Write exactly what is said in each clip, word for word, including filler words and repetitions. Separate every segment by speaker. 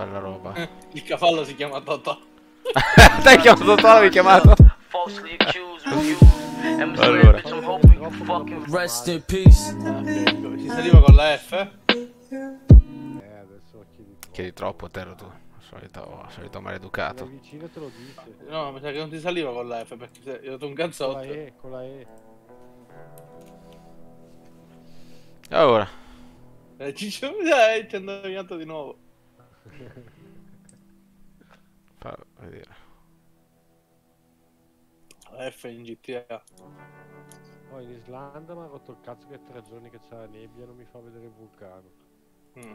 Speaker 1: bella roba.
Speaker 2: Il cavallo si chiama Totò.
Speaker 1: Dai, chiamato Totò, l'avevi chiamato? Allora.
Speaker 3: Rest in peace.
Speaker 2: Si saliva con la F?
Speaker 4: Eh, adesso chiedi tu.
Speaker 1: Chiedi troppo, Terro, tu. Solito, solito maleducato.
Speaker 4: Vicino te lo dice.
Speaker 2: No, mi sa che non ti saliva con la F perché se... io ho dato un
Speaker 4: Con la
Speaker 2: cazzotto.
Speaker 4: E, con la E.
Speaker 1: E ora?
Speaker 2: Eh, Ciccio, dai, ti hanno indovinato di nuovo.
Speaker 1: Fa vedere.
Speaker 2: La F in G T A.
Speaker 4: Oh, in Islanda mi ha rotto il cazzo che tre giorni che c'è la nebbia non mi fa vedere il vulcano.
Speaker 2: Mm.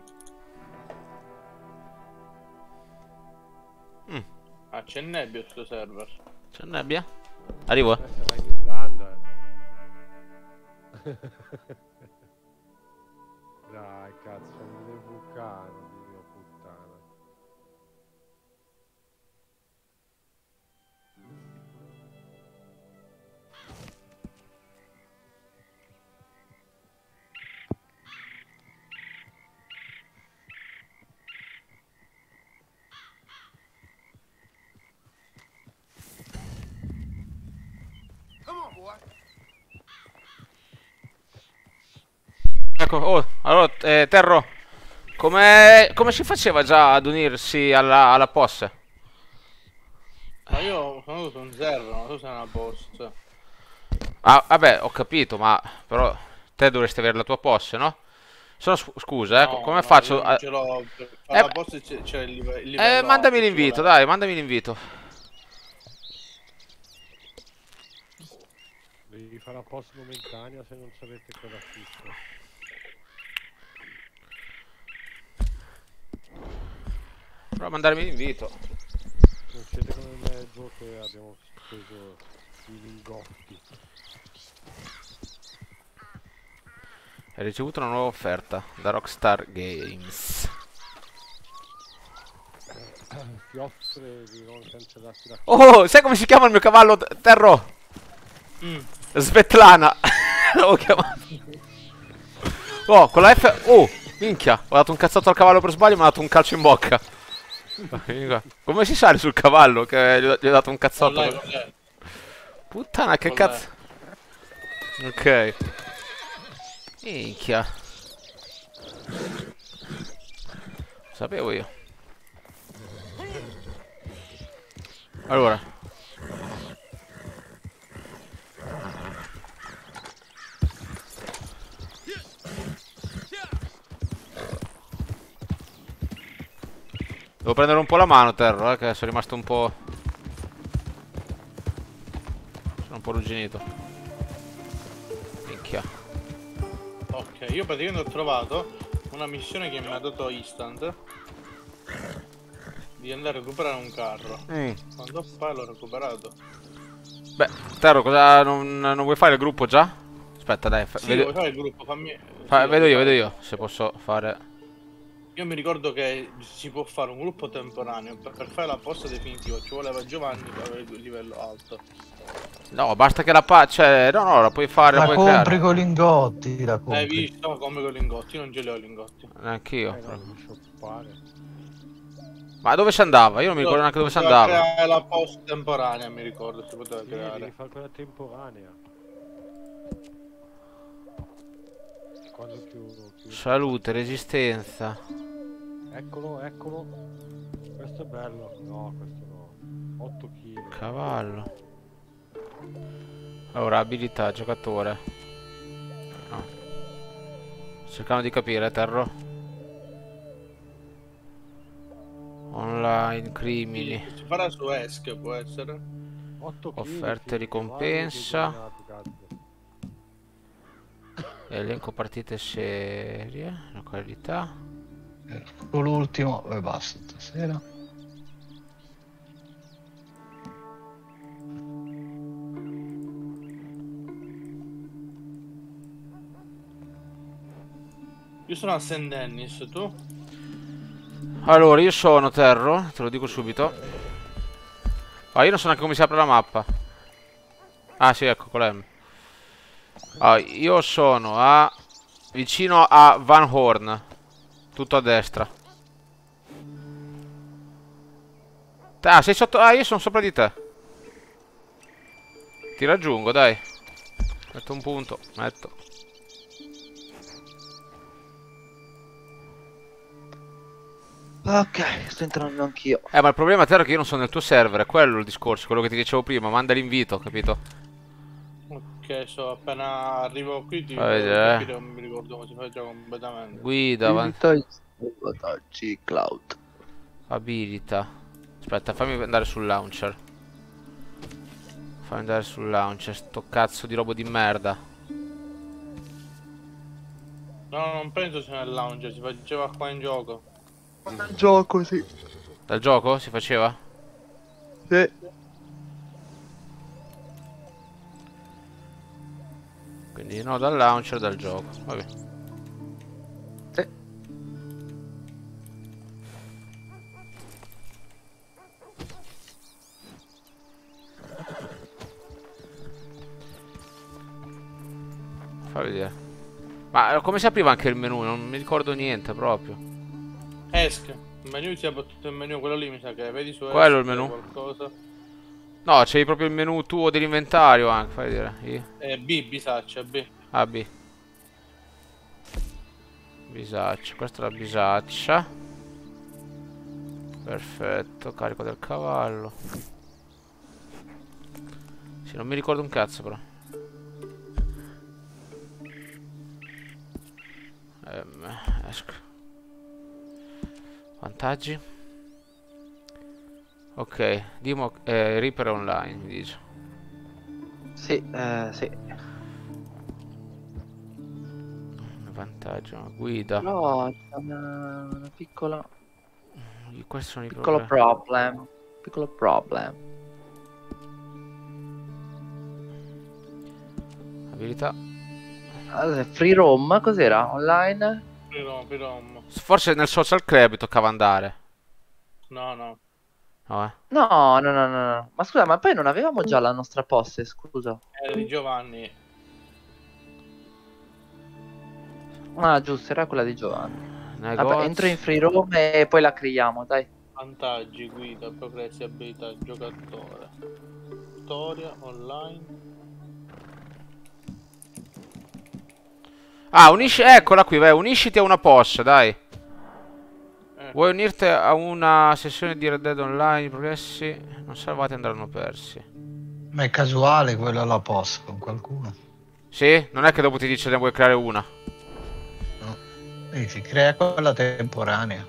Speaker 1: Mm.
Speaker 2: Ah, c'è nebbia sto server.
Speaker 1: C'è nebbia? Arrivo, eh.
Speaker 4: Eh, sarà in Islanda, eh. Dai, cazzo, fa vedere il vulcano, Dio puttana.
Speaker 1: Ecco, oh, allora, eh, Terro, come, come si faceva già ad unirsi alla, alla P O S?
Speaker 2: Ma io sono venuto un zero, non so se è una boss.
Speaker 1: Ah, vabbè, ho capito, ma però te dovresti avere la tua P O S, no? Sono, scusa, eh,
Speaker 2: No,
Speaker 1: come
Speaker 2: no,
Speaker 1: faccio?
Speaker 2: io non
Speaker 1: a...
Speaker 2: ce l'ho, per fare
Speaker 1: Eh,
Speaker 2: la boss c'è c'è il, live il
Speaker 1: eh,
Speaker 2: livello
Speaker 1: mandami
Speaker 2: alto, ci
Speaker 1: l'invito,
Speaker 2: vuole.
Speaker 1: dai, mandami l'invito.
Speaker 4: Devi fare la post momentanea se non sapete quella fissa.
Speaker 1: Prova a mandarmi l'invito.
Speaker 4: Non siete come me che abbiamo speso i lingotti.
Speaker 1: Hai ricevuto una nuova offerta da Rockstar Games.
Speaker 4: Ti offre di non cancellarti la
Speaker 1: Oh, sai come si chiama il mio cavallo, Terro?
Speaker 2: Mm.
Speaker 1: Svetlana. L'avevo chiamato. Oh, con la F... Oh, minchia. Ho dato un cazzotto al cavallo per sbaglio e mi ha dato un calcio in bocca. Come si sale sul cavallo che gli ho, gli ho dato un cazzotto?
Speaker 2: Con lei, con lei.
Speaker 1: Puttana, che
Speaker 2: Con
Speaker 1: cazzo. Ok. Minchia. Sapevo io. Allora. Devo prendere un po' la mano, Terro, eh, che sono rimasto un po'... Sono un po' arrugginito. Minchia.
Speaker 2: Ok, io praticamente ho trovato una missione che mi ha dato instant di andare a recuperare un carro.
Speaker 1: Mm.
Speaker 2: Quando poi l'ho recuperato.
Speaker 1: Beh, Terro, cosa... Non, non vuoi fare il gruppo già? Aspetta, dai. Fa...
Speaker 2: Sì,
Speaker 1: vedo...
Speaker 2: vuoi fare il gruppo? Fammi...
Speaker 1: Fa...
Speaker 2: sì,
Speaker 1: vedo io,
Speaker 2: fare.
Speaker 1: vedo io. Se posso fare...
Speaker 2: Io mi ricordo che si può fare un gruppo temporaneo. Per, per fare la posta definitiva ci voleva Giovanni che aveva il livello alto.
Speaker 1: No, basta che la pa... Cioè, no, no, la puoi fare, la,
Speaker 5: La
Speaker 1: puoi
Speaker 5: compri
Speaker 1: creare.
Speaker 5: con i lingotti, la compri.
Speaker 2: Hai visto come con i lingotti? Io non ce li ho i lingotti.
Speaker 1: Neanch'io.
Speaker 4: Eh, no, devi shoppare.
Speaker 1: Ma dove si andava? Io non mi ricordo neanche dove si
Speaker 2: Poteva
Speaker 1: andava.
Speaker 2: creare la posta temporanea, mi ricordo, si poteva
Speaker 4: Sì,
Speaker 2: creare.
Speaker 4: devi fare quella temporanea. Quando più, più...
Speaker 1: Salute, resistenza.
Speaker 4: Eccolo, eccolo. Questo è bello. No, questo no. otto chili.
Speaker 1: Cavallo. Allora, abilità, giocatore. No. Cercando di capire, Terro. Online, crimini.
Speaker 2: Sì, si farà su Esk, può essere.
Speaker 4: otto chili.
Speaker 1: Offerte ricompensa. Elenco partite serie. Località.
Speaker 5: Con l'ultimo e basta stasera.
Speaker 2: Io sono a Saint Dennis, tu?
Speaker 1: Allora, io sono Terro, te lo dico subito. Ah, io non so neanche come si apre la mappa. Ah, sì, ecco, con l'M. Ah, io sono a... vicino a Van Horn. Tutto a destra. Ah, sei sotto... Ah, io sono sopra di te. Ti raggiungo, dai. Metto un punto, metto.
Speaker 6: Ok, sto entrando anch'io.
Speaker 1: Eh, ma il problema te è che io non sono nel tuo server, è quello il discorso, quello che ti dicevo prima, manda l'invito, capito?
Speaker 2: Ok, so appena arrivo qui ti
Speaker 1: Fai vedere, eh.
Speaker 2: capire, non mi ricordo come si fa già completamente.
Speaker 1: Guida, avanti.
Speaker 6: Salvataggi cloud.
Speaker 1: Abilita. Aspetta, fammi andare sul launcher. Fammi andare sul launcher, sto cazzo di robo di merda.
Speaker 2: No, non penso sia nel launcher, si faceva qua in gioco.
Speaker 6: Nel gioco, sì.
Speaker 1: Dal gioco si faceva?
Speaker 6: Sì.
Speaker 1: Quindi no, dal launcher, dal gioco. Vabbè.
Speaker 6: Sì.
Speaker 1: Fa vedere. Ma come si apriva anche il menu? Non mi ricordo niente proprio.
Speaker 2: Esc, il menu si apre tutto il menu, quello lì mi sa che vedi su
Speaker 1: Quello è il
Speaker 2: Esc,
Speaker 1: menu?
Speaker 2: qualcosa.
Speaker 1: No, c'hai proprio il menu tuo dell'inventario anche, fai vedere. I.
Speaker 2: Eh, B, bisaccia, B.
Speaker 1: Ah, B. Bisaccia, questa è la bisaccia. Perfetto, carico del cavallo. Sì, non mi ricordo un cazzo però. Ehm, esco. Vantaggi. Ok, Dimo, eh, Reaper online mi dice.
Speaker 6: Sì, eh, sì.
Speaker 1: Vantaggio, guida.
Speaker 6: Però c'è una, una piccola...
Speaker 1: Questi sono i
Speaker 6: Piccolo
Speaker 1: problemi.
Speaker 6: problem. Piccolo problem.
Speaker 1: Abilità.
Speaker 6: Allora, free roam, cos'era? Online?
Speaker 2: Pirom, Pirom.
Speaker 1: Forse nel social club toccava andare.
Speaker 2: No, no.
Speaker 1: No, eh.
Speaker 6: No, no, no, no, no. Ma scusa, ma poi non avevamo già la nostra posse, scusa.
Speaker 2: Era di Giovanni.
Speaker 6: Ah, giusto, era quella di Giovanni.
Speaker 1: Negozi.
Speaker 6: Vabbè, entro in free roam e poi la creiamo, dai.
Speaker 2: Vantaggi, guida, progressi, abilità, giocatore. Storia, online.
Speaker 1: Ah, unisci... Eccola qui, vai, unisciti a una posse, dai.
Speaker 2: Eh.
Speaker 1: Vuoi unirti a una sessione di Red Dead Online? I progressi non salvati andranno persi.
Speaker 5: Ma è casuale quello alla posta con qualcuno.
Speaker 1: Sì? Non è che dopo ti dice ne vuoi creare una.
Speaker 5: No. E si crea quella temporanea.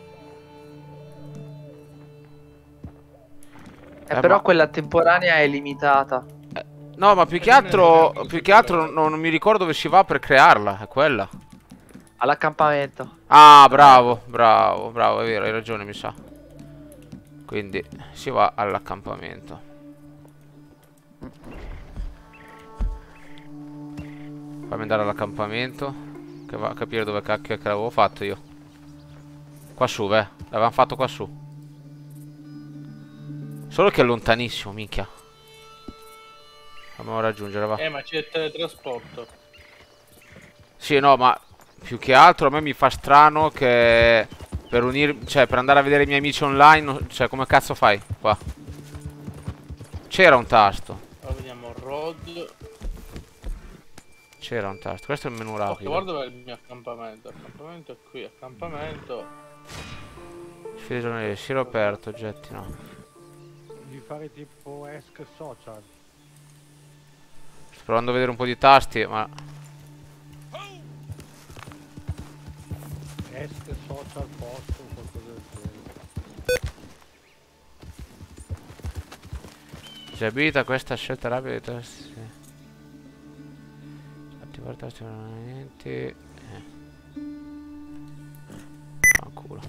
Speaker 6: Eh,
Speaker 1: Eh,
Speaker 6: però
Speaker 1: ma-
Speaker 6: quella temporanea è limitata.
Speaker 1: No, ma più che altro, più che altro non, non mi ricordo dove si va per crearla, è quella.
Speaker 6: All'accampamento.
Speaker 1: Ah, bravo, bravo, bravo, è vero, hai ragione, mi sa. Quindi si va all'accampamento. Fammi andare all'accampamento, che va a capire dove cacchio è che l'avevo fatto io. Qua su, beh, l'avevamo fatto qua su. Solo che è lontanissimo, minchia. Dobbiamo raggiungere, va.
Speaker 2: Eh, ma c'è il teletrasporto.
Speaker 1: Sì, no, ma più che altro a me mi fa strano che per unire, cioè per andare a vedere i miei amici online, non- cioè come cazzo fai qua? C'era un tasto.
Speaker 2: Allora vediamo road.
Speaker 1: C'era un tasto. Questo è il menu
Speaker 2: Ok,
Speaker 1: rapido.
Speaker 2: guarda dove è il mio accampamento. Accampamento è qui, accampamento.
Speaker 1: Sfide giornaliere, Siro aperto, oggetti no.
Speaker 4: Devi fare tipo Esc social.
Speaker 1: Sto provando a vedere un po' di tasti, ma
Speaker 4: Esc social post o qualcosa del genere.
Speaker 1: disabilita questa scelta rapida dei tasti. Sì. Attivare tasti permanenti. Eh. Fanculo.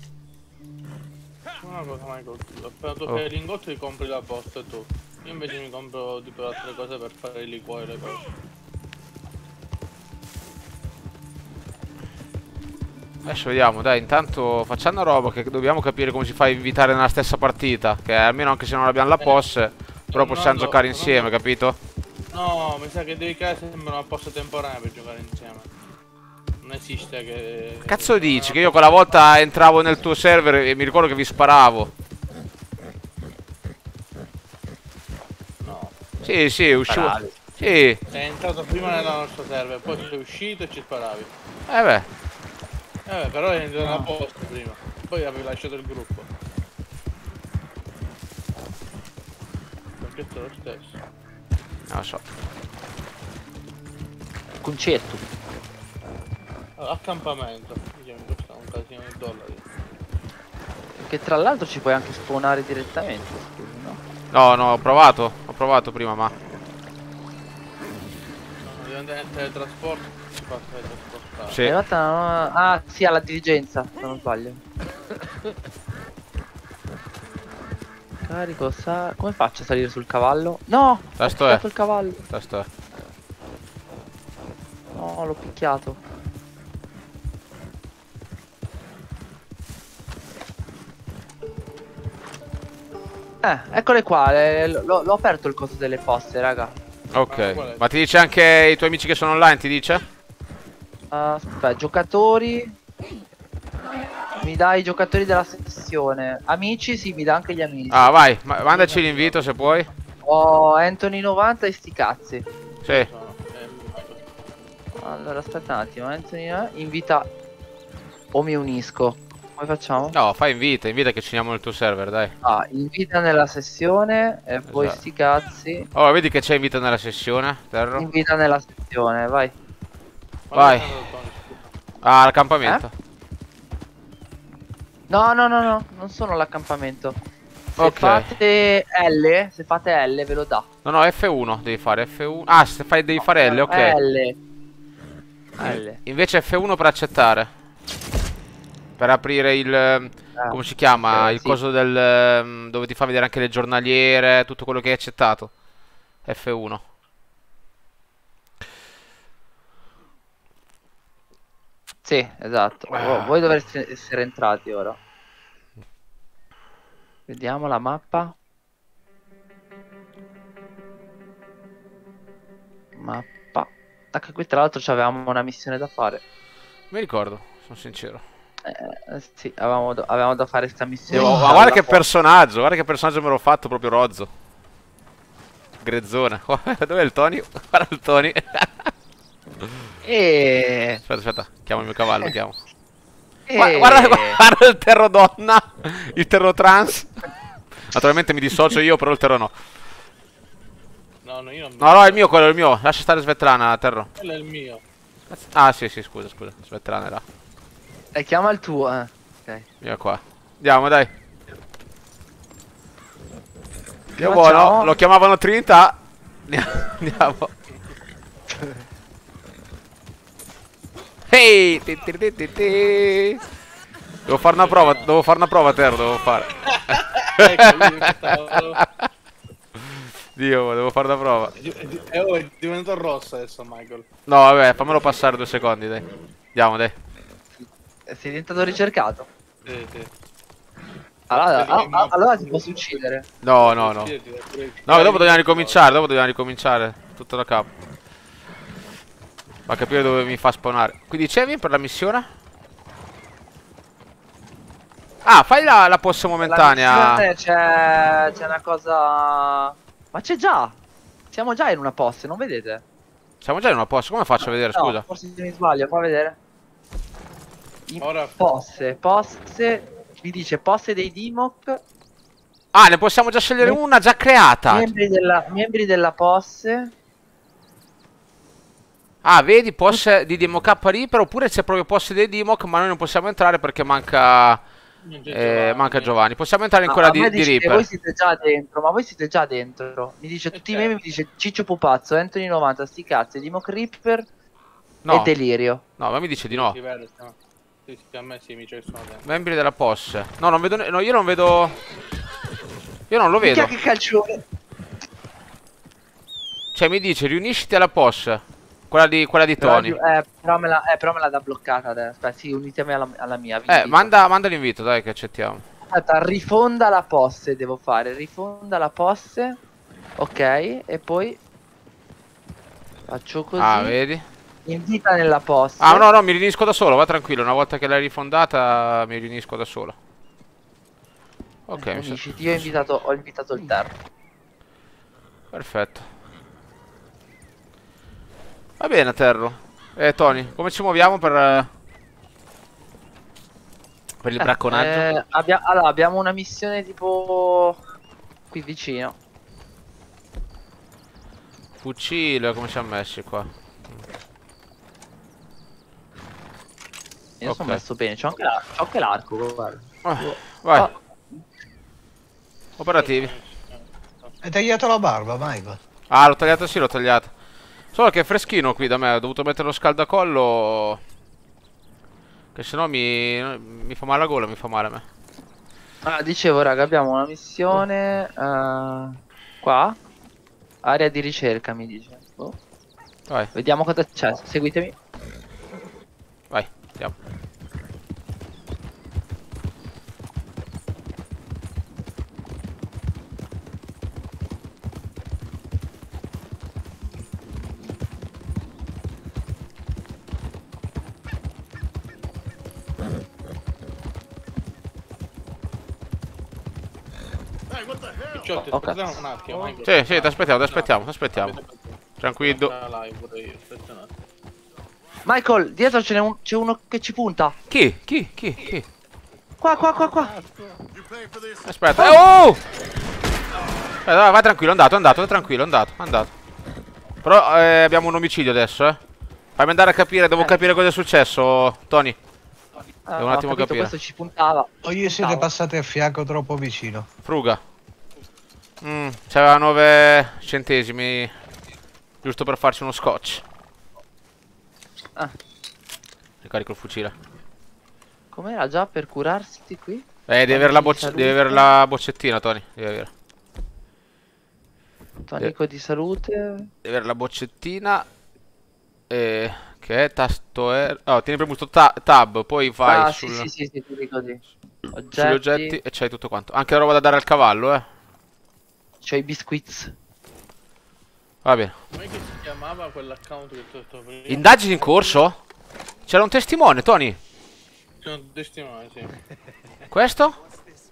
Speaker 2: Una cosa mai colpito. Appena tu
Speaker 1: Oh.
Speaker 2: fai il lingotto ti compri la posta e tu. Io invece mi compro tipo altre cose per fare i liquori e le cose.
Speaker 1: Adesso vediamo, dai, intanto facciamo una roba che dobbiamo capire come si fa a invitare nella stessa partita. Che almeno anche se non abbiamo la posse, però possiamo
Speaker 2: Ronaldo,
Speaker 1: giocare insieme,
Speaker 2: Ronaldo.
Speaker 1: capito?
Speaker 2: No, mi sa che devi creare sempre una posta temporanea per giocare insieme. Non esiste che...
Speaker 1: Cazzo dici? Che io quella volta entravo nel tuo server e mi ricordo che vi sparavo. Sì, sì, uscivo.
Speaker 6: Sparavi.
Speaker 1: Sì.
Speaker 2: Sei entrato prima nella nostra server, poi sei uscito e ci sparavi.
Speaker 1: Eh beh.
Speaker 2: Eh beh, però eri entrato nella posta prima. Poi avevi lasciato il gruppo. Perché te lo stesso.
Speaker 1: Non lo so.
Speaker 6: Concetto.
Speaker 2: Allora, accampamento. Diciamo, mi costa un casino di dollari.
Speaker 6: Che tra l'altro ci puoi anche spawnare direttamente, scusi, no?
Speaker 1: No, no, ho provato. Ho provato prima, ma.
Speaker 2: No, devi andare in teletrasporto. Si fa teletrasportare.
Speaker 1: Sì.
Speaker 6: È arrivata una- Ah, sì, alla dirigenza, se non sbaglio. Carico, sa... Come faccio a salire sul cavallo? No! Ho
Speaker 1: Tasto
Speaker 6: picchiato
Speaker 1: è.
Speaker 6: il cavallo.
Speaker 1: Tasto è.
Speaker 6: No, l'ho picchiato. Eh, eccole qua, le- l'ho l'ho aperto il coso delle poste, raga.
Speaker 1: Ok. Ma ti dice anche i tuoi amici che sono online, ti dice?
Speaker 6: Aspetta, giocatori. Mi dai i giocatori della sessione. Amici, sì, mi dà anche gli amici.
Speaker 1: Ah, vai, ma mandaci l'invito se puoi.
Speaker 6: Ho Anthony novanta e sti cazzi.
Speaker 1: Sì.
Speaker 2: No, eh,
Speaker 6: Allora, aspetta un attimo, Anthony eh, invita o mi unisco. Come facciamo?
Speaker 1: No, fai invita, invita che ci uniamo nel tuo server, dai.
Speaker 6: Ah, invita nella sessione e poi
Speaker 1: Esatto.
Speaker 6: sti cazzi.
Speaker 1: Oh, vedi che c'è invita nella sessione, Terro?
Speaker 6: Invita nella sessione, vai.
Speaker 1: Vai. Ah, l'accampamento.
Speaker 6: Eh? No, no, no, no, non sono all'accampamento. Se
Speaker 1: Ok.
Speaker 6: fate L, se fate L ve lo dà.
Speaker 1: No, no, F uno devi fare, F uno. Ah, se fai devi fare L, ok.
Speaker 6: L. L.
Speaker 1: Invece F uno per accettare. Per aprire il...
Speaker 6: Ah,
Speaker 1: come si chiama?
Speaker 6: ok,
Speaker 1: Il
Speaker 6: sì.
Speaker 1: coso del... ehm, dove ti fa vedere anche le giornaliere, tutto quello che hai accettato. F uno.
Speaker 6: Sì, esatto. Oh, voi dovreste essere entrati ora. Vediamo la mappa. Mappa. Anche qui tra l'altro avevamo una missione da fare.
Speaker 1: Mi ricordo, sono sincero.
Speaker 6: Eh, sì, avevamo, do- avevamo da fare sta missione.
Speaker 1: Oh, ma guarda che personaggio, guarda che personaggio me l'ho fatto proprio rozzo. Grezzone. Dov'è il Tony? Guarda il Tony.
Speaker 6: E...
Speaker 1: Aspetta, aspetta, chiamo il mio cavallo, chiamo.
Speaker 6: e...
Speaker 1: Guarda, guarda, guarda il terro donna, il terro trans. Naturalmente mi dissocio io, però il terro no.
Speaker 2: No, no, io non...
Speaker 1: No, no, è il mio, quello è il mio. Lascia stare Svetlana, terro.
Speaker 2: Quello è il mio.
Speaker 1: Ah, sì, sì, scusa, scusa. Svetlana era.
Speaker 6: E chiama il tuo, eh. Ok.
Speaker 1: Via qua. Andiamo, dai. Dio
Speaker 6: Facciamo?
Speaker 1: buono, lo chiamavano Trinità. Andiamo. Ehi, ti, ti, ti, ti, ti. Devo fare una prova, devo fare una prova, Terro, devo fare.
Speaker 2: Ecco, lì, stavo-
Speaker 1: Dio, devo fare una prova.
Speaker 2: È di- è di- è- oh, è diventato rosso adesso, Michael.
Speaker 1: No, vabbè, fammelo passare due secondi, dai. Andiamo, dai.
Speaker 6: Sei diventato ricercato.
Speaker 2: Sì, sì.
Speaker 6: Allora,
Speaker 2: Vedi che
Speaker 6: ah,
Speaker 2: mappa-
Speaker 6: ah, allora ti posso uccidere.
Speaker 1: No, no, no.
Speaker 2: Sì, sì, sì.
Speaker 1: No, dopo dobbiamo ricominciare, dopo dobbiamo ricominciare. Tutto da capo. Fa capire dove mi fa spawnare. Qui dicevi per la missione? Ah, fai la, la posta
Speaker 6: La
Speaker 1: momentanea.
Speaker 6: missione C'è c'è una cosa... Ma c'è già! Siamo già in una posta, non vedete?
Speaker 1: Siamo già in una posta, come faccio a vedere,
Speaker 6: No,
Speaker 1: scusa?
Speaker 6: forse mi sbaglio, fa vedere. In
Speaker 2: Ora-
Speaker 6: poste, poste... Mi dice poste dei Dimok.
Speaker 1: Ah, ne possiamo già scegliere una già creata.
Speaker 6: Membri della, membri della posse.
Speaker 1: Ah, vedi, posse di Democ Reaper. Oppure c'è proprio posse dei Democ, ma noi non possiamo entrare perché manca...
Speaker 2: Non c'è
Speaker 1: Eh,
Speaker 2: Giovanni.
Speaker 1: manca Giovanni. Possiamo entrare in
Speaker 6: Ah,
Speaker 1: quella
Speaker 6: a
Speaker 1: di,
Speaker 6: me
Speaker 1: di
Speaker 6: dice che
Speaker 1: Reaper.
Speaker 6: voi siete già dentro, ma voi siete già dentro. Mi dice tutti i
Speaker 2: certo.
Speaker 6: membri, mi dice Ciccio Pupazzo, Anthony novanta, sti cazzi, Dimok Reaper
Speaker 1: No,
Speaker 6: e Delirio.
Speaker 1: no, ma mi dice di no.
Speaker 2: Sì, vero, stiamo- sì, sì, a me sì, mi c'è sono dentro.
Speaker 1: Membri della posse. No, non vedo... ne- No, io non vedo... Io non lo vedo.
Speaker 6: Minchia che calcione.
Speaker 1: Cioè, mi dice, riunisciti alla posse. Quella di, quella di
Speaker 6: Però,
Speaker 1: Tony.
Speaker 6: eh, però me la, eh, però me la dà bloccata adesso. Aspetta, sì, unitemi alla, alla mia. vi
Speaker 1: Eh,
Speaker 6: invito.
Speaker 1: manda, manda l'invito, dai, che accettiamo.
Speaker 6: Aspetta, rifonda la posse devo fare. Rifonda la posse. Ok, e poi faccio così.
Speaker 1: Ah, vedi?
Speaker 6: Invita nella posse.
Speaker 1: Ah, no, no, mi riunisco da solo, va tranquillo. Una volta che l'hai rifondata, mi riunisco da solo. Ok,
Speaker 6: Eh,
Speaker 1: mi sa-
Speaker 6: unisciti, io ho invitato, ho invitato il terzo.
Speaker 1: Perfetto. Va bene, Terro. Eh, Tony, come ci muoviamo per... eh, per il
Speaker 6: Eh,
Speaker 1: bracconaggio?
Speaker 6: eh, abbia- allora, abbiamo una missione tipo qui vicino.
Speaker 1: Fucile, come siamo messi qua?
Speaker 6: Io
Speaker 1: Ok.
Speaker 6: sono messo bene, c'ho anche la- c'ho anche l'arco, guarda.
Speaker 1: Ah, vai,
Speaker 6: Oh,
Speaker 1: operativi.
Speaker 5: Hai tagliato la barba, Michael?
Speaker 1: Ah, l'ho tagliato, sì, l'ho tagliato. Solo che è freschino qui da me, ho dovuto mettere lo scaldacollo. Che sennò mi, mi fa male la gola, mi fa male a me.
Speaker 6: ah, dicevo, raga, abbiamo una missione eh, qua. Area di ricerca, mi dice. Oh,
Speaker 1: Vai,
Speaker 6: vediamo cosa c'è, seguitemi.
Speaker 1: vai, andiamo.
Speaker 2: Picciotti,
Speaker 6: Oh, ok.
Speaker 2: aspettiamo un attimo. Michael.
Speaker 1: Sì, sì, ti aspettiamo, ti aspettiamo, ti aspettiamo. Tranquillo.
Speaker 2: Ah, live pure io, aspetta un attimo.
Speaker 6: Michael, dietro ce n'è un- c'è uno che ci punta.
Speaker 1: Chi? Chi? Chi? Chi?
Speaker 6: Qua, qua, qua, qua.
Speaker 1: Aspetta. Eh, oh! Eh, vai, vai tranquillo, è andato, è andato, è tranquillo, è andato, è andato. Però eh, abbiamo un omicidio adesso, eh. Fammi andare a capire, devo
Speaker 6: Eh.
Speaker 1: capire cosa è successo, Tony.
Speaker 6: Ah,
Speaker 1: Devo un
Speaker 6: ho
Speaker 1: attimo
Speaker 6: capito,
Speaker 1: capire.
Speaker 6: questo ci puntava.
Speaker 5: O gli siete
Speaker 6: Ciao.
Speaker 5: passati a fianco troppo vicino?
Speaker 1: Fruga. Mm, c'aveva nove centesimi. Giusto per farci uno scotch.
Speaker 6: Ah,
Speaker 1: Ricarico il fucile.
Speaker 6: com'era già per curarsi qui?
Speaker 1: Eh, devi avere la, bocce-
Speaker 6: Salute.
Speaker 1: devi avere la boccettina, Tony. Devi avere.
Speaker 6: Tonico di salute.
Speaker 1: Devi avere la boccettina. Eh, che è tasto R. Oh, tieni premuto ta- tab, poi vai
Speaker 6: Ah,
Speaker 1: sul-
Speaker 6: sì, sì, sì, sì, ti dico di. Oggetti.
Speaker 1: sugli oggetti e c'hai tutto quanto. Anche la roba da dare al cavallo, eh.
Speaker 6: C'ho i biscuits.
Speaker 1: Va bene.
Speaker 2: Come che si chiamava quell'account che ti ho detto prima?
Speaker 1: Indagini in corso? C'era un testimone, Tony.
Speaker 2: Sono testimone, sì.
Speaker 1: Questo?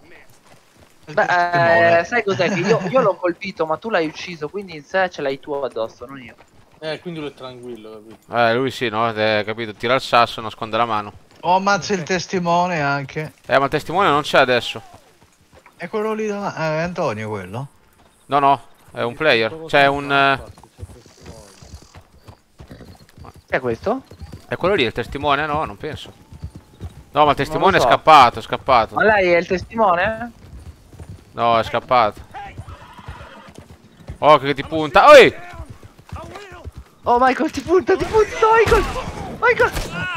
Speaker 6: Beh, eh, sai cos'è? Che io, io l'ho colpito, ma tu l'hai ucciso, quindi in sé ce l'hai tu addosso, non io.
Speaker 2: Eh, quindi lui è tranquillo, capito?
Speaker 1: Eh, lui sì, no? Eh, capito? Tira il sasso, nasconde la mano.
Speaker 5: O ammazza il testimone anche.
Speaker 1: Eh, ma il testimone non c'è adesso.
Speaker 5: È quello lì davanti. Eh, è Antonio quello?
Speaker 1: No, no, è un player. C'è un... eh,
Speaker 6: Che è questo?
Speaker 1: È quello lì il testimone? No, non penso. No, ma il testimone
Speaker 6: so.
Speaker 1: è scappato, è scappato.
Speaker 6: Ma lei è il testimone?
Speaker 1: No, è scappato. Oh, che ti punta. Oi!
Speaker 6: Oh, Michael, ti punta, ti punta, Michael! Michael!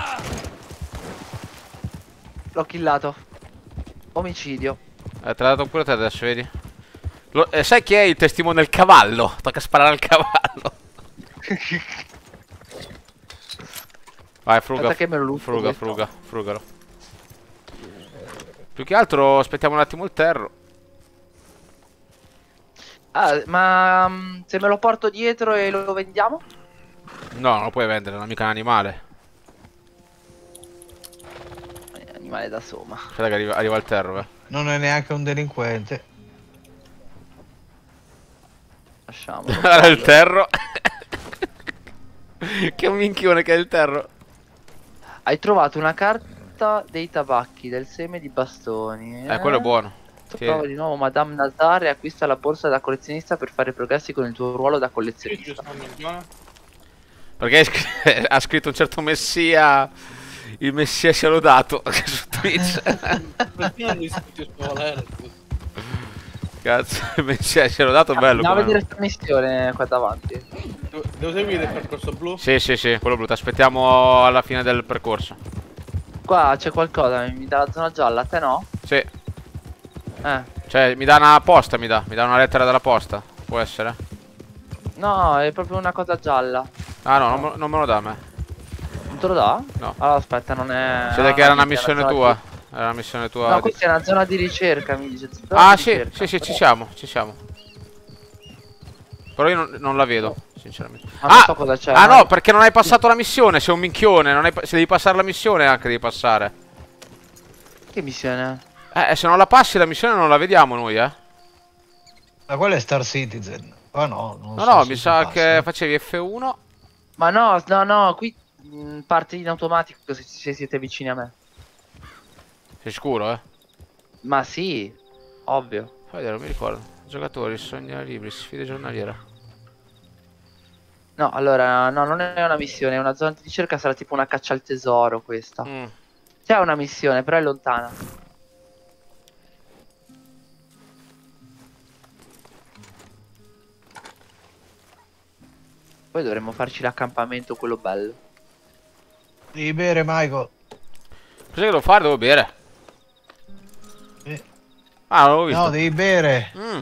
Speaker 6: L'ho killato. Omicidio.
Speaker 1: Eh, te l'ha dato pure te adesso, vedi? Lo- eh, sai chi è il testimone del cavallo? Tocca sparare al cavallo. Vai, fruga.
Speaker 6: Aspetta che me lo lutto
Speaker 1: Fruga,
Speaker 6: questo.
Speaker 1: fruga, frugalo. Più che altro aspettiamo un attimo il terro.
Speaker 6: Ah, ma mm, se me lo porto dietro e lo vendiamo?
Speaker 1: No, non lo puoi vendere, non è mica un animale.
Speaker 6: Eh, Animale da soma.
Speaker 1: Aspetta che arriva, arriva il terro, eh.
Speaker 5: Non è neanche un delinquente.
Speaker 6: Lasciamolo.
Speaker 1: Guarda il terro. Che minchione che è il terro.
Speaker 6: Hai trovato una carta dei tabacchi del seme di bastoni.
Speaker 1: Eh, quello è buono.
Speaker 6: Trova
Speaker 1: Sì.
Speaker 6: di nuovo Madame Nazar e acquista la borsa da collezionista per fare progressi con il tuo ruolo da
Speaker 2: Che
Speaker 6: collezionista.
Speaker 2: sta minchione?
Speaker 1: Perché hai scr- ha scritto un certo messia. Il messia sia lodato su Twitch.
Speaker 2: Perché non rispetti il suo valere?
Speaker 1: Cazzo, il messia sia lodato, bello.
Speaker 6: Andiamo a
Speaker 1: come-
Speaker 6: vedere sta missione qua davanti.
Speaker 2: Devo, devo seguire il percorso blu?
Speaker 1: Sì, sì, sì, quello blu. Ti aspettiamo alla fine del percorso.
Speaker 6: Qua c'è qualcosa, mi dà la zona gialla, a te no?
Speaker 1: Sì.
Speaker 6: Eh.
Speaker 1: Cioè, mi dà una posta, mi dà. Mi dà una lettera dalla posta. Può essere?
Speaker 6: No, è proprio una cosa gialla.
Speaker 1: Ah, no, non me, non me lo dà a me.
Speaker 6: Non te lo dà?
Speaker 1: No.
Speaker 6: Allora aspetta, non è...
Speaker 1: Si vede
Speaker 6: ah,
Speaker 1: che era una
Speaker 6: niente,
Speaker 1: missione
Speaker 6: zona
Speaker 1: tua.
Speaker 6: di-
Speaker 1: Era una missione tua.
Speaker 6: No,
Speaker 1: di-
Speaker 6: questa è una zona di ricerca, mi dice. Zona
Speaker 1: Ah,
Speaker 6: di
Speaker 1: sì,
Speaker 6: ricerca.
Speaker 1: sì, sì, ci
Speaker 6: Però-
Speaker 1: siamo, ci siamo. Però io non, non la vedo, sinceramente.
Speaker 6: Ma non so cosa c'è.
Speaker 1: ah
Speaker 6: ma-
Speaker 1: no, perché non hai passato la missione, sei un minchione. Non hai pa- se devi passare la missione anche devi passare.
Speaker 6: Che missione?
Speaker 1: Eh, se non la passi la missione non la vediamo noi, eh.
Speaker 5: Ma quello è Star Citizen. Qua no, non
Speaker 1: No,
Speaker 5: so
Speaker 1: no,
Speaker 5: se
Speaker 1: mi
Speaker 5: si
Speaker 1: sa
Speaker 5: passa.
Speaker 1: che facevi F uno.
Speaker 6: Ma no, no, no, qui mh, parte in automatico se, se siete vicini a me.
Speaker 1: Sei sicuro, eh?
Speaker 6: Ma sì, ovvio.
Speaker 1: Fai vedere, non mi ricordo. Giocatori, sogni libri, sfide giornaliere.
Speaker 6: No, allora, no, non è una missione, è una zona di ricerca, sarà tipo una caccia al tesoro questa.
Speaker 1: Mm.
Speaker 6: C'è una missione, però è lontana. Poi dovremmo farci l'accampamento, quello bello.
Speaker 5: Devi bere, Michael.
Speaker 1: Cos'è che devo fare? Devo bere.
Speaker 5: Eh,
Speaker 1: Ah, non l'avevo visto.
Speaker 5: No, devi bere.
Speaker 1: Mm.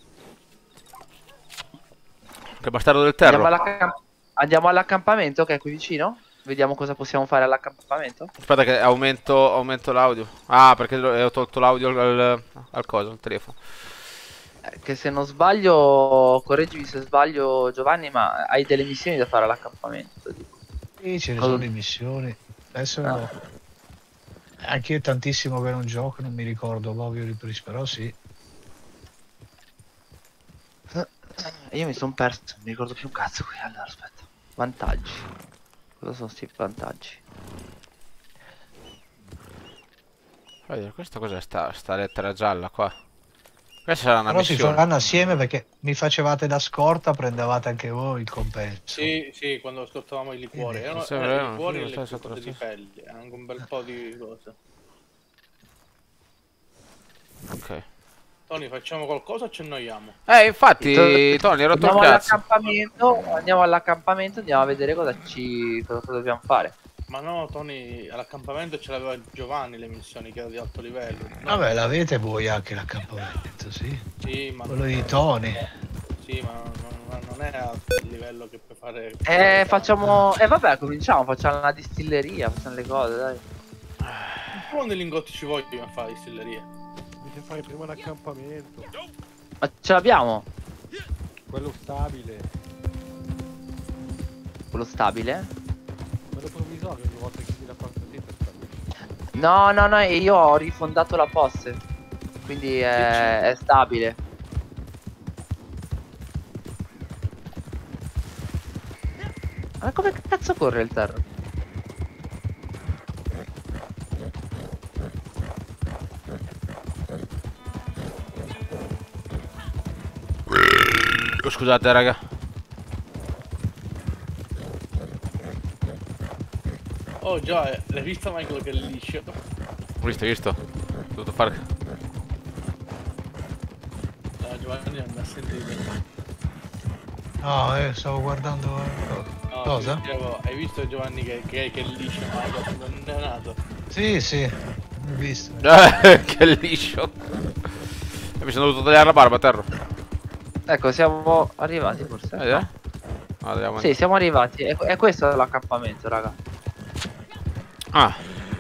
Speaker 1: Che bastardo del
Speaker 6: Andiamo
Speaker 1: terro.
Speaker 6: all'accamp- andiamo all'accampamento che è qui vicino? Vediamo cosa possiamo fare all'accampamento.
Speaker 1: Aspetta che aumento, aumento l'audio. Ah, perché ho tolto l'audio al, al coso, al telefono.
Speaker 6: Eh, che se non sbaglio, correggimi se sbaglio Giovanni, ma hai delle missioni da fare all'accampamento. Dico.
Speaker 5: Sì, ce ne
Speaker 6: Cosa-
Speaker 5: sono le missioni. Adesso
Speaker 6: Ah.
Speaker 5: anche io è tantissimo che non gioco, non mi ricordo proprio di prima, però sì.
Speaker 6: Io mi sono perso, non mi ricordo più un cazzo qui. Allora, aspetta. Vantaggi. Cosa sono sti vantaggi?
Speaker 1: Fai vedere, questa cos'è sta, sta lettera gialla qua? Questa sarà una
Speaker 5: Però si
Speaker 1: missione.
Speaker 5: faranno assieme perché mi facevate da scorta, prendevate anche voi il compenso.
Speaker 2: Sì, sì, quando ascoltavamo i liquori.
Speaker 5: Sì,
Speaker 2: Erano
Speaker 1: sì,
Speaker 2: erano
Speaker 1: vero,
Speaker 2: i liquori
Speaker 1: sì,
Speaker 2: e
Speaker 1: sì,
Speaker 2: le
Speaker 1: sì,
Speaker 2: cose
Speaker 1: sì,
Speaker 2: di
Speaker 1: sì.
Speaker 2: pelli. Anche un bel po' di cose.
Speaker 1: Ok.
Speaker 2: Tony, facciamo qualcosa o ci annoiamo?
Speaker 1: Eh, infatti, Tony, hai rotto il
Speaker 6: Andiamo
Speaker 1: cazzo.
Speaker 6: all'accampamento, andiamo all'accampamento, andiamo a vedere cosa ci cosa, cosa dobbiamo fare.
Speaker 2: Ma no, Tony, all'accampamento ce l'aveva Giovanni le missioni che era di alto livello. No,
Speaker 5: Vabbè, l'avete voi anche l'accampamento, sì.
Speaker 2: sì, ma
Speaker 5: Quello di Tony.
Speaker 2: Sì, ma non, non- non è a livello che puoi fare.
Speaker 6: Eh, facciamo... Eh vabbè, cominciamo, facciamo una distilleria, facciamo le cose, dai.
Speaker 2: Quando i lingotti ci vogliono fare distillerie?
Speaker 4: Bisogna fare prima l'accampamento.
Speaker 6: Ma ce l'abbiamo?
Speaker 4: Quello stabile.
Speaker 6: Quello stabile?
Speaker 4: Quello provvisorio ogni volta che chiudi la partita stabile.
Speaker 6: No, no, no, io ho rifondato la posse. Quindi è, è stabile. Ma come cazzo corre il terra?
Speaker 1: Oh, scusate, raga.
Speaker 2: Oh già, eh, l'hai visto Michael che è liscio?
Speaker 1: Ho visto, hai visto? Ho dovuto fare...
Speaker 2: No, Giovanni non ha sentito.
Speaker 5: No, eh, stavo guardando...
Speaker 2: No,
Speaker 5: Cosa?
Speaker 2: ti dicevo, hai visto Giovanni che, che, che è liscio, Michael? Non è nato.
Speaker 5: Sì, sì, ho visto.
Speaker 1: Eh, che liscio. E mi sono dovuto tagliare la barba, terro.
Speaker 6: Ecco, siamo arrivati forse.
Speaker 1: Vedi, eh? No, andiamo.
Speaker 6: Sì, siamo arrivati. È, è questo l'accampamento, raga.
Speaker 1: Ah,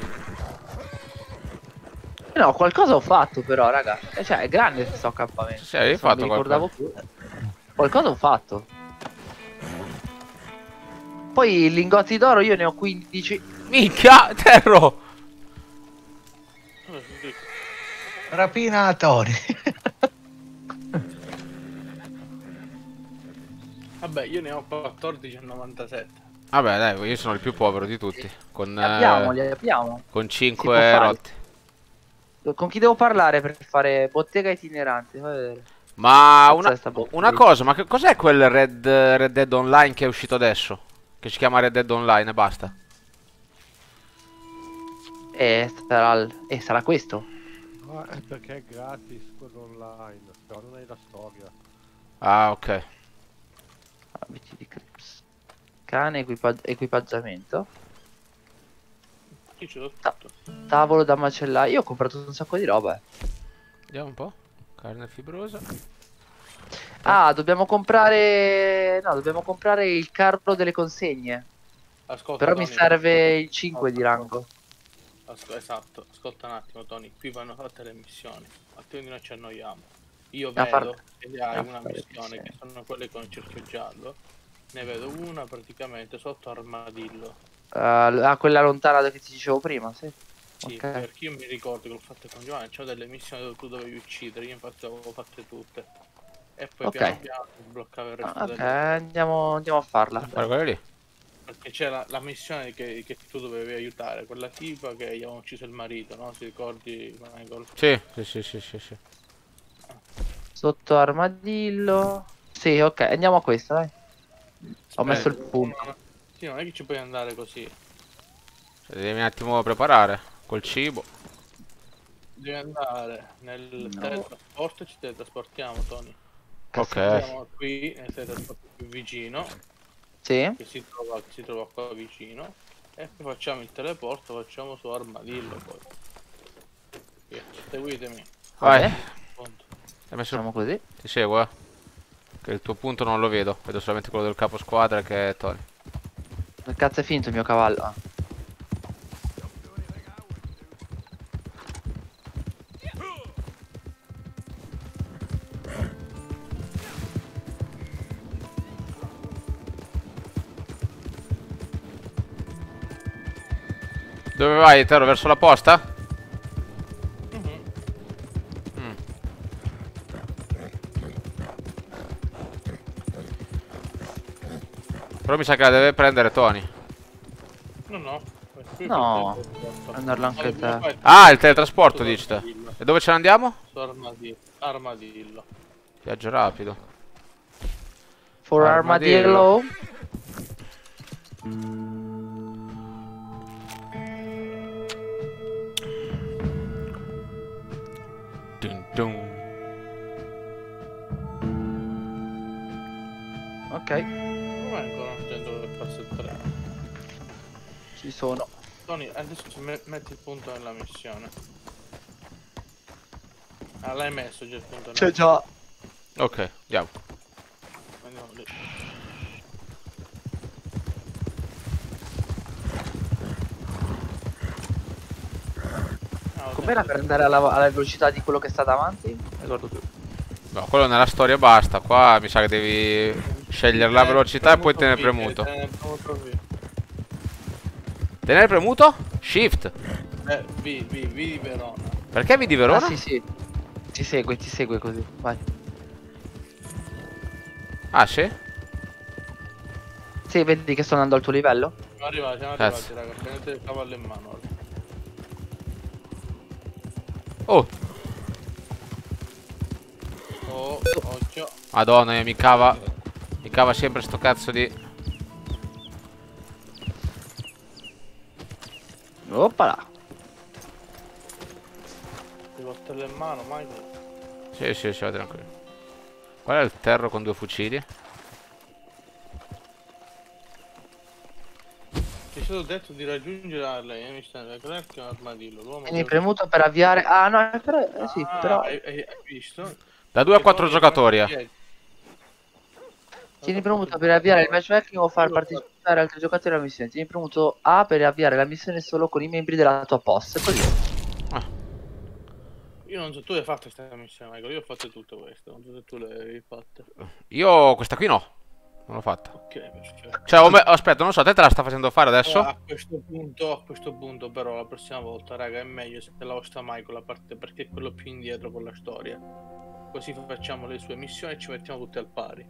Speaker 6: No, qualcosa ho fatto però, raga. Eh, Cioè, è grande questo accampamento.
Speaker 1: sì, hai
Speaker 6: Non
Speaker 1: fatto
Speaker 6: mi ricordavo più. Qualcosa ho fatto. Poi i lingotti d'oro io ne ho quindici.
Speaker 1: minchia, terro.
Speaker 2: Oh, sì.
Speaker 5: Rapina a Tony.
Speaker 2: Vabbè, io ne ho quattordici e novantasette.
Speaker 1: Vabbè, dai, io sono il più povero di tutti. Con,
Speaker 6: Li abbiamo,
Speaker 1: eh,
Speaker 6: li abbiamo.
Speaker 1: con
Speaker 6: Si può
Speaker 1: cinque
Speaker 6: fare.
Speaker 1: rotti.
Speaker 6: Con chi devo parlare per fare bottega itinerante? Fai vedere.
Speaker 1: Ma
Speaker 6: Cazzo
Speaker 1: una,
Speaker 6: è sta bottega?
Speaker 1: una cosa, ma che cos'è quel Red, Red Dead Online che è uscito adesso? Che si chiama Red Dead Online e basta.
Speaker 6: E sarà, il- e sarà questo.
Speaker 4: No, è perché è gratis quello online, però non hai la storia.
Speaker 1: Ah, ok.
Speaker 6: Abiti di Crips. Cane, equipag- equipaggiamento.
Speaker 2: Io ce l'ho
Speaker 6: Ta-
Speaker 2: tutto.
Speaker 6: Tavolo da macellaio. Io ho comprato un sacco di roba. eh.
Speaker 1: Vediamo un po'. Carne fibrosa.
Speaker 6: Ah, dobbiamo comprare... No, dobbiamo comprare il carro delle consegne.
Speaker 2: Ascolta,
Speaker 6: Però mi
Speaker 2: Tony.
Speaker 6: serve il cinque di rango.
Speaker 2: Asco- esatto, ascolta un attimo Tony, qui vanno fatte le missioni, altrimenti noi ci annoiamo. Io
Speaker 6: Da
Speaker 2: vedo
Speaker 6: far-
Speaker 2: che hai
Speaker 6: da
Speaker 2: una
Speaker 6: fare
Speaker 2: missione
Speaker 6: missioni.
Speaker 2: che sono quelle con il cerchio giallo, ne vedo una praticamente sotto armadillo.
Speaker 6: Uh, ah, quella lontana che ti dicevo prima, sì.
Speaker 2: Sì,
Speaker 6: Ok.
Speaker 2: perché io mi ricordo che l'ho fatta con Giovanni, c'ho delle missioni dove tu dovevi uccidere, io infatti le avevo fatte tutte. e poi
Speaker 6: Ok.
Speaker 2: piano piano sbloccare il resto
Speaker 6: Ah, ok,
Speaker 2: del...
Speaker 6: andiamo, andiamo a farla.
Speaker 1: Guarda quella lì.
Speaker 2: Perché c'è la, la missione che, che tu dovevi aiutare, quella tipa che gli aveva ucciso il marito, no? Si ricordi, Michael?
Speaker 1: Sì, sì, sì, sì, sì, sì.
Speaker 6: Sotto armadillo. Sì, ok, andiamo a questa, dai. Ho messo il
Speaker 2: Aspetta,
Speaker 6: punto.
Speaker 2: no, sì, non è che ci puoi andare così.
Speaker 1: Cioè, devi un attimo preparare col cibo.
Speaker 2: Devi andare nel
Speaker 6: No.
Speaker 2: teletrasporto e ci teletrasportiamo, Tony.
Speaker 1: Ok.
Speaker 2: Andiamo qui nel teletrasporto più vicino,
Speaker 6: Sì.
Speaker 2: che si trova, che si trova qua vicino. E poi facciamo il teleporto, facciamo su armadillo poi. Via, seguitemi.
Speaker 1: Vai.
Speaker 6: Vabbè,
Speaker 2: Punto.
Speaker 1: Hai messo il...
Speaker 6: facciamo così.
Speaker 1: Ti seguo, eh. Che il tuo punto non lo vedo. Vedo solamente quello del capo squadra che è Tony.
Speaker 6: Che cazzo è finito il mio cavallo? Ah.
Speaker 1: Dove vai, Tero? Verso la posta?
Speaker 2: Mhm.
Speaker 1: Mm. Però mi sa che la deve prendere Tony.
Speaker 2: No, no. Qui
Speaker 6: No,
Speaker 2: per teletrasporto.
Speaker 6: prenderlo anche
Speaker 2: Allora, dobbiamo
Speaker 6: te.
Speaker 2: fare
Speaker 1: Ah, il teletrasporto
Speaker 2: su
Speaker 1: dici te.
Speaker 2: armadillo.
Speaker 1: E dove ce ne andiamo?
Speaker 2: Su armadillo. Armadillo.
Speaker 1: Viaggio rapido.
Speaker 6: For
Speaker 1: Armadillo.
Speaker 6: armadillo.
Speaker 1: Dun dun.
Speaker 6: Ok,
Speaker 2: Come ancora non sento che passa il treno?
Speaker 6: ci sono.
Speaker 2: Tony, adesso ci me- metti il punto nella missione. Ah, l'hai messo già il punto nella
Speaker 6: già.
Speaker 1: Ok, andiamo.
Speaker 2: Andiamo lì. Ah, ho
Speaker 6: Com'era
Speaker 2: sentito.
Speaker 6: per andare alla, alla velocità di quello che sta davanti? Non ricordo più.
Speaker 1: No, quello nella storia basta. Qua mi sa che devi scegliere la
Speaker 2: Eh,
Speaker 1: velocità e poi tenere
Speaker 2: V,
Speaker 1: premuto.
Speaker 2: eh, premuto V.
Speaker 1: Tenere premuto? Shift.
Speaker 2: Eh, V, V, V di Verona.
Speaker 1: Perché vi di Verona?
Speaker 6: Ah, sì, sì. Ti segue, ti segue così. Vai.
Speaker 1: Ah, sì?
Speaker 6: Sì, vedi che sto andando al tuo livello?
Speaker 2: Siamo arrivati, siamo
Speaker 1: Cazzo.
Speaker 2: arrivati, raga. Prendete il cavallo in mano ora.
Speaker 1: Oh,
Speaker 2: Oh, occhio.
Speaker 1: madonna, mia, mi cava. Mi cava sempre sto cazzo di...
Speaker 6: Oppala.
Speaker 2: Ti coltello in mano, Michael.
Speaker 1: Sì, sì, sì, va tranquillo. Qual è il terro con due fucili?
Speaker 2: Ti è stato detto di raggiungere Harley, eh, mi sta Leclerc e un armadillo. L'uomo
Speaker 6: Tieni
Speaker 2: che-
Speaker 6: premuto per avviare. Ah, no, però. Eh, sì,
Speaker 2: Ah,
Speaker 6: però.
Speaker 2: hai, hai- hai visto?
Speaker 1: Da due a
Speaker 2: Che
Speaker 1: quattro
Speaker 2: Tony è
Speaker 1: giocatori.
Speaker 2: davanti
Speaker 1: eh.
Speaker 2: a piedi.
Speaker 6: Tieni premuto per avviare il matchmaking o far partecipare altri giocatori alla missione. Tieni premuto A per avviare la missione solo con i membri della tua posse. Così.
Speaker 2: Io non so, tu hai fatto questa missione, Michael. Io ho fatto tutte queste. Non so se tu le hai fatte.
Speaker 1: Io questa qui no. Non l'ho fatta.
Speaker 2: Ok, perfetto.
Speaker 1: Cioè, ho me- aspetta, non so, te te la sta facendo fare adesso?
Speaker 2: Allora, a questo punto, a questo punto, però, la prossima volta, raga, è meglio se la vostra Michael a parte perché è quello più indietro con la storia. Così facciamo le sue missioni e ci mettiamo tutti al pari.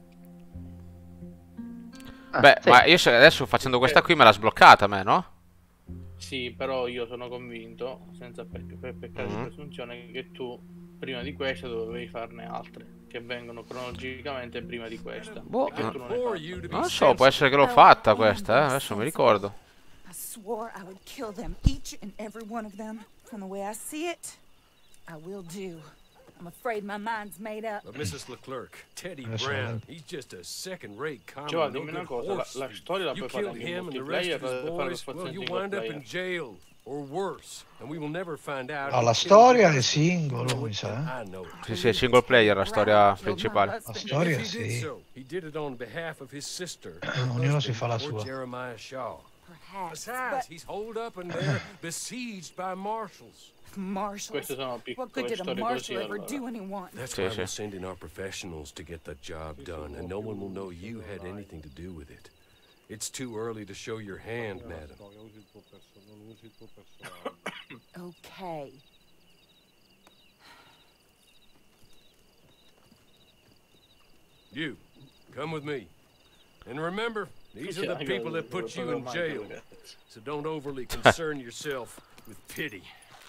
Speaker 6: Ah,
Speaker 1: Beh,
Speaker 6: sì.
Speaker 1: ma io se adesso facendo questa qui me l'ha sbloccata a me, no?
Speaker 2: Sì, però io sono convinto, senza per, per peccare
Speaker 1: Mhm.
Speaker 2: di presunzione, che tu prima di questa dovevi farne altre che vengono cronologicamente prima di questa.
Speaker 1: Boh,
Speaker 2: e che tu non hai
Speaker 3: For
Speaker 2: fatto.
Speaker 3: you to be
Speaker 1: Non so, può essere che l'ho fatta questa, eh? Adesso mi ricordo.
Speaker 7: I swore I would kill them, each and every one of them. From the way I see it, I will do. I'm afraid my mind's made up.
Speaker 3: But missus Leclerc, Teddy
Speaker 5: Adesso
Speaker 3: Brown,
Speaker 5: vedete.
Speaker 3: he's just a second-rate common,
Speaker 2: Giovanni,
Speaker 3: no
Speaker 2: dimmi una
Speaker 3: good
Speaker 2: cosa, la,
Speaker 3: horse
Speaker 2: la
Speaker 3: thief.
Speaker 2: storia la
Speaker 3: You
Speaker 2: puoi fare
Speaker 3: killed
Speaker 2: anche in
Speaker 3: him and the rest
Speaker 2: multiplayer
Speaker 3: of his
Speaker 2: per fare lo
Speaker 3: boys,
Speaker 2: spazio
Speaker 3: well,
Speaker 2: in
Speaker 3: you
Speaker 2: single
Speaker 3: wind up in
Speaker 2: player.
Speaker 3: jail or worse, and we will never find out.
Speaker 5: No,
Speaker 3: who
Speaker 5: la
Speaker 3: killed
Speaker 5: storia
Speaker 3: your
Speaker 5: è
Speaker 3: husband.
Speaker 5: singolo,
Speaker 3: You know
Speaker 5: mi
Speaker 3: it,
Speaker 5: sa.
Speaker 3: and
Speaker 5: eh.
Speaker 3: I know it.
Speaker 1: Sì, sì, è single player la storia principale.
Speaker 5: La
Speaker 3: And
Speaker 5: storia
Speaker 3: if he did
Speaker 5: sì.
Speaker 3: so, he did it on behalf of his sister,
Speaker 5: Ognuno si fa la
Speaker 3: or
Speaker 5: sua.
Speaker 3: Jeremiah Shaw.
Speaker 7: Perhaps,
Speaker 3: Besides,
Speaker 7: but
Speaker 3: he's holed up in there, besieged by marshals.
Speaker 7: marshals.
Speaker 2: Queste sono
Speaker 7: What good
Speaker 2: piccole
Speaker 7: did a
Speaker 2: storie così
Speaker 7: marshal ever
Speaker 2: allora.
Speaker 7: do anyone?
Speaker 3: That's
Speaker 1: Sì,
Speaker 3: why
Speaker 1: sì.
Speaker 3: we'll send in our professionals to get the job done, and no one will know you had anything to do with it. It's too early to show your hand, madam.
Speaker 4: Storia, usi il tuo perso- non usi il tuo personaggio.
Speaker 7: Okay.
Speaker 3: You, come with me. And remember, these are the people that put you in jail. So don't overly concern yourself with pity.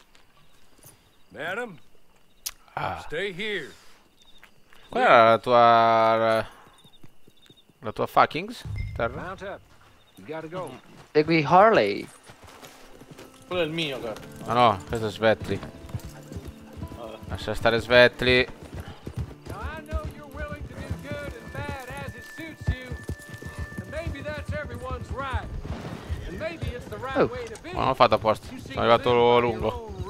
Speaker 3: Madam,
Speaker 1: Ah.
Speaker 3: stay here.
Speaker 1: Qual era la tua... La tua fuckings? Terra?
Speaker 4: Mount up. You gotta go.
Speaker 6: Segui Harley.
Speaker 2: Quello è il mio, caro.
Speaker 1: Ma no, questo è Svetli.
Speaker 2: Vabbè.
Speaker 1: Lascia stare Svetli.
Speaker 8: Now I know you're willing to do good and bad as it suits you, and maybe that's everyone's right, and maybe it's the right
Speaker 6: Oh.
Speaker 8: way to be.
Speaker 1: Non l'ho fatto apposta.
Speaker 8: You seem
Speaker 1: Sono
Speaker 8: to
Speaker 1: arrivato
Speaker 8: live by your
Speaker 1: lungo.
Speaker 8: own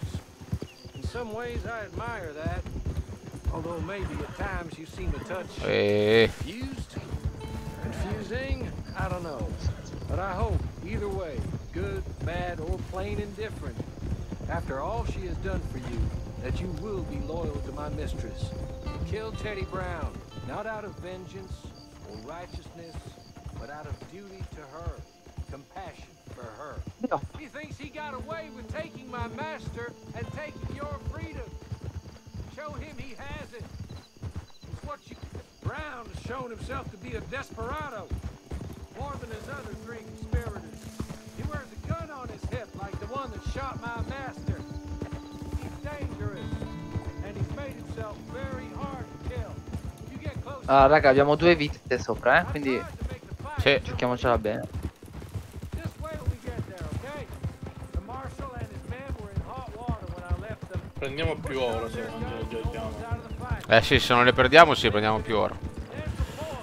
Speaker 8: rules. In some ways I admire that, although maybe at times you seem a touch
Speaker 1: E...
Speaker 8: confused, confusing. I don't know, but I hope either way, good, bad, or plain indifferent, after all she has done for you, that you will be loyal to my mistress. Kill Teddy Brown, not out of vengeance or righteousness, but out of duty to her, compassion for her.
Speaker 6: No.
Speaker 8: He thinks he got away with taking my master and taking your freedom. Show him he has it. It's what you... Brown has shown himself to be a desperado, more than his other three conspirators. He wears a gun on his hip like the one that shot my master. He's dangerous, and he's made himself very hard to kill. If you get close...
Speaker 6: Ah, raga, abbiamo due vite sopra, eh,
Speaker 8: I
Speaker 6: quindi
Speaker 8: tried to make the fight
Speaker 1: Sì.
Speaker 6: giochiamocela bene.
Speaker 8: Just wait till we get there, okay? The marshal and his men were in hot water when I left them.
Speaker 2: Prendiamo più oro se non ce lo giochiamo.
Speaker 8: Out of the fight.
Speaker 1: Eh sì, se non le perdiamo sì, prendiamo più oro.
Speaker 8: Then support.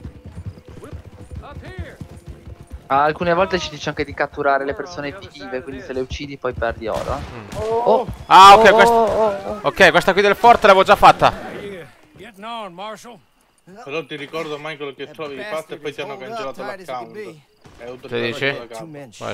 Speaker 8: Whip up here.
Speaker 6: Ah, alcune volte ci dice anche di catturare le persone vive, quindi se le uccidi poi perdi oro. Oh,
Speaker 1: Ah, ok,
Speaker 6: oh,
Speaker 1: questa...
Speaker 6: oh, oh, oh.
Speaker 1: Ok, questa qui del forte l'avevo già fatta.
Speaker 8: Getting on, Marshal.
Speaker 2: Però ti ricordo, Michael, che trovi di fatto e poi ti hanno cancellato l'account. È tutto
Speaker 1: Che dici?
Speaker 2: da capo.
Speaker 1: Vai.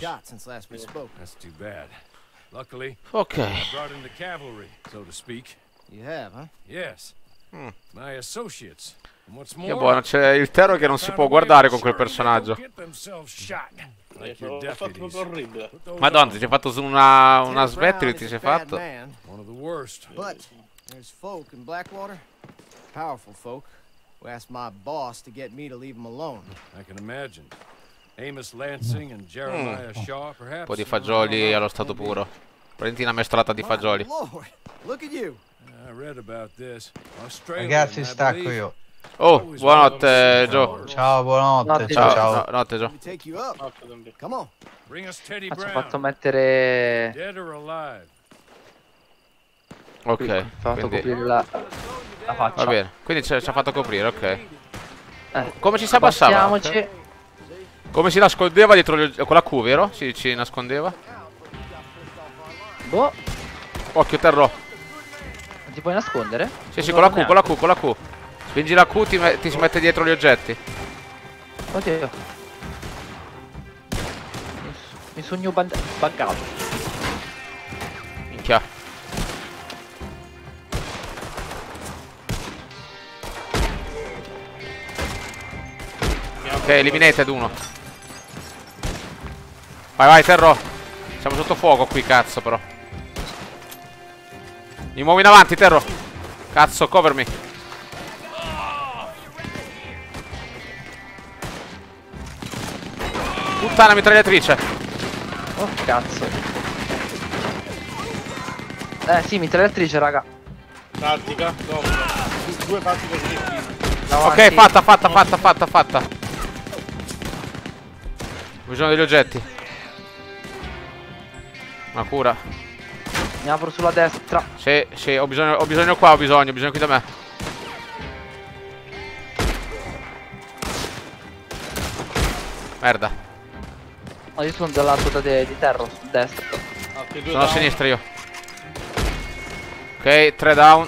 Speaker 3: That's too bad. Luckily,
Speaker 1: Ok.
Speaker 3: I brought in the cavalry, so to speak.
Speaker 9: You have, huh?
Speaker 3: Yes.
Speaker 1: Hmm.
Speaker 3: My associates. And what's more,
Speaker 1: Che buono, c'è il Terro che non si può guardare con quel personaggio.
Speaker 3: Get themselves shot.
Speaker 2: Eh,
Speaker 3: Like your
Speaker 2: L'ho fatto
Speaker 3: deputies.
Speaker 2: proprio orribile.
Speaker 3: Put those
Speaker 1: Madonna,
Speaker 3: on.
Speaker 1: ti sei fatto su una, una
Speaker 9: Ted Brown
Speaker 1: Svetli,
Speaker 9: is
Speaker 1: ti
Speaker 9: a
Speaker 1: sei
Speaker 9: bad
Speaker 1: fatto?
Speaker 9: man,
Speaker 3: One of the worst.
Speaker 9: but there's folk in Blackwater, powerful folk, who asked my boss to get me to leave him alone.
Speaker 3: I can imagine. Amos Lansing and Jeremiah Shaw, perhaps.
Speaker 1: Un po' di fagioli allo stato puro. Prendi una mescolata di
Speaker 9: My
Speaker 1: fagioli.
Speaker 9: Lord, look at you.
Speaker 3: I read about this. Australian,
Speaker 5: Ragazzi,
Speaker 3: I
Speaker 5: stacco
Speaker 3: believe.
Speaker 5: io.
Speaker 1: Oh, buonanotte Gio.
Speaker 5: Ciao, buonanotte.
Speaker 6: Notte,
Speaker 5: Ciao,
Speaker 6: Gio.
Speaker 5: ciao.
Speaker 1: No, notte Gio.
Speaker 9: Let me take you up.
Speaker 2: Fatto sempre.
Speaker 9: Come on.
Speaker 3: Bring us Teddy
Speaker 6: Ah, ci ho
Speaker 3: Brown.
Speaker 6: fatto mettere...
Speaker 3: Dead or alive.
Speaker 1: Ok,
Speaker 6: Qui, ci ho fatto
Speaker 1: quindi...
Speaker 6: coprire la, la faccia.
Speaker 1: Va bene, quindi ci ci ha fatto coprire, ok.
Speaker 6: Eh,
Speaker 1: Come ci si abbassava?
Speaker 6: abbassiamoci.
Speaker 1: Come si nascondeva dietro gli... con la Q, vero? Si, ci nascondeva.
Speaker 6: Boh,
Speaker 1: Occhio, Terro.
Speaker 6: non ti puoi nascondere?
Speaker 1: Sì, sì, con la Q, con la Q, con la Q. Spingi la Q, ti, me- ti si mette dietro gli oggetti.
Speaker 6: Oddio. Mi, s- mi sogno band- buggato.
Speaker 1: Minchia. Ok, eliminated uno. Vai, vai, Terro. Siamo sotto fuoco qui, cazzo, però. Mi muovo in avanti, Terro. Cazzo, covermi. Puttana mitragliatrice.
Speaker 6: Oh, cazzo. Eh, sì, mitragliatrice, raga.
Speaker 2: Tattica, dopo. Due fatti così.
Speaker 6: Davanti.
Speaker 1: Ok, fatta, fatta, fatta, fatta, fatta. Ho bisogno degli oggetti. Una cura.
Speaker 6: Mi apro sulla destra.
Speaker 1: Sì, sì, ho bisogno, ho bisogno qua, ho bisogno, ho bisogno qui da me. Merda.
Speaker 6: No, io sono dal lato da te, di terra, su destra.
Speaker 2: Altri due
Speaker 1: Sono a
Speaker 2: down.
Speaker 1: sinistra io. Ok, tre down.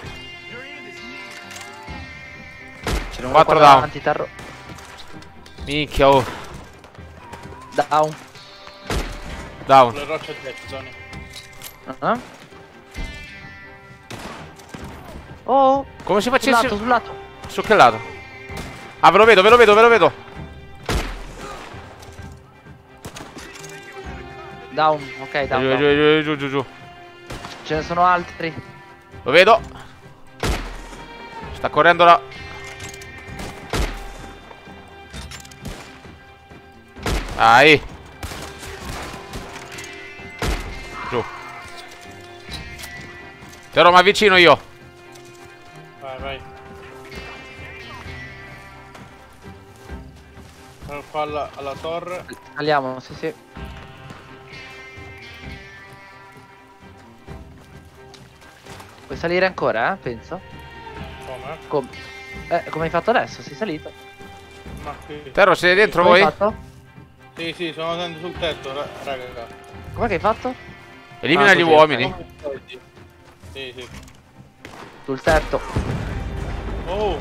Speaker 6: Ce n'è uno
Speaker 1: Quattro
Speaker 6: qua
Speaker 1: down.
Speaker 6: davanti, terra.
Speaker 1: Minchia, oh.
Speaker 6: Down.
Speaker 1: Down.
Speaker 2: Sulle rocce a destra, Tony.
Speaker 6: Ah. Oh,
Speaker 1: Come si
Speaker 6: sul
Speaker 1: facesse...
Speaker 6: lato, sul lato.
Speaker 1: Su che lato? Ah, ve lo vedo, ve lo vedo, ve lo vedo.
Speaker 6: Down, ok, down,
Speaker 1: Giù,
Speaker 6: down.
Speaker 1: giù, giù, giù, giù, giù.
Speaker 6: Ce ne sono altri.
Speaker 1: Lo vedo. Sta correndo là. Dai. Giù. Però mi avvicino io.
Speaker 2: Vai, vai. Allora, qua alla, alla torre.
Speaker 6: Saliamo, sì sì. Puoi salire ancora, eh? Penso.
Speaker 2: Come?
Speaker 6: Com eh, come hai fatto adesso? Sei salito?
Speaker 2: Ma qui.
Speaker 1: Terro, siete dentro
Speaker 6: Come
Speaker 1: voi?
Speaker 6: hai fatto?
Speaker 2: Sì, sì, sono andando sul tetto, ra- raga.
Speaker 6: Com'è che hai fatto?
Speaker 1: Elimina
Speaker 6: Ah,
Speaker 1: gli
Speaker 6: così,
Speaker 1: uomini.
Speaker 2: Sì, sì.
Speaker 6: Sul tetto.
Speaker 2: Oh!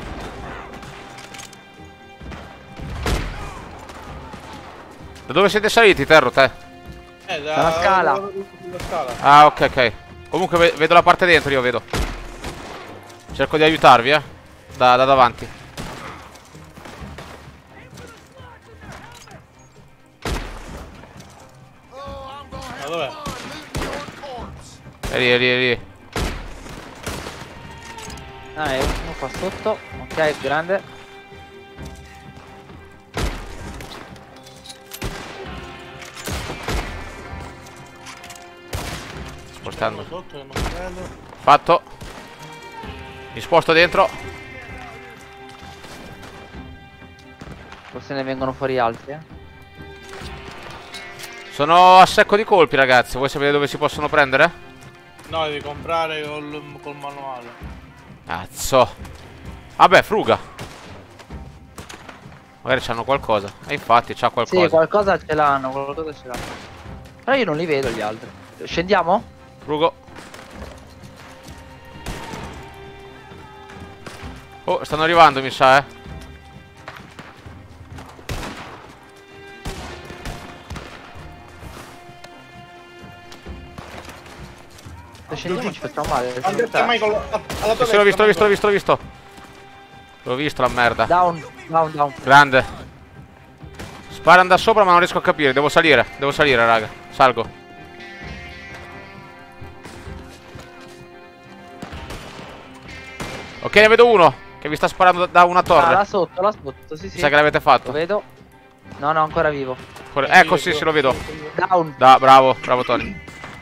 Speaker 1: Da dove siete saliti, Terro, te?
Speaker 2: Eh, da,
Speaker 6: Dalla scala.
Speaker 2: da- dalla scala.
Speaker 1: Ah, ok, ok. Comunque ve vedo la parte dentro, io vedo. Cerco di aiutarvi, eh. Da, da davanti.
Speaker 2: Ma dov'è?
Speaker 1: È lì, è lì, è lì.
Speaker 6: Ah, è uno qua sotto. Ok, grande.
Speaker 1: Spostando.
Speaker 2: Sotto, che non credo.
Speaker 1: Fatto. Mi sposto dentro.
Speaker 6: Forse ne vengono fuori altri, eh.
Speaker 1: Sono a secco di colpi, ragazzi. Vuoi sapere dove si possono prendere?
Speaker 2: No, devi comprare col, col manuale.
Speaker 1: Cazzo. Vabbè, fruga. Magari c'hanno qualcosa. E infatti c'ha qualcosa.
Speaker 6: Sì, qualcosa ce l'hanno, qualcosa ce l'hanno. Però io non li vedo gli altri. Scendiamo?
Speaker 1: Frugo. Oh, stanno arrivando, mi sa, eh.
Speaker 6: Se scendiamo ci facciamo male.
Speaker 2: Andate, Michael, alla tua
Speaker 1: Sì, l'ho visto, l'ho visto, l'ho
Speaker 2: Michael.
Speaker 1: visto, l'ho visto. L'ho visto la merda.
Speaker 6: Down, down, down.
Speaker 1: Grande. Sparano da sopra ma non riesco a capire. Devo salire, devo salire, raga. Salgo. Ok, ne vedo uno che vi sta sparando da una
Speaker 6: Ah,
Speaker 1: torre.
Speaker 6: là sotto, là sotto, sì sì.
Speaker 1: Mi sa che l'avete
Speaker 6: Lo
Speaker 1: fatto.
Speaker 6: vedo. No, no, ancora vivo.
Speaker 1: Ecco, sì, sì, lo vedo.
Speaker 6: Down.
Speaker 1: Da, bravo, bravo Tony.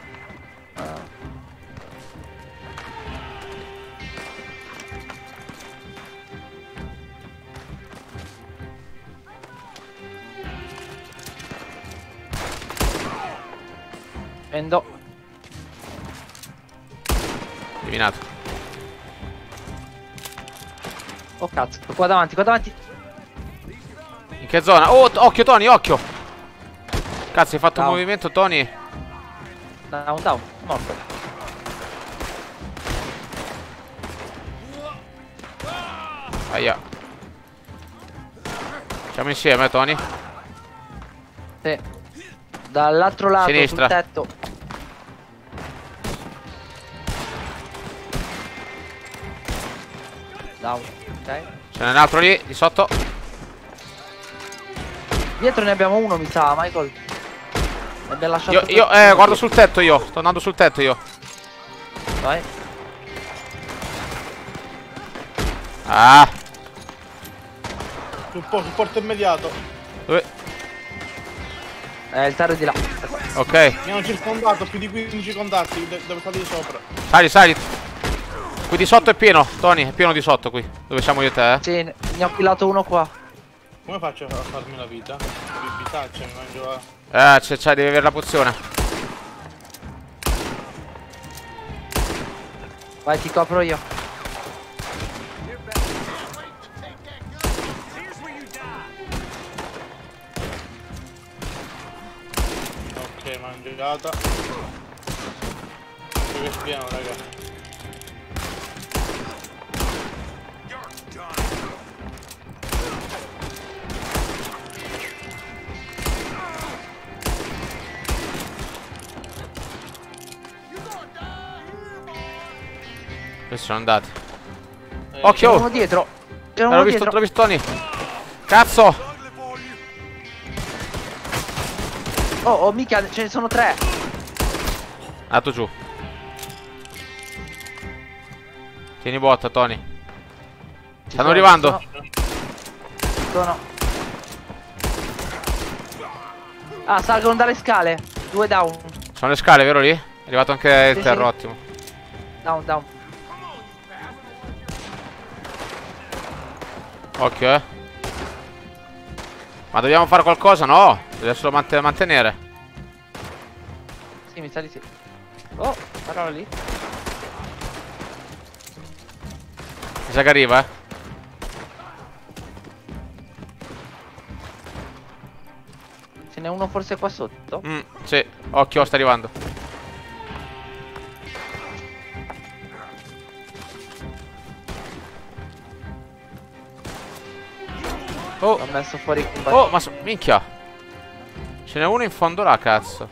Speaker 6: Scendo.
Speaker 1: Eliminato.
Speaker 6: Oh cazzo, qua davanti, qua davanti.
Speaker 1: In che zona? Oh, occhio Tony, occhio. Cazzo, hai fatto un
Speaker 6: Down.
Speaker 1: movimento, Tony.
Speaker 6: Down, down, morto.
Speaker 1: Aia. Siamo insieme, Tony.
Speaker 6: Sì. Dall'altro lato,
Speaker 1: Sinistra.
Speaker 6: sul tetto. Down, ok.
Speaker 1: Ce n'è un altro lì, di sotto.
Speaker 6: Dietro ne abbiamo uno, mi sa, Michael. Ne abbiamo lasciato
Speaker 1: Io, io,
Speaker 6: qualcuno
Speaker 1: eh, guardo
Speaker 6: dietro.
Speaker 1: sul tetto io. Sto andando sul tetto io.
Speaker 6: Vai.
Speaker 1: Ah.
Speaker 2: Supporto, supporto immediato.
Speaker 1: Dove?
Speaker 6: Eh, il tarro è di là.
Speaker 1: Ok.
Speaker 2: Mi hanno circondato più di quindici contatti. de- Devo salire sopra.
Speaker 1: Sali, sali. Qui di sotto è pieno, Tony. È pieno di sotto qui. Dove siamo io e te, eh?
Speaker 6: Sì, ne ne ho pillato uno qua.
Speaker 2: Come faccio a farmi la vita? Di bisaccia, mi mangio la...
Speaker 1: Eh, c'è, c'è, devi avere la pozione.
Speaker 6: Vai, ti copro io.
Speaker 2: Ok, mangiata. Dove spiano, raga?
Speaker 1: Questi sono andati.
Speaker 2: Eh,
Speaker 6: C'è
Speaker 1: Occhio!
Speaker 6: uno dietro. C'è
Speaker 1: L'ho
Speaker 6: uno
Speaker 1: visto,
Speaker 6: dietro.
Speaker 1: l'ho visto, Tony. Cazzo!
Speaker 6: Oh, oh, mica, ce ne sono tre.
Speaker 1: Andato giù. Tieni botta, Tony.
Speaker 6: Ci
Speaker 1: Stanno
Speaker 6: sono,
Speaker 1: arrivando.
Speaker 6: ci Sono. Ah, salgono dalle scale. Due down.
Speaker 1: Sono le scale, vero lì? È arrivato anche il
Speaker 6: Sì,
Speaker 1: terro,
Speaker 6: sì.
Speaker 1: ottimo.
Speaker 6: Down, down.
Speaker 1: Occhio, eh. Ma dobbiamo fare qualcosa? No, deve solo mant- mantenere.
Speaker 6: Sì, mi sa di sì. Oh, parola lì.
Speaker 1: Mi sa che arriva, eh.
Speaker 6: Ce n'è uno forse qua sotto.
Speaker 1: Mm, sì, occhio, sta arrivando. Oh,
Speaker 6: L'ho messo fuori combattimento.
Speaker 1: oh, ma so- minchia. Ce n'è uno in fondo là, cazzo.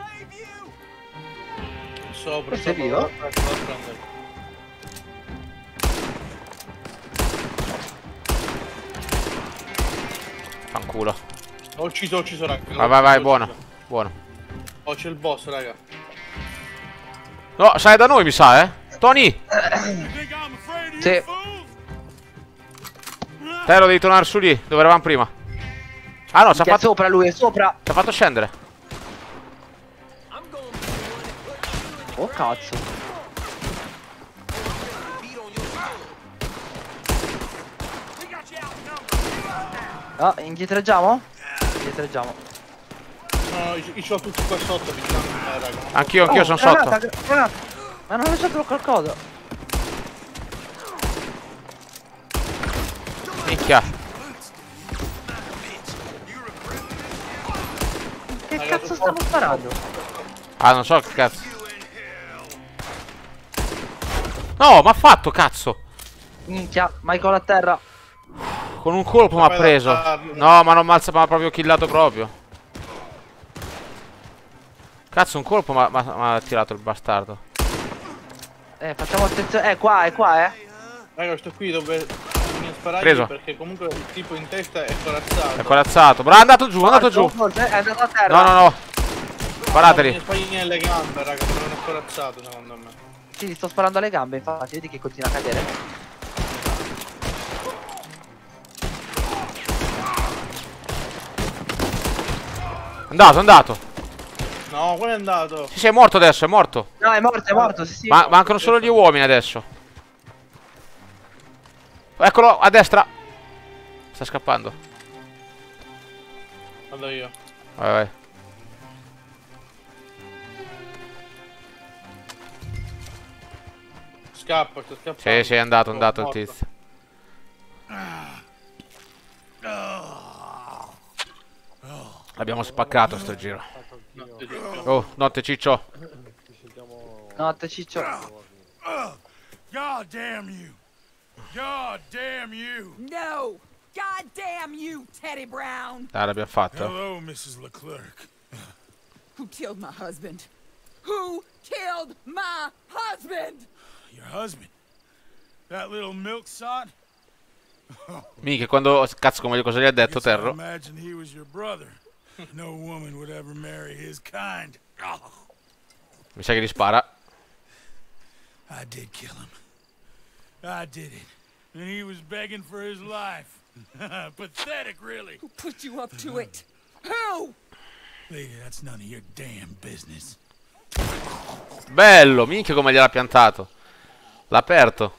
Speaker 2: Sopra,
Speaker 6: Questo è
Speaker 2: sopra,
Speaker 6: vivo?
Speaker 2: sopra, sopra, sopra.
Speaker 1: Fanculo.
Speaker 2: Ho ucciso, ho ucciso, raga.
Speaker 1: Vai, vai, vai, buono. Buono.
Speaker 2: Oh, c'è il boss, raga.
Speaker 1: No, sai da noi, mi sa, eh. Tony,
Speaker 6: Sì.
Speaker 1: te lo devi tornare su lì, dove eravamo prima. Ah no, ci ha
Speaker 6: Che è
Speaker 1: fatto,
Speaker 6: sopra lui, è sopra.
Speaker 1: ci ha fatto scendere.
Speaker 6: Oh cazzo. Ah, indietreggiamo? Indietreggiamo.
Speaker 2: No, io, io ho tutti qua sotto vicino a me, raga.
Speaker 1: Anch'io, anch'io
Speaker 6: Oh,
Speaker 1: sono
Speaker 6: granata,
Speaker 1: sotto.
Speaker 6: gra- granata. Ma non ho lasciato qualcosa.
Speaker 1: Minchia.
Speaker 6: Che
Speaker 2: Raga,
Speaker 6: cazzo
Speaker 2: tu-
Speaker 6: stavo sparando?
Speaker 1: Ah, non so che cazzo. No, ma ha fatto, cazzo.
Speaker 6: Minchia, Michael a terra.
Speaker 1: Con un colpo mi ha
Speaker 2: Vai
Speaker 1: preso.
Speaker 2: da farlo.
Speaker 1: No, ma non mi ha proprio killato proprio. Cazzo, un colpo mi ha tirato il bastardo.
Speaker 6: Eh, facciamo attenzione. Eh, qua, è qua, eh.
Speaker 2: Raga, sto qui dove mi sparare
Speaker 1: Preso.
Speaker 2: perché comunque il tipo in testa è corazzato.
Speaker 1: È corazzato. Bravo, è andato giù, è andato giù.
Speaker 6: Forse, È andato a terra.
Speaker 1: No, no, no. Sparateli.
Speaker 2: Mi spagni nelle gambe, raga, non è corazzato secondo me.
Speaker 6: Sì, gli sto sparando alle gambe, infatti, vedi che continua a cadere.
Speaker 1: È andato, è andato.
Speaker 2: No, quello è andato.
Speaker 1: Sì, sì, è morto adesso, è morto.
Speaker 6: No, è morto, è morto, sì, sì.
Speaker 1: Ma mancano solo gli uomini adesso. Eccolo, a destra. Sta scappando.
Speaker 2: Vado io.
Speaker 1: Vai, vai.
Speaker 2: Scappa, sto scappando.
Speaker 1: Sì, sì, è andato, è
Speaker 2: Oh,
Speaker 1: andato il
Speaker 2: morto.
Speaker 1: tizio. L'abbiamo spaccato sto giro.
Speaker 2: No, ti dico.
Speaker 1: Oh, notte ciccio.
Speaker 4: Ci sentiamo...
Speaker 6: Notte ciccio.
Speaker 3: God damn you! God damn you!
Speaker 7: No! God damn you, Teddy Brown!
Speaker 1: Dai, l'abbiamo fatto.
Speaker 3: Hello, missus Leclerc.
Speaker 7: Who killed my husband? Who killed my husband?
Speaker 3: Your husband? That little milksot?
Speaker 1: Minchia, quando... Cazzo, come cosa gli ha detto,
Speaker 3: Guess I
Speaker 1: Terro?
Speaker 3: imagine he was your brother. No woman would ever marry his kind.
Speaker 1: Mi sa che gli spara.
Speaker 3: I did kill him. I did it. And he was begging for his life. Pathetic, really.
Speaker 7: Who put you up to it? Who?
Speaker 3: Lady, that's none of your damn business.
Speaker 1: Bello, minchia come gliel'ha piantato. L'ha aperto.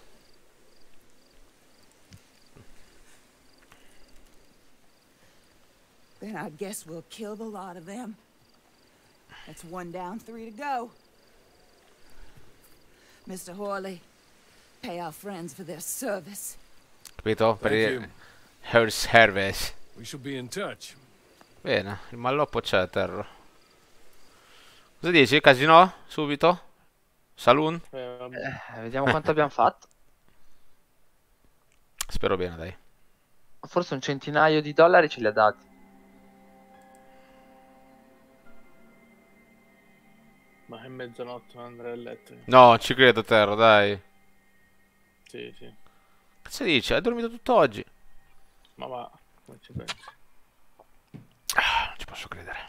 Speaker 7: Then I guess we'll kill the lot of them. That's one down, three to go. Mister Horley, pay our friends for their service.
Speaker 1: Capito? Per
Speaker 3: Thank
Speaker 1: il...
Speaker 3: you.
Speaker 1: Her service.
Speaker 3: We shall be in touch.
Speaker 1: Bene, il malloppo c'è, Terro. Cosa dici? Casino? Subito? Saloon?
Speaker 2: Eh, vabbè.
Speaker 6: Eh, vediamo quanto abbiamo fatto.
Speaker 1: Spero bene, dai.
Speaker 6: Forse un centinaio di dollari ce li ha dati.
Speaker 2: Ma è mezzanotte, andrei a letto.
Speaker 1: No, ci credo, Terro, dai.
Speaker 2: Sì, sì.
Speaker 1: Cosa dici? Hai dormito tutto oggi?
Speaker 2: Ma va, non ci pensi.
Speaker 1: Ah, non ci posso credere.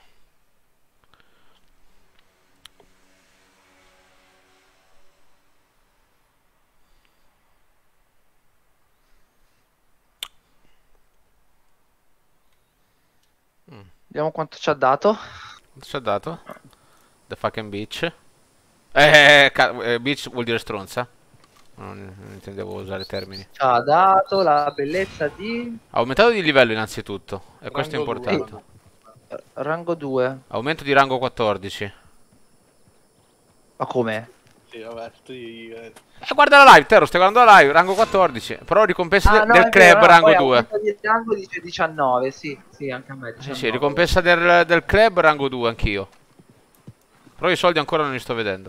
Speaker 6: Vediamo quanto ci ha dato.
Speaker 1: Quanto ci ha dato? The fucking bitch. Eh, eh, bitch vuol dire stronza. Non, non intendevo usare termini.
Speaker 6: Ci ha dato la bellezza di...
Speaker 1: Aumentato di livello innanzitutto. E
Speaker 2: Rango
Speaker 1: questo è
Speaker 2: due.
Speaker 1: importante.
Speaker 6: rango due.
Speaker 1: Aumento di rango quattordici.
Speaker 6: Ma come?
Speaker 2: Sì, vabbè, tu eh,
Speaker 1: Eh, guarda la live, Tero, stai guardando la live, rango quattordici. Però ricompensa
Speaker 6: Ah,
Speaker 1: de-
Speaker 6: no,
Speaker 1: del
Speaker 6: è
Speaker 1: club,
Speaker 6: vero, no,
Speaker 1: rango
Speaker 6: poi
Speaker 1: due.
Speaker 6: aumento di rango dice diciannove, sì, sì, anche a me.
Speaker 1: Sì,
Speaker 6: diciannove.
Speaker 1: sì, ricompensa del, del club, rango due, anch'io. Però i soldi ancora non li sto vedendo.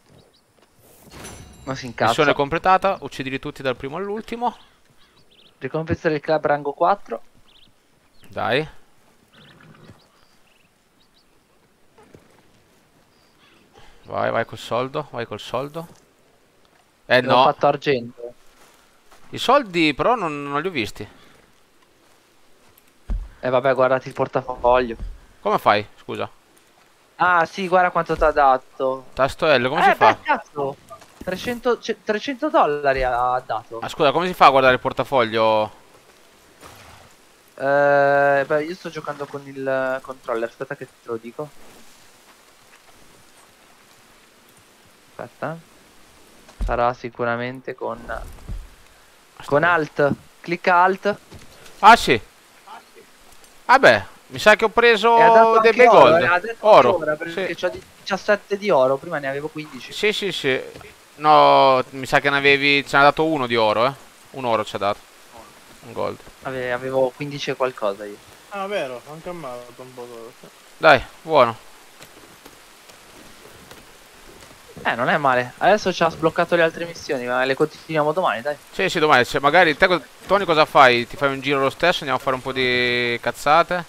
Speaker 6: Non si incazza.
Speaker 1: Missione completata, uccidili tutti dal primo all'ultimo.
Speaker 6: Ricompensa del club rango quattro.
Speaker 1: Dai. Vai, vai col soldo, vai col soldo. Eh
Speaker 6: Abbiamo
Speaker 1: no,
Speaker 6: fatto argento.
Speaker 1: i soldi però non, non li ho visti.
Speaker 6: E eh, vabbè, guardati il portafoglio.
Speaker 1: Come fai? Scusa.
Speaker 6: Ah, sì, guarda quanto ti ha dato.
Speaker 1: Tasto L, come
Speaker 6: eh,
Speaker 1: si fa?
Speaker 6: beh, cazzo. trecento, c- trecento dollari ha dato.
Speaker 1: Ah, scusa, come si fa a guardare il portafoglio?
Speaker 6: Eh, beh, io sto giocando con il controller. Aspetta che te lo dico. Aspetta. Sarà sicuramente con... Con Alt. Clicca Alt.
Speaker 1: Ah sì. Vabbè, mi sa che ho preso
Speaker 6: E ha dato
Speaker 1: dei
Speaker 6: anche
Speaker 1: bei
Speaker 6: oro,
Speaker 1: gold.
Speaker 6: eh, ha detto
Speaker 1: Oro.
Speaker 6: ora, perché
Speaker 1: Sì.
Speaker 6: c'ho diciassette di oro. Prima ne avevo quindici.
Speaker 1: Sì, sì, sì. No, mi sa che ne avevi... Ce n'ha dato uno di oro, eh. Un oro ci ha dato. Un gold.
Speaker 6: Ave- avevo quindici e qualcosa io.
Speaker 2: Ah, vero, anche a me ha dato un po' d'oro.
Speaker 1: Dai, buono.
Speaker 6: Eh, non è male. Adesso ci ha sbloccato le altre missioni, ma le continuiamo domani, dai.
Speaker 1: Sì, sì, domani. Cioè, magari te, co- Tony, cosa fai? Ti fai un giro lo stesso? Andiamo a fare un po' di cazzate.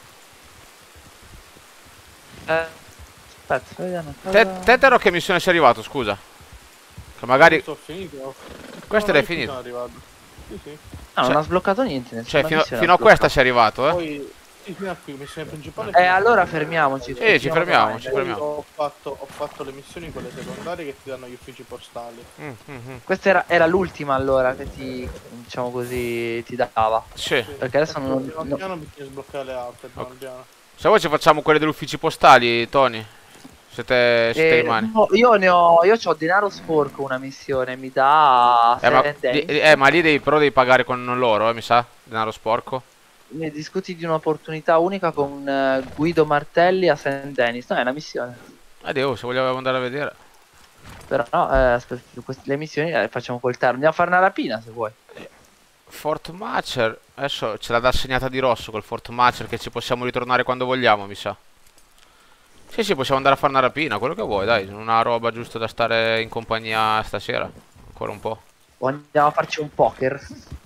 Speaker 6: Eh, aspetta, vediamo.
Speaker 1: Te, te Tero, che missione sei arrivato, scusa? Che magari...
Speaker 2: Sto finito.
Speaker 1: Questo
Speaker 2: No,
Speaker 1: l'hai
Speaker 2: no, io
Speaker 1: finito.
Speaker 2: sono arrivato. Sì, sì.
Speaker 6: No,
Speaker 1: Cioè-
Speaker 6: non ha sbloccato niente. nessuna
Speaker 1: Cioè, fino,
Speaker 6: missione
Speaker 1: fino
Speaker 6: ha
Speaker 1: a questa
Speaker 6: sbloccato.
Speaker 1: sei arrivato, eh?
Speaker 2: Poi, sì, fino a qui, missione principale.
Speaker 6: Eh, allora fermiamoci.
Speaker 1: Sì, ci fermiamo,
Speaker 6: domani,
Speaker 1: ci
Speaker 6: dai.
Speaker 1: fermiamo.
Speaker 2: Ho fatto, ho fatto le missioni quelle secondarie che ti danno gli uffici postali.
Speaker 1: Mm, mm, mm.
Speaker 6: Questa era, era l'ultima allora che ti, diciamo così, ti dava.
Speaker 1: Sì.
Speaker 6: Perché adesso non...
Speaker 2: Piano
Speaker 6: no-
Speaker 2: piano bisogna sbloccare le altre, piano piano.
Speaker 1: Se vuoi ci facciamo quelle degli uffici postali, Tony. Se te, se te
Speaker 6: Eh,
Speaker 1: rimani.
Speaker 6: no, io ne ho, io ho denaro sporco una missione, mi dà
Speaker 1: Eh ma,
Speaker 6: Seven
Speaker 1: li-
Speaker 6: Days.
Speaker 1: eh, ma lì devi, però devi pagare con loro, eh, mi sa. Denaro sporco.
Speaker 6: Ne discuti di un'opportunità unica con eh, Guido Martelli a Saint Denis. No, è una missione.
Speaker 1: Addio, se vogliamo andare a vedere.
Speaker 6: Però no, eh, aspetta, queste- le missioni le facciamo col terno. Andiamo a fare una rapina se vuoi.
Speaker 1: Fort Matcher. Adesso ce l'ha da segnata di rosso col Fort Matcher, che ci possiamo ritornare quando vogliamo, mi sa. Sì, sì, possiamo andare a fare una rapina, quello che vuoi, dai. Una roba giusto da stare in compagnia stasera. Ancora un po'.
Speaker 6: O andiamo a farci un poker.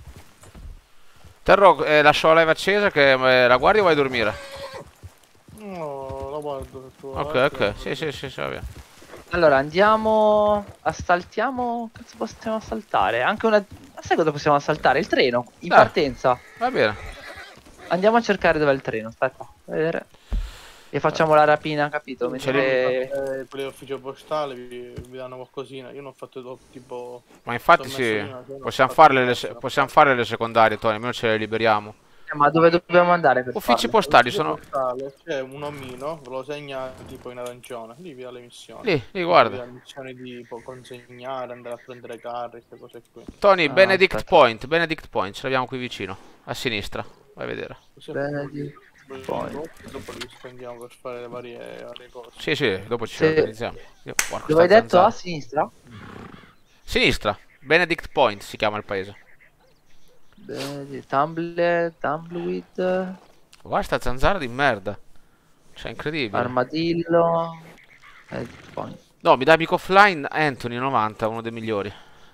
Speaker 1: Terro, eh, lascio la live accesa, che eh, la guardi o vai a dormire?
Speaker 2: No, la guardo se tu.
Speaker 1: Ok, ok. Sì, sì, sì, sì, va bene.
Speaker 6: Allora andiamo. Assaltiamo. Cazzo possiamo assaltare? Anche una. Ma sai cosa possiamo assaltare? Il treno. In
Speaker 1: Dai.
Speaker 6: partenza.
Speaker 1: Va bene.
Speaker 6: Andiamo a cercare dov'è il treno. Aspetta. A vedere. E facciamo la rapina, capito? Mentre...
Speaker 2: Eh, per l'ufficio postale vi, vi danno qualcosina. Io non ho fatto do- tipo.
Speaker 1: Ma infatti
Speaker 2: Sto
Speaker 1: sì,
Speaker 2: messo lì, ma non ho
Speaker 1: possiamo
Speaker 2: fatto
Speaker 1: farle, le,
Speaker 2: niente,
Speaker 1: se-
Speaker 2: no.
Speaker 1: possiamo fare le secondarie, Tony, almeno ce le liberiamo.
Speaker 6: Eh, ma dove dobbiamo andare per
Speaker 1: Uffici
Speaker 6: farle?
Speaker 1: postali
Speaker 2: L'ufficio
Speaker 1: sono...
Speaker 2: postale, c'è un omino, ve lo segna tipo in arancione. Lì vi dà le missioni.
Speaker 1: Lì, lì,
Speaker 2: Vi
Speaker 1: guarda.
Speaker 2: dà missioni di tipo, consegnare, andare a prendere carri, queste cose qui.
Speaker 1: Tony,
Speaker 6: Ah,
Speaker 1: Benedict
Speaker 6: aspetta.
Speaker 1: Point, Benedict Point, ce l'abbiamo qui vicino, a sinistra. Vai a vedere.
Speaker 2: Così
Speaker 6: Benedict
Speaker 2: poi
Speaker 6: Point.
Speaker 2: dopo li spendiamo per fare le varie, varie cose.
Speaker 1: Sì, sì, dopo ci
Speaker 6: Sì.
Speaker 1: organizziamo. Io, porca
Speaker 6: Dove hai
Speaker 1: sta
Speaker 6: detto?
Speaker 1: zanzara.
Speaker 6: A sinistra?
Speaker 1: Sinistra, Benedict Point si chiama il paese.
Speaker 6: Benedict, Tumble, Tumbleweed,
Speaker 1: Guarda sta zanzara di merda. Cioè, incredibile.
Speaker 6: Armadillo. Benedict Point.
Speaker 1: No, mi dà amico offline Anthony novanta, uno dei migliori.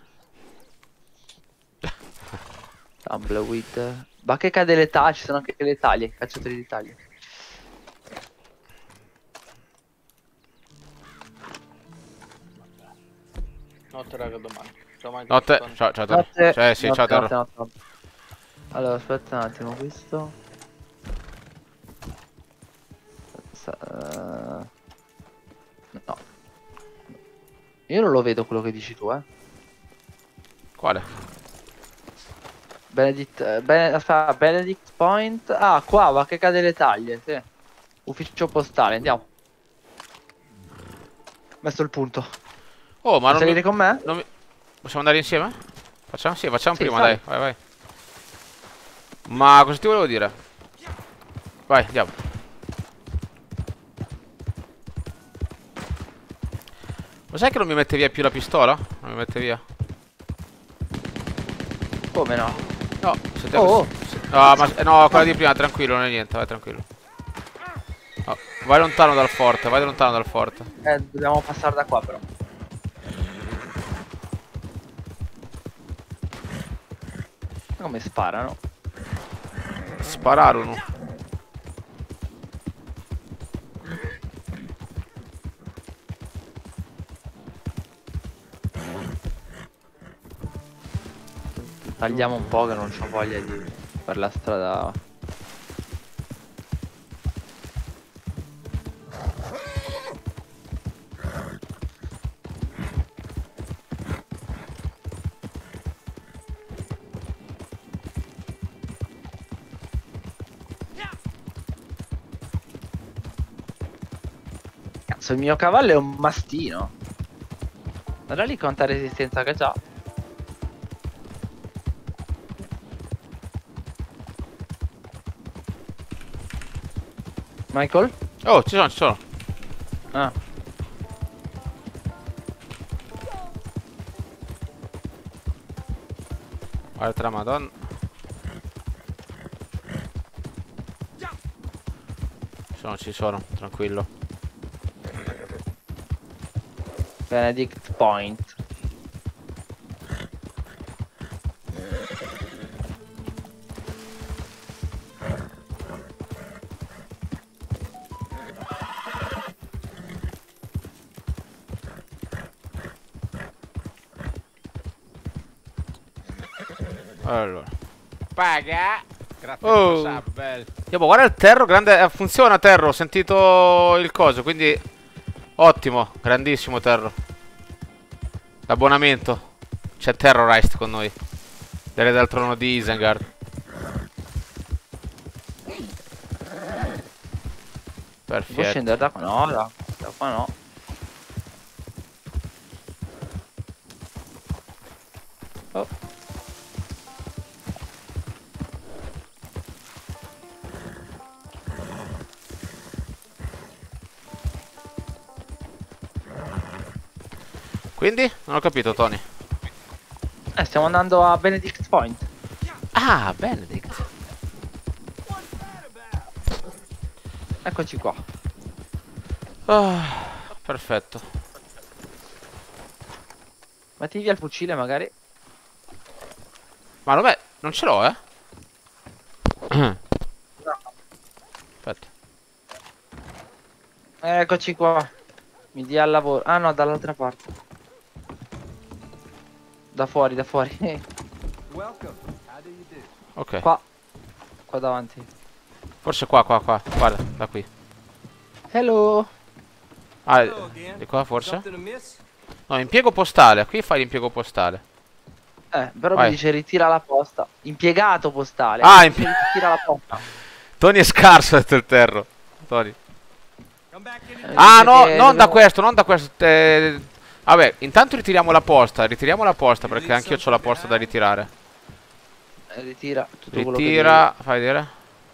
Speaker 6: Tumbleweed. Ma che cade le taglie? Ci sono anche le taglie, cacciatori di taglie.
Speaker 2: Notte raga, domani. Ciao Michael.
Speaker 1: Notte,
Speaker 2: Tanto-
Speaker 1: ciao, ciao Terro.
Speaker 6: Notte,
Speaker 1: Cioè, sì,
Speaker 6: notte,
Speaker 1: ciao Terro.
Speaker 6: notte, notte, notte. Allora, aspetta un attimo, questo. Sa- eh, No. Io non lo vedo quello che dici tu, eh.
Speaker 1: Quale?
Speaker 6: Benedict, eh, Bene- aspetta, Benedict Point. Ah, qua va che cade le taglie, sì. Ufficio postale, andiamo. Messo il punto.
Speaker 1: Oh, ma
Speaker 6: Vuoi
Speaker 1: non
Speaker 6: salire
Speaker 1: mi...
Speaker 6: con me?
Speaker 1: non mi... Possiamo andare insieme? Facciamo? Sì, facciamo
Speaker 6: Sì,
Speaker 1: prima,
Speaker 6: sali.
Speaker 1: dai. Vai, vai. Ma cosa ti volevo dire? Vai, andiamo. Ma sai che non mi mette via più la pistola? Non mi mette via.
Speaker 6: Come no?
Speaker 1: No, se
Speaker 6: Oh, oh.
Speaker 1: se- no, ma eh, no, quella di prima, tranquillo, non è niente, vai tranquillo. No, vai lontano dal forte, vai lontano dal forte.
Speaker 6: Eh, dobbiamo passare da qua però. Come sparano?
Speaker 1: Spararono.
Speaker 6: Tagliamo un po' che non c'ho voglia di per la strada. Cazzo, il mio cavallo è un mastino. Guarda lì quanta resistenza che c'ha. Michael?
Speaker 1: Oh, ci sono, ci sono.
Speaker 6: Ah.
Speaker 1: Altra madonna. Ci sono, ci sono, tranquillo.
Speaker 6: Benedict Point.
Speaker 1: Allora.
Speaker 10: Paga. Grazie
Speaker 1: Oh.
Speaker 10: per lo sub, bello.
Speaker 1: Io, boh, guarda il terro, grande. eh, funziona terro, ho sentito il coso, quindi. Ottimo, grandissimo terro. L'abbonamento. C'è Terrorist con noi. Delle dal trono di Isengard.
Speaker 6: Può
Speaker 1: Perfetto.
Speaker 6: scendere da qua? No, da, da qua no. Oh.
Speaker 1: Quindi? Non ho capito, Tony.
Speaker 6: Eh, stiamo andando a Benedict Point.
Speaker 1: Ah, Benedict.
Speaker 6: Eccoci qua.
Speaker 1: Ah, perfetto.
Speaker 6: Metti via il fucile magari.
Speaker 1: Ma vabbè, non ce l'ho, eh. Aspetta.
Speaker 6: Eccoci qua. Mi dia al lavoro. Ah no, dall'altra parte. Da fuori, da fuori.
Speaker 1: Ok.
Speaker 6: Qua. Qua davanti.
Speaker 1: Forse qua, qua, qua. Guarda, da qui.
Speaker 6: Hello.
Speaker 1: Ah, di qua forse? No, impiego postale. Qui fai l'impiego postale.
Speaker 6: Eh, però
Speaker 1: Vai.
Speaker 6: mi dice ritira la posta. Impiegato postale.
Speaker 1: Ah,
Speaker 6: Mi
Speaker 1: impie-
Speaker 6: dice ritira la posta.
Speaker 1: Tony è scarso, ha detto il terro. Tony.
Speaker 6: Eh,
Speaker 1: Ah,
Speaker 6: dice
Speaker 1: no,
Speaker 6: che
Speaker 1: non da
Speaker 6: dobbiamo-
Speaker 1: questo, non da questo. eh, Vabbè, intanto ritiriamo la posta. Ritiriamo la posta perché anch'io ho la posta da ritirare.
Speaker 6: Eh, ritira tutto quello che
Speaker 1: Ritira, fai vedere.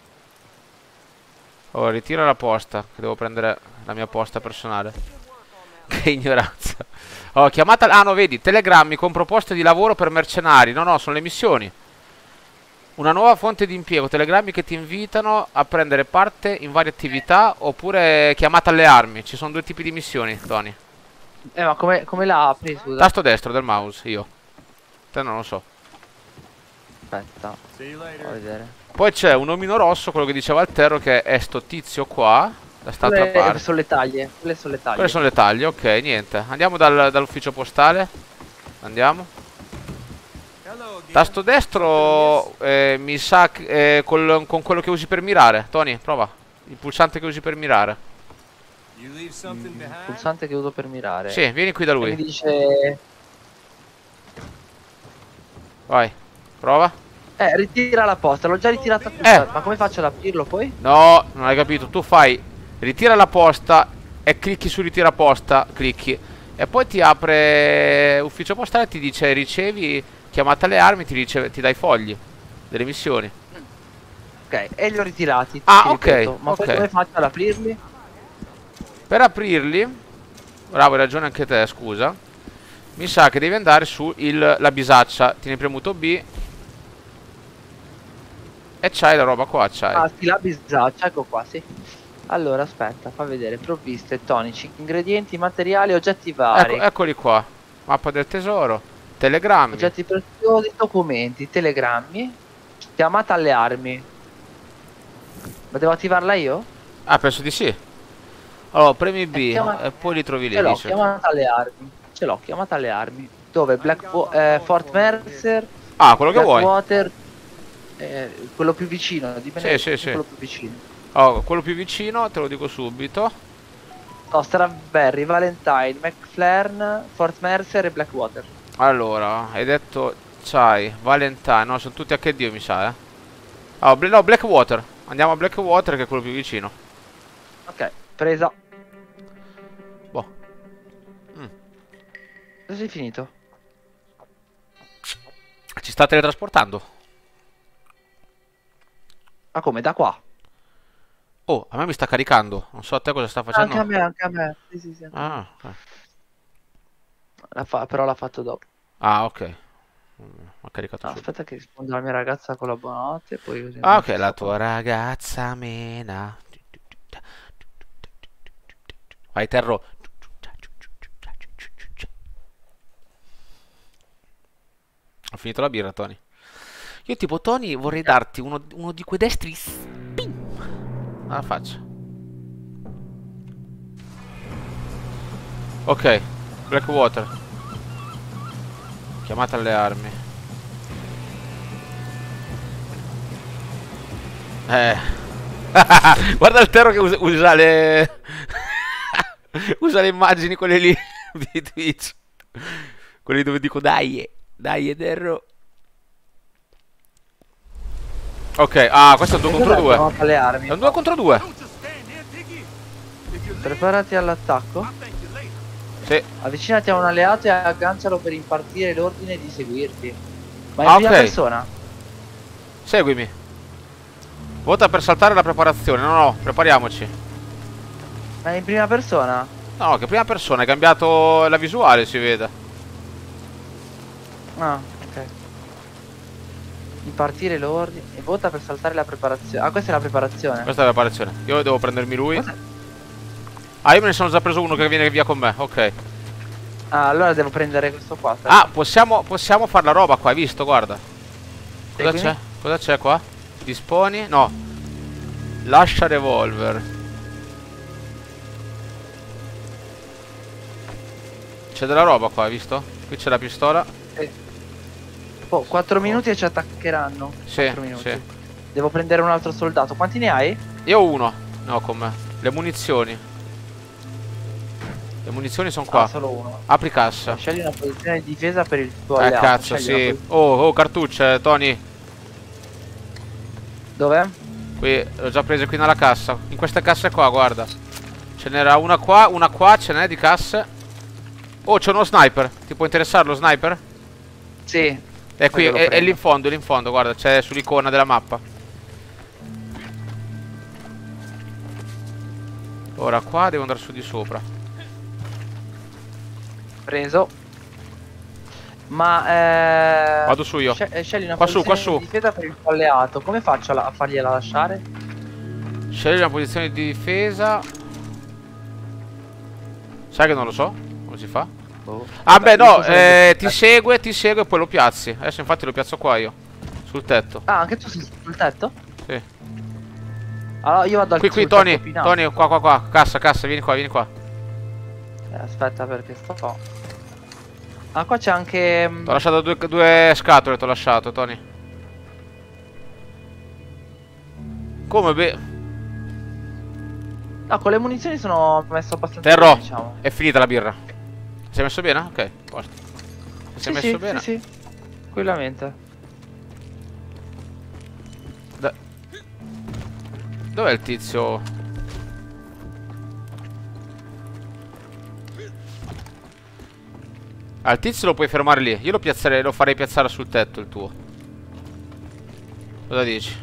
Speaker 1: Oh, ritira la posta, che devo prendere la mia posta personale. Che ignoranza. Oh, chiamata. Ah, no, vedi, telegrammi con proposte di lavoro per mercenari. No, no, sono le missioni. Una nuova fonte di impiego, telegrammi che ti invitano a prendere parte in varie attività oppure chiamata alle armi. Ci sono due tipi di missioni, Tony.
Speaker 6: devi- Eh, ma come, come la apri, scusa?
Speaker 1: Tasto destro del mouse, io. Te non lo so.
Speaker 6: Aspetta. Fa vedere.
Speaker 1: Poi c'è un omino rosso, quello che diceva il terro, che è sto tizio qua, da st'altra
Speaker 6: Quelle
Speaker 1: parte.
Speaker 6: sono le taglie. Quelle sono le taglie.
Speaker 1: Quelle sono le taglie, ok, niente. Andiamo dal- dall'ufficio postale. Andiamo. Tasto destro eh, mi sa che, eh, col- con quello che usi per mirare. Tony, prova. Il pulsante che usi per mirare.
Speaker 6: Il pulsante che uso per mirare.
Speaker 1: Sì, vieni qui da
Speaker 6: E mi
Speaker 1: lui.
Speaker 6: dice...
Speaker 1: Vai, prova.
Speaker 6: Eh, ritira la posta. L'ho già ritirata tutta.
Speaker 1: Eh.
Speaker 6: Ma come faccio ad aprirlo poi?
Speaker 1: No, non hai capito. Tu fai ritira la posta e clicchi su ritira posta, clicchi. E poi ti apre ufficio postale e ti dice ricevi chiamata alle armi, ti, dice, ti dai i fogli delle missioni.
Speaker 6: Ok, e li ho ritirati.
Speaker 1: Ah,
Speaker 6: ti
Speaker 1: ok,
Speaker 6: ripeto. Ma
Speaker 1: ok.
Speaker 6: poi come faccio ad aprirli?
Speaker 1: Per aprirli, bravo, hai ragione anche te, scusa. Mi sa che devi andare su il, la bisaccia. Tieni premuto B. E c'hai la roba qua, c'hai.
Speaker 6: Ah, sì, la bisaccia, ecco qua, sì. Allora, aspetta, fa vedere. Provviste, tonici, ingredienti, materiali, oggetti vari.
Speaker 1: Ecco, eccoli qua. Mappa del tesoro. Telegrammi.
Speaker 6: Oggetti preziosi, documenti, telegrammi. Chiamata alle armi. Ma devo attivarla io?
Speaker 1: Ah, penso di sì. Allora, premi B
Speaker 6: Eh, chiama-
Speaker 1: e poi li trovi lì.
Speaker 6: Ce l'ho,
Speaker 1: dice.
Speaker 6: chiamata alle armi. Ce l'ho, chiamata alle armi. Dove? Black eh, Fort Mercer.
Speaker 1: Ah, quello che vuoi.
Speaker 6: Blackwater. Eh, quello più vicino. Dipende
Speaker 1: Sì, sì, sì.
Speaker 6: quello più vicino.
Speaker 1: Oh, quello più vicino, te lo dico subito.
Speaker 6: No, Strawberry, Valentine, McFlern, Fort Mercer e Blackwater.
Speaker 1: Allora, hai detto c'hai Valentine. No, sono tutti H D, mi sa, eh. Oh, bl no, Blackwater. Andiamo a Blackwater, che è quello più vicino.
Speaker 6: Ok, presa.
Speaker 1: Boh. Mm.
Speaker 6: Dove sei finito?
Speaker 1: Ci sta teletrasportando.
Speaker 6: Ma come, da qua?
Speaker 1: Oh, a me mi sta caricando. Non so a te cosa sta facendo.
Speaker 6: Anche a me, anche a me. Sì, sì, sì.
Speaker 1: Ah, ok.
Speaker 6: La fa però l'ha fatto dopo.
Speaker 1: Ah, ok. Mm, ha caricato
Speaker 6: No,
Speaker 1: su.
Speaker 6: aspetta che rispondo alla mia ragazza con la buonanotte. Poi così
Speaker 1: Ah,
Speaker 6: non
Speaker 1: ok,
Speaker 6: ci
Speaker 1: la
Speaker 6: sto
Speaker 1: tua ragazza mena. Vai, Terro. Ho finito la birra, Tony. Io tipo, Tony, vorrei darti uno, uno di quei destri. Spim! Alla faccia. Ok, Blackwater. Chiamata alle armi. Eh. Guarda il Terro che usa, usa le... usa le immagini, quelle lì di Twitch. Quelli dove dico dai, dai Terro. Ok, ah, questo è un due contro due.
Speaker 6: Chiamata alle armi.
Speaker 1: È un due contro due.
Speaker 6: Preparati all'attacco.
Speaker 1: Sì.
Speaker 6: Avvicinati a un alleato e aggancialo per impartire l'ordine di seguirti. Ma in
Speaker 1: Ah,
Speaker 6: prima
Speaker 1: ok.
Speaker 6: persona?
Speaker 1: Seguimi. Vota per saltare la preparazione. No, no, prepariamoci.
Speaker 6: Ma in prima persona?
Speaker 1: No, che prima persona, hai cambiato la visuale, si vede.
Speaker 6: Ah, ok. Impartire l'ordine e vota per saltare la preparazione. Ah, questa è la preparazione.
Speaker 1: Questa è la preparazione. Io devo prendermi lui.
Speaker 6: Cos'è?
Speaker 1: Ah, io me ne sono già preso uno che viene via con me. Ok.
Speaker 6: Ah, allora devo prendere questo qua. aspetta.
Speaker 1: Ah, possiamo, possiamo fare la roba qua, hai visto? Guarda. Cosa
Speaker 6: Seguimi.
Speaker 1: c'è? Cosa c'è qua? Disponi? No. Lascia revolver. C'è della roba qua, hai visto? Qui c'è la pistola.
Speaker 6: Oh, quattro minuti e ci attaccheranno.
Speaker 1: Sì,
Speaker 6: quattro minuti.
Speaker 1: sì.
Speaker 6: Devo prendere un altro soldato. Quanti ne hai?
Speaker 1: Io ho uno. No, con me. Le munizioni. Le munizioni sono qua.
Speaker 6: Ah, solo uno.
Speaker 1: Apri cassa.
Speaker 6: Scegli una posizione di difesa per il tuo
Speaker 1: Eh,
Speaker 6: alleato.
Speaker 1: cazzo,
Speaker 6: Scegli una
Speaker 1: sì.
Speaker 6: posi-
Speaker 1: Oh, oh, cartucce, Tony.
Speaker 6: Dov'è?
Speaker 1: Qui, l'ho già prese qui nella cassa. In queste casse qua, guarda. Ce n'era una qua, una qua, ce n'è di casse. Oh, c'è uno sniper. Ti può interessare lo sniper?
Speaker 6: Sì.
Speaker 1: È qui,
Speaker 6: Poi te lo
Speaker 1: è, è
Speaker 6: prendo.
Speaker 1: lì in fondo, è lì in fondo, guarda, c'è sull'icona della mappa. Ora qua devo andare su di sopra.
Speaker 6: Preso. Ma eh...
Speaker 1: Vado su io.
Speaker 6: sce- scegli una
Speaker 1: Qua su,
Speaker 6: posizione
Speaker 1: qua su.
Speaker 6: di difesa per il tuo alleato. Come faccio a, la- a fargliela lasciare?
Speaker 1: Scegli una posizione di difesa. Sai che non lo so? Come si fa?
Speaker 6: Boh.
Speaker 1: Ah
Speaker 6: Vabbè,
Speaker 1: beh no,
Speaker 6: io sono
Speaker 1: eh,
Speaker 6: in-
Speaker 1: ti segue, ti segue e poi lo piazzi. Adesso infatti lo piazzo qua io. Sul tetto.
Speaker 6: Ah, anche tu sei sul tetto?
Speaker 1: Sì.
Speaker 6: Allora io vado al
Speaker 1: Qui, qui,
Speaker 6: sul
Speaker 1: Tony,
Speaker 6: tetto più in alto.
Speaker 1: Tony, qua, qua, qua. Cassa, cassa, vieni qua, vieni qua.
Speaker 6: Eh, aspetta perché sto. Ah, qua c'è anche. mm,
Speaker 1: Ti ho lasciato due, due scatole, ti ho lasciato, Tony. Come be...
Speaker 6: No, con le munizioni sono messo abbastanza
Speaker 1: Terro,
Speaker 6: bene, diciamo.
Speaker 1: è finita la birra. Ti sei messo bene? Ok, posto. Ti sei
Speaker 6: Sì,
Speaker 1: messo
Speaker 6: sì,
Speaker 1: bene?
Speaker 6: sì, sì. Tranquillamente.
Speaker 1: Da- Dov'è il tizio? Al tizio lo puoi fermare lì. Io lo piazzerei, lo farei piazzare sul tetto il tuo. Cosa dici?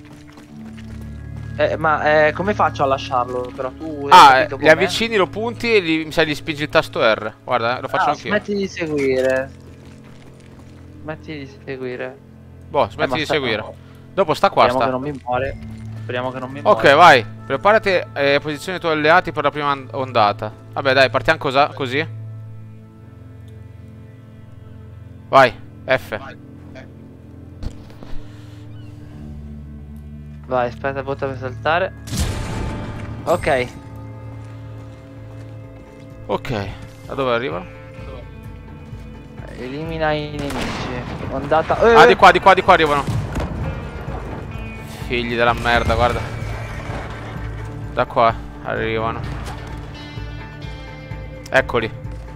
Speaker 6: Eh, ma eh, come faccio a lasciarlo? Però tu hai
Speaker 1: Ah,
Speaker 6: capito
Speaker 1: li
Speaker 6: com'è?
Speaker 1: avvicini, lo punti e gli, mi sa, gli spingi il tasto R. Guarda, eh, lo faccio
Speaker 6: Ah,
Speaker 1: anch'io.
Speaker 6: smetti di seguire. Smetti di seguire.
Speaker 1: Boh,
Speaker 6: Eh,
Speaker 1: smetti
Speaker 6: ma
Speaker 1: di
Speaker 6: sta-
Speaker 1: seguire. Dopo sta qua,
Speaker 6: Speriamo
Speaker 1: sta.
Speaker 6: che non mi muore. Speriamo che non mi muore.
Speaker 1: Ok, vai. Preparati e posizioni i tuoi alleati per la prima and- ondata. Vabbè, dai, partiamo cosa, così. Vai, F.
Speaker 6: Vai, aspetta, vota per saltare. Ok.
Speaker 1: Ok, da dove arrivano?
Speaker 6: Elimina i nemici. Ondata. Eh!
Speaker 1: Ah, di qua, di qua, di qua arrivano. Figli della merda, guarda. Da qua arrivano. Eccoli.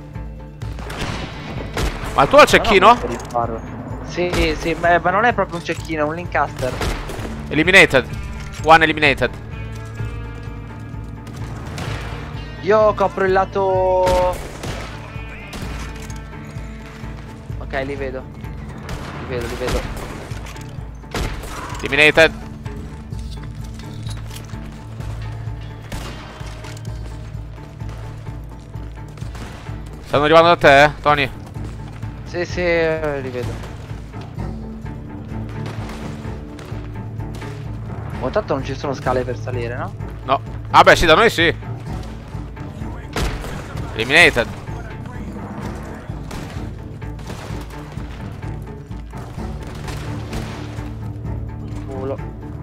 Speaker 1: Ma il tuo ha il cecchino?
Speaker 6: Sì, sì, ma, ma non è proprio un cecchino, è un Lancaster.
Speaker 1: Eliminated. One eliminated.
Speaker 6: Io copro il lato. Ok, li vedo. Li vedo, li vedo.
Speaker 1: Eliminated. Stanno arrivando da te, eh, Tony?
Speaker 6: Sì, sì, eh, li vedo. Oh, tanto non ci sono scale per salire, no?
Speaker 1: No. Ah beh, sì, da noi sì. Eliminated.
Speaker 6: Culo.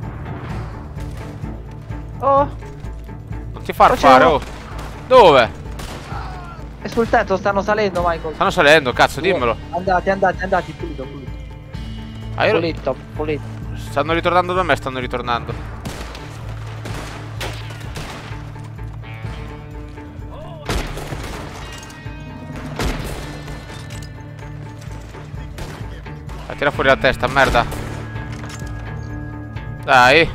Speaker 6: Oh,
Speaker 1: Non ti far
Speaker 6: Oh,
Speaker 1: fare,
Speaker 6: c'è
Speaker 1: oh. Dove?
Speaker 6: è sul tetto, stanno salendo, Michael.
Speaker 1: Stanno salendo, cazzo, dimmelo.
Speaker 6: Andate, andate, andate, pulito, pulito.
Speaker 1: Ah, io-
Speaker 6: Pulito, pulito.
Speaker 1: Stanno ritornando da me, stanno ritornando. Ah, tira fuori la testa, merda. Dai.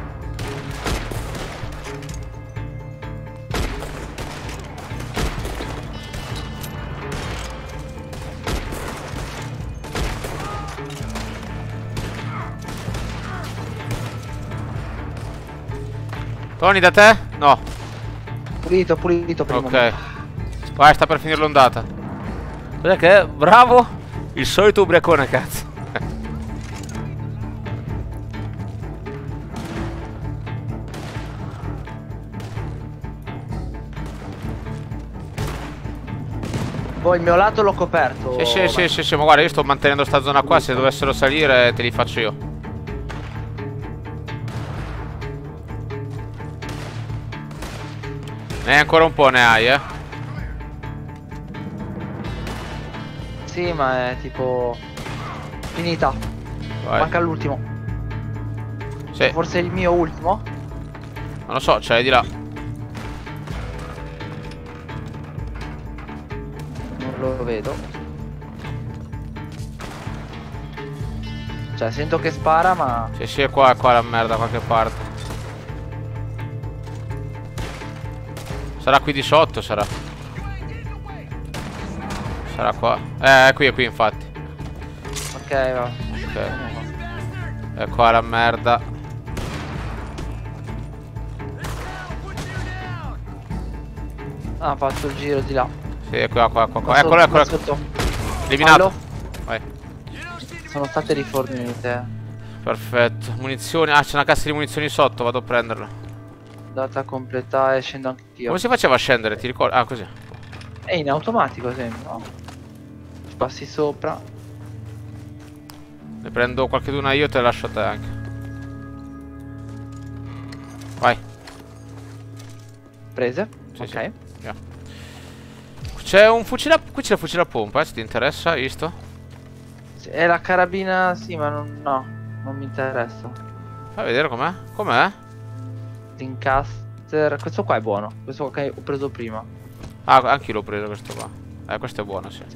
Speaker 1: Tony, da te? No.
Speaker 6: Pulito, pulito prima.
Speaker 1: Ok. Vai, sta per finire l'ondata. Cos'è che è? Bravo. Il solito ubriacone, cazzo.
Speaker 6: Poi il mio lato l'ho coperto.
Speaker 1: Sì, sì, sì, sì, sì, ma guarda, io sto mantenendo sta zona qua. Se dovessero salire, te li faccio io. Ne hai ancora un po', ne hai, eh.
Speaker 6: Sì, ma è tipo finita.
Speaker 1: Vai.
Speaker 6: Manca l'ultimo.
Speaker 1: Sì.
Speaker 6: Forse il mio ultimo.
Speaker 1: Non lo so, c'è di là.
Speaker 6: Non lo vedo. Cioè, sento che spara, ma
Speaker 1: Sì, sì, è qua, è qua la merda, da qualche parte. Sarà qui di sotto, sarà. Sarà qua. Eh, è qui, è qui, infatti.
Speaker 6: ok, va.
Speaker 1: Ok. È qua la merda.
Speaker 6: Ah, ha fatto il giro di là.
Speaker 1: Sì, è qua, qua, qua, qua.
Speaker 6: Da
Speaker 1: Eccolo,
Speaker 6: sotto,
Speaker 1: eccolo,
Speaker 6: da
Speaker 1: eccolo.
Speaker 6: sotto.
Speaker 1: Eliminato.
Speaker 6: Fallo.
Speaker 1: Vai.
Speaker 6: Sono state rifornite.
Speaker 1: Perfetto. Munizioni. Ah, c'è una cassa di munizioni sotto, vado a prenderla.
Speaker 6: Data completata e scendo anch'io.
Speaker 1: Come si faceva a scendere? Ti ricordi? Ah, così.
Speaker 6: È in automatico sempre, no? Passi sopra.
Speaker 1: Ne prendo qualcheduna io, te la lascio a te anche. Vai.
Speaker 6: Prese?
Speaker 1: Sì,
Speaker 6: ok.
Speaker 1: sì. Via. C'è un fucile a... Qui c'è il fucile a pompa, eh, se ti interessa, hai visto?
Speaker 6: Sì, è la carabina, sì, ma non, no, non mi interessa.
Speaker 1: Fai vedere com'è? Com'è?
Speaker 6: Lancaster. Questo qua è buono. Questo qua che ho preso prima.
Speaker 1: Ah, anche io l'ho preso questo qua. Eh, questo è buono, sì.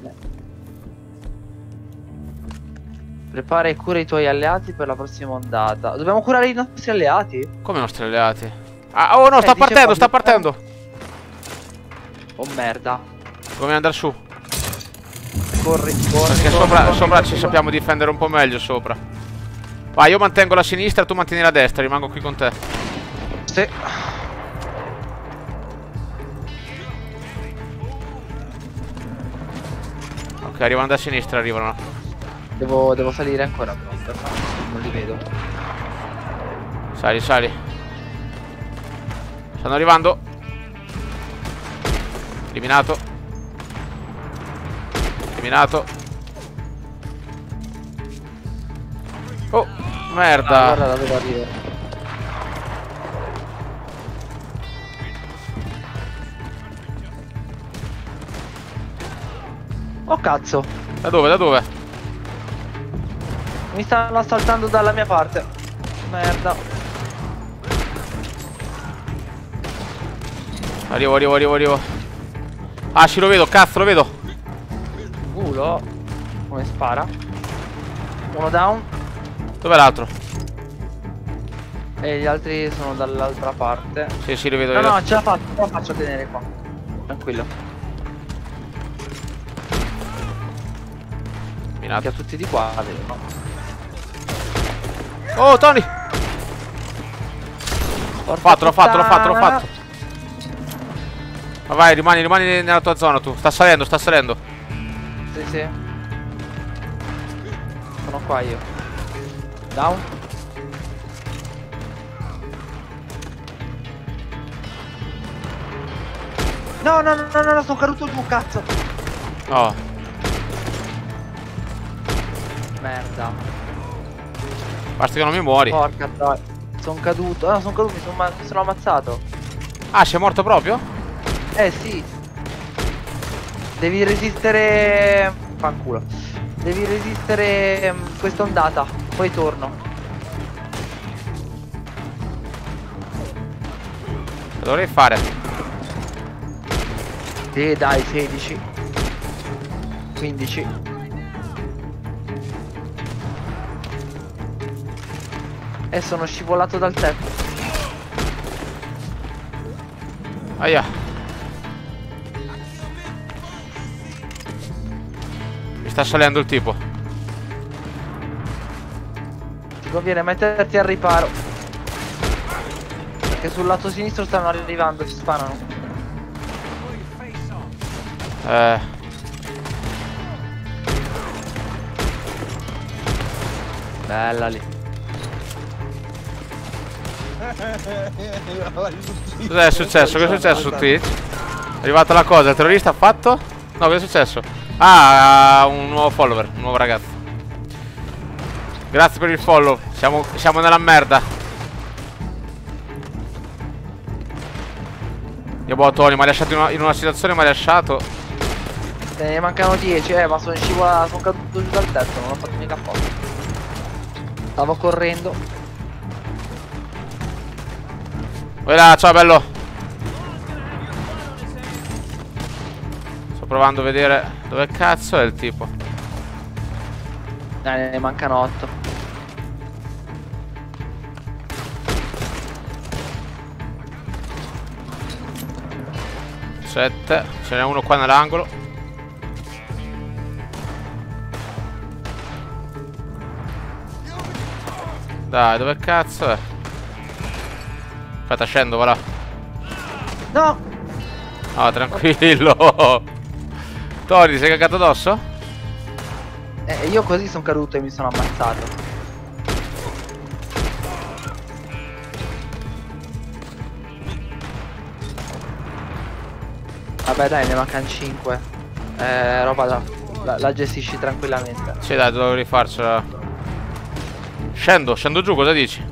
Speaker 6: Prepara e cura i tuoi alleati per la prossima ondata. Dobbiamo curare i nostri alleati?
Speaker 1: Come i nostri alleati? Ah, oh no,
Speaker 6: Eh,
Speaker 1: sta
Speaker 6: dice
Speaker 1: partendo,
Speaker 6: qua-
Speaker 1: sta partendo.
Speaker 6: Oh merda.
Speaker 1: Come andare su?
Speaker 6: corri, corri.
Speaker 1: Perché
Speaker 6: corri,
Speaker 1: sopra,
Speaker 6: corri,
Speaker 1: sopra
Speaker 6: corri,
Speaker 1: ci
Speaker 6: corri.
Speaker 1: sappiamo difendere un po' meglio sopra. Vai, io mantengo la sinistra, tu mantieni la destra, rimango qui con te.
Speaker 6: Sì.
Speaker 1: Ok, arrivano da sinistra, arrivano.
Speaker 6: Devo, devo salire ancora però, aspetta, non li vedo.
Speaker 1: Sali, sali. Stanno arrivando. Eliminato. Eliminato. Oh, merda.
Speaker 6: Ah, guarda da dove arrivo. Oh cazzo.
Speaker 1: Da dove, da dove?
Speaker 6: Mi stanno assaltando dalla mia parte. Merda.
Speaker 1: Arrivo, arrivo, arrivo, arrivo. Ah, ci lo vedo, cazzo, lo vedo.
Speaker 6: Culo. Come spara. Uno down.
Speaker 1: Dov'è l'altro?
Speaker 6: E gli altri sono dall'altra parte.
Speaker 1: Sì, sì, li vedo
Speaker 6: No,
Speaker 1: io.
Speaker 6: no, ce la faccio, ce la faccio a tenere qua. Tranquillo.
Speaker 1: Minato.
Speaker 6: Minchia, tutti di qua, vedo, no?
Speaker 1: Oh, Tony! L'ho fatto, l'ho fatto, l'ho fatto, l'ho
Speaker 6: puttana.
Speaker 1: fatto. Ma vai, rimani, rimani nella tua zona tu. Sta salendo, sta salendo.
Speaker 6: Sì, sì. Sono qua io. Down. No, no, no, no, no, sono caduto giù, cazzo.
Speaker 1: Oh.
Speaker 6: Merda.
Speaker 1: Basta che non mi muori.
Speaker 6: Porca troia. Sono caduto. Ah, sono caduto, mi sono, mi sono ammazzato.
Speaker 1: Ah, sei morto proprio?
Speaker 6: Eh sì. Devi resistere. Fanculo. Devi resistere mm, questa ondata. Poi torno.
Speaker 1: Lo dovrei fare.
Speaker 6: Sì, dai, sedici. quindici. E sono scivolato dal tetto.
Speaker 1: Aia. Mi sta salendo il tipo.
Speaker 6: Ti conviene metterti al riparo. Perché sul lato sinistro stanno arrivando, ci sparano.
Speaker 1: Eh.
Speaker 6: Bella lì.
Speaker 1: Cos'è successo? Cosa è successo su Twitch? È arrivata la cosa, il terrorista ha fatto? No, cosa è successo? Ah, un nuovo follower, un nuovo ragazzo. Grazie per il follow, siamo, siamo nella merda. Io boh, Tony, mi ha lasciato in una, in una situazione, mi ha lasciato.
Speaker 6: Te ne mancano dieci, eh, ma sono scivolato, sono caduto giù dal tetto, non ho fatto mica apposta. Stavo correndo.
Speaker 1: Vai là, ciao bello. Sto provando a vedere dove cazzo è il tipo.
Speaker 6: Dai, ne mancano otto.
Speaker 1: Sette. Ce n'è uno qua nell'angolo. Dai, dove cazzo è? Aspetta, scendo, va là.
Speaker 6: No!
Speaker 1: No, tranquillo. Tony, ti sei cagato addosso?
Speaker 6: Eh, io così sono caduto e mi sono ammazzato. Vabbè dai, ne mancano cinque. Eh, roba da... La, la gestisci tranquillamente.
Speaker 1: Sì, dai, devo rifarcela. Scendo, scendo giù, cosa dici?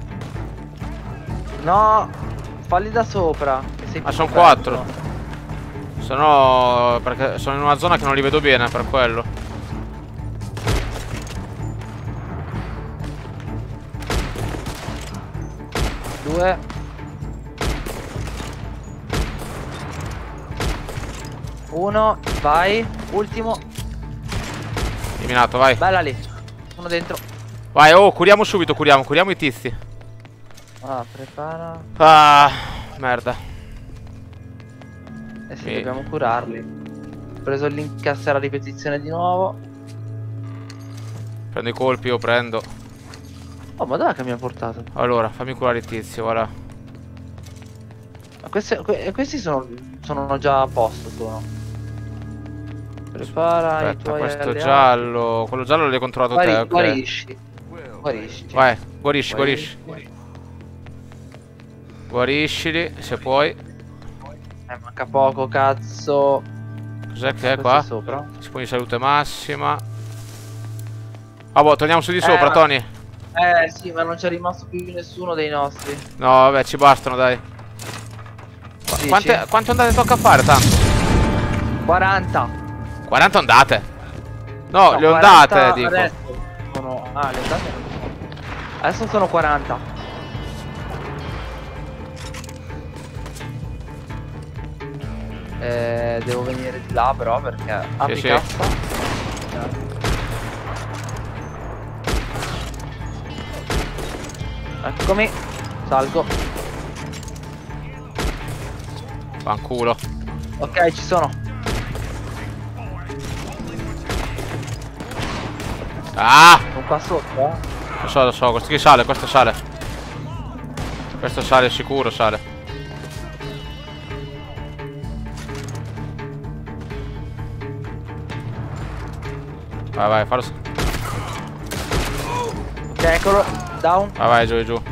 Speaker 6: No, falli da sopra.
Speaker 1: Ah, sono quattro. Se no, perché sono in una zona che non li vedo bene, per quello.
Speaker 6: Due. Uno, vai. Ultimo.
Speaker 1: Eliminato, vai.
Speaker 6: Bella lì. Uno dentro.
Speaker 1: Vai, oh, curiamo subito, curiamo, curiamo i tizi.
Speaker 6: Ah, prepara.
Speaker 1: Ah, merda.
Speaker 6: Eh sì,
Speaker 1: Sì.
Speaker 6: dobbiamo curarli. Ho preso il l'incassa a ripetizione di nuovo.
Speaker 1: Prendo i colpi, io prendo.
Speaker 6: Oh, ma dov'è che mi ha portato?
Speaker 1: Allora, fammi curare il tizio, guarda.
Speaker 6: Ma questi, que questi sono, sono già a posto, sono. Prepara
Speaker 1: Aspetta,
Speaker 6: i tuoi
Speaker 1: questo
Speaker 6: alleati.
Speaker 1: giallo. Quello giallo l'hai controllato
Speaker 6: Guari,
Speaker 1: te, ok.
Speaker 6: Guarisci. Guarisci.
Speaker 1: Vai, guarisci, guarisci. Guariscili, se puoi.
Speaker 6: Eh, manca poco, cazzo.
Speaker 1: Cos'è che è
Speaker 6: Questo
Speaker 1: qua?
Speaker 6: sopra.
Speaker 1: Si pone di salute massima. Ah, boh, torniamo su di sopra,
Speaker 6: ma-
Speaker 1: Tony.
Speaker 6: Eh sì, ma non c'è rimasto più nessuno dei nostri.
Speaker 1: No, vabbè, ci bastano, dai. Qu-
Speaker 6: Dici?
Speaker 1: Quante, quante ondate tocca fare, tanto?
Speaker 6: quaranta.
Speaker 1: quaranta ondate? No,
Speaker 6: No,
Speaker 1: le
Speaker 6: quaranta
Speaker 1: ondate, dico.
Speaker 6: Adesso sono... Ah, le ondate non sono. Adesso sono quaranta. Eh, devo venire di là però perché apri
Speaker 1: sì.
Speaker 6: cassa. Eccomi. Salgo.
Speaker 1: Fanculo.
Speaker 6: Ok, ci sono.
Speaker 1: Ah!
Speaker 6: Sono qua sotto, eh.
Speaker 1: Lo so, lo so, questo qui sale, questo sale. Questo sale sicuro, sale. Vai, vai, fallo.
Speaker 6: Ok, eccolo. Down.
Speaker 1: Vai, vai, giù, giù.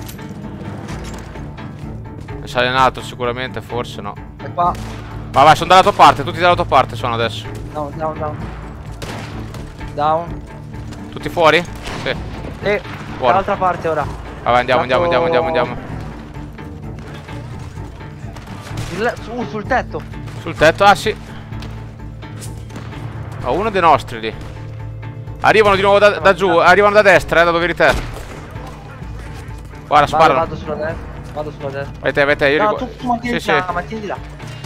Speaker 1: Ne sale in alto sicuramente, forse no.
Speaker 6: E qua.
Speaker 1: Vai, vai, sono dalla tua parte, tutti dalla tua parte sono adesso.
Speaker 6: Down, down, down. Down.
Speaker 1: Tutti fuori? Sì.
Speaker 6: E
Speaker 1: Buono.
Speaker 6: dall'altra parte ora.
Speaker 1: Vai, vai, andiamo, andiamo, andiamo, andiamo, andiamo.
Speaker 6: Il, su, sul tetto.
Speaker 1: Sul tetto, ah sì. Ho uno dei nostri lì. Arrivano di nuovo da, da giù, arrivano da destra, eh, da dove eri te. Guarda,
Speaker 6: Vado,
Speaker 1: sparano.
Speaker 6: vado sulla destra. Vado sulla destra.
Speaker 1: Vai te, vai te, io
Speaker 6: No,
Speaker 1: rigu-
Speaker 6: tu, tu mantieni
Speaker 1: sì,
Speaker 6: là,
Speaker 1: sì.
Speaker 6: mantieni là.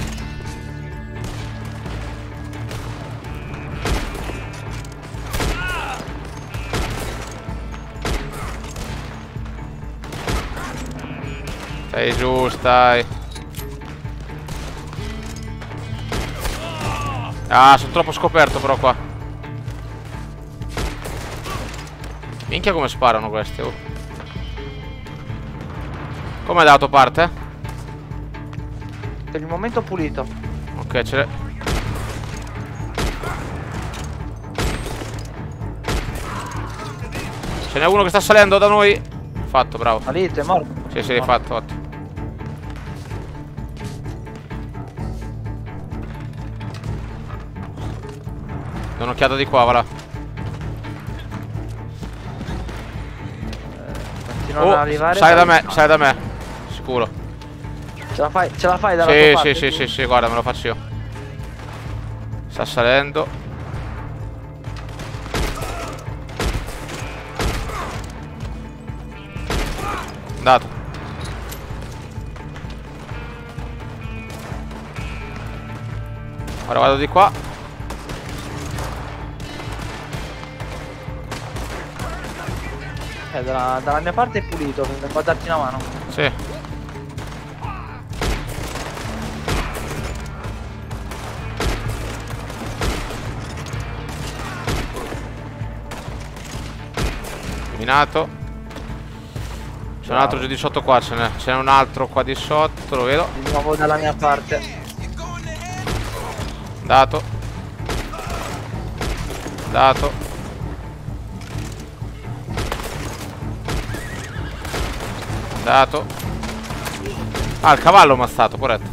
Speaker 1: Stai giù, stai. Ah, sono troppo scoperto però qua. Minchia come sparano questi, oh. Com'è dalla tua parte?
Speaker 6: Per il momento pulito.
Speaker 1: Ok, ce l'è. Ce n'è uno che sta salendo da noi. Fatto, bravo.
Speaker 6: Salite, è morto.
Speaker 1: Sì, sì, fatto, fatto. Do un'occhiata di qua, va là.
Speaker 6: Continuano
Speaker 1: Oh,
Speaker 6: ad arrivare.
Speaker 1: sale da me, sale da me. Sicuro.
Speaker 6: Ce la fai, ce la fai dalla
Speaker 1: Sì,
Speaker 6: tua
Speaker 1: sì,
Speaker 6: parte?
Speaker 1: sì, sì, sì, guarda, me lo faccio io. Sta salendo. Andato. Ora vado di qua.
Speaker 6: Eh, dalla, dalla mia parte è pulito, per darti una mano.
Speaker 1: Sì. Eliminato. C'è un altro giù di sotto qua, ce n'è. Ce n'è un altro qua di sotto, lo vedo.
Speaker 6: Di nuovo dalla mia parte.
Speaker 1: Dato. Dato. Dato. Ah, il cavallo è ammazzato, corretto.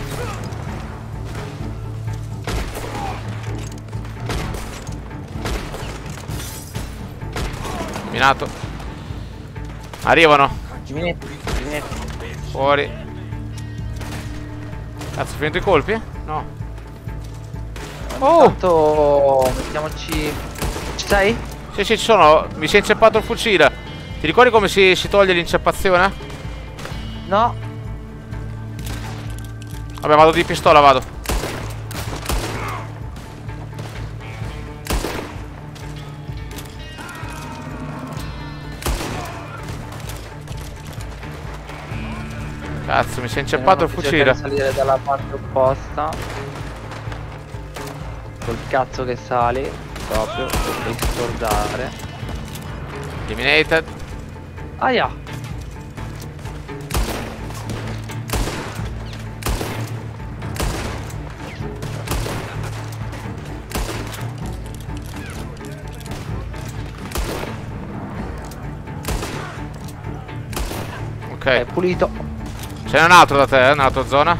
Speaker 1: Minato. Arrivano.
Speaker 6: Giminetti, giminetti.
Speaker 1: Fuori. Cazzo, finito i colpi? No. Oh!
Speaker 6: Intanto mettiamoci... Ci sei?
Speaker 1: Sì, sì, ci sono. Mi si è inceppato il fucile. Ti ricordi come si, si toglie l'inceppazione?
Speaker 6: No.
Speaker 1: Vabbè, vado di pistola, vado.
Speaker 6: Eh,
Speaker 1: Cazzo, mi si è inceppato il fucile.
Speaker 6: Salire dalla parte opposta. Col cazzo che sali, proprio, devi scordare.
Speaker 1: Eliminated.
Speaker 6: Aia!
Speaker 1: Ok.
Speaker 6: È pulito.
Speaker 1: Ce n'è un altro da te, eh, nella tua zona?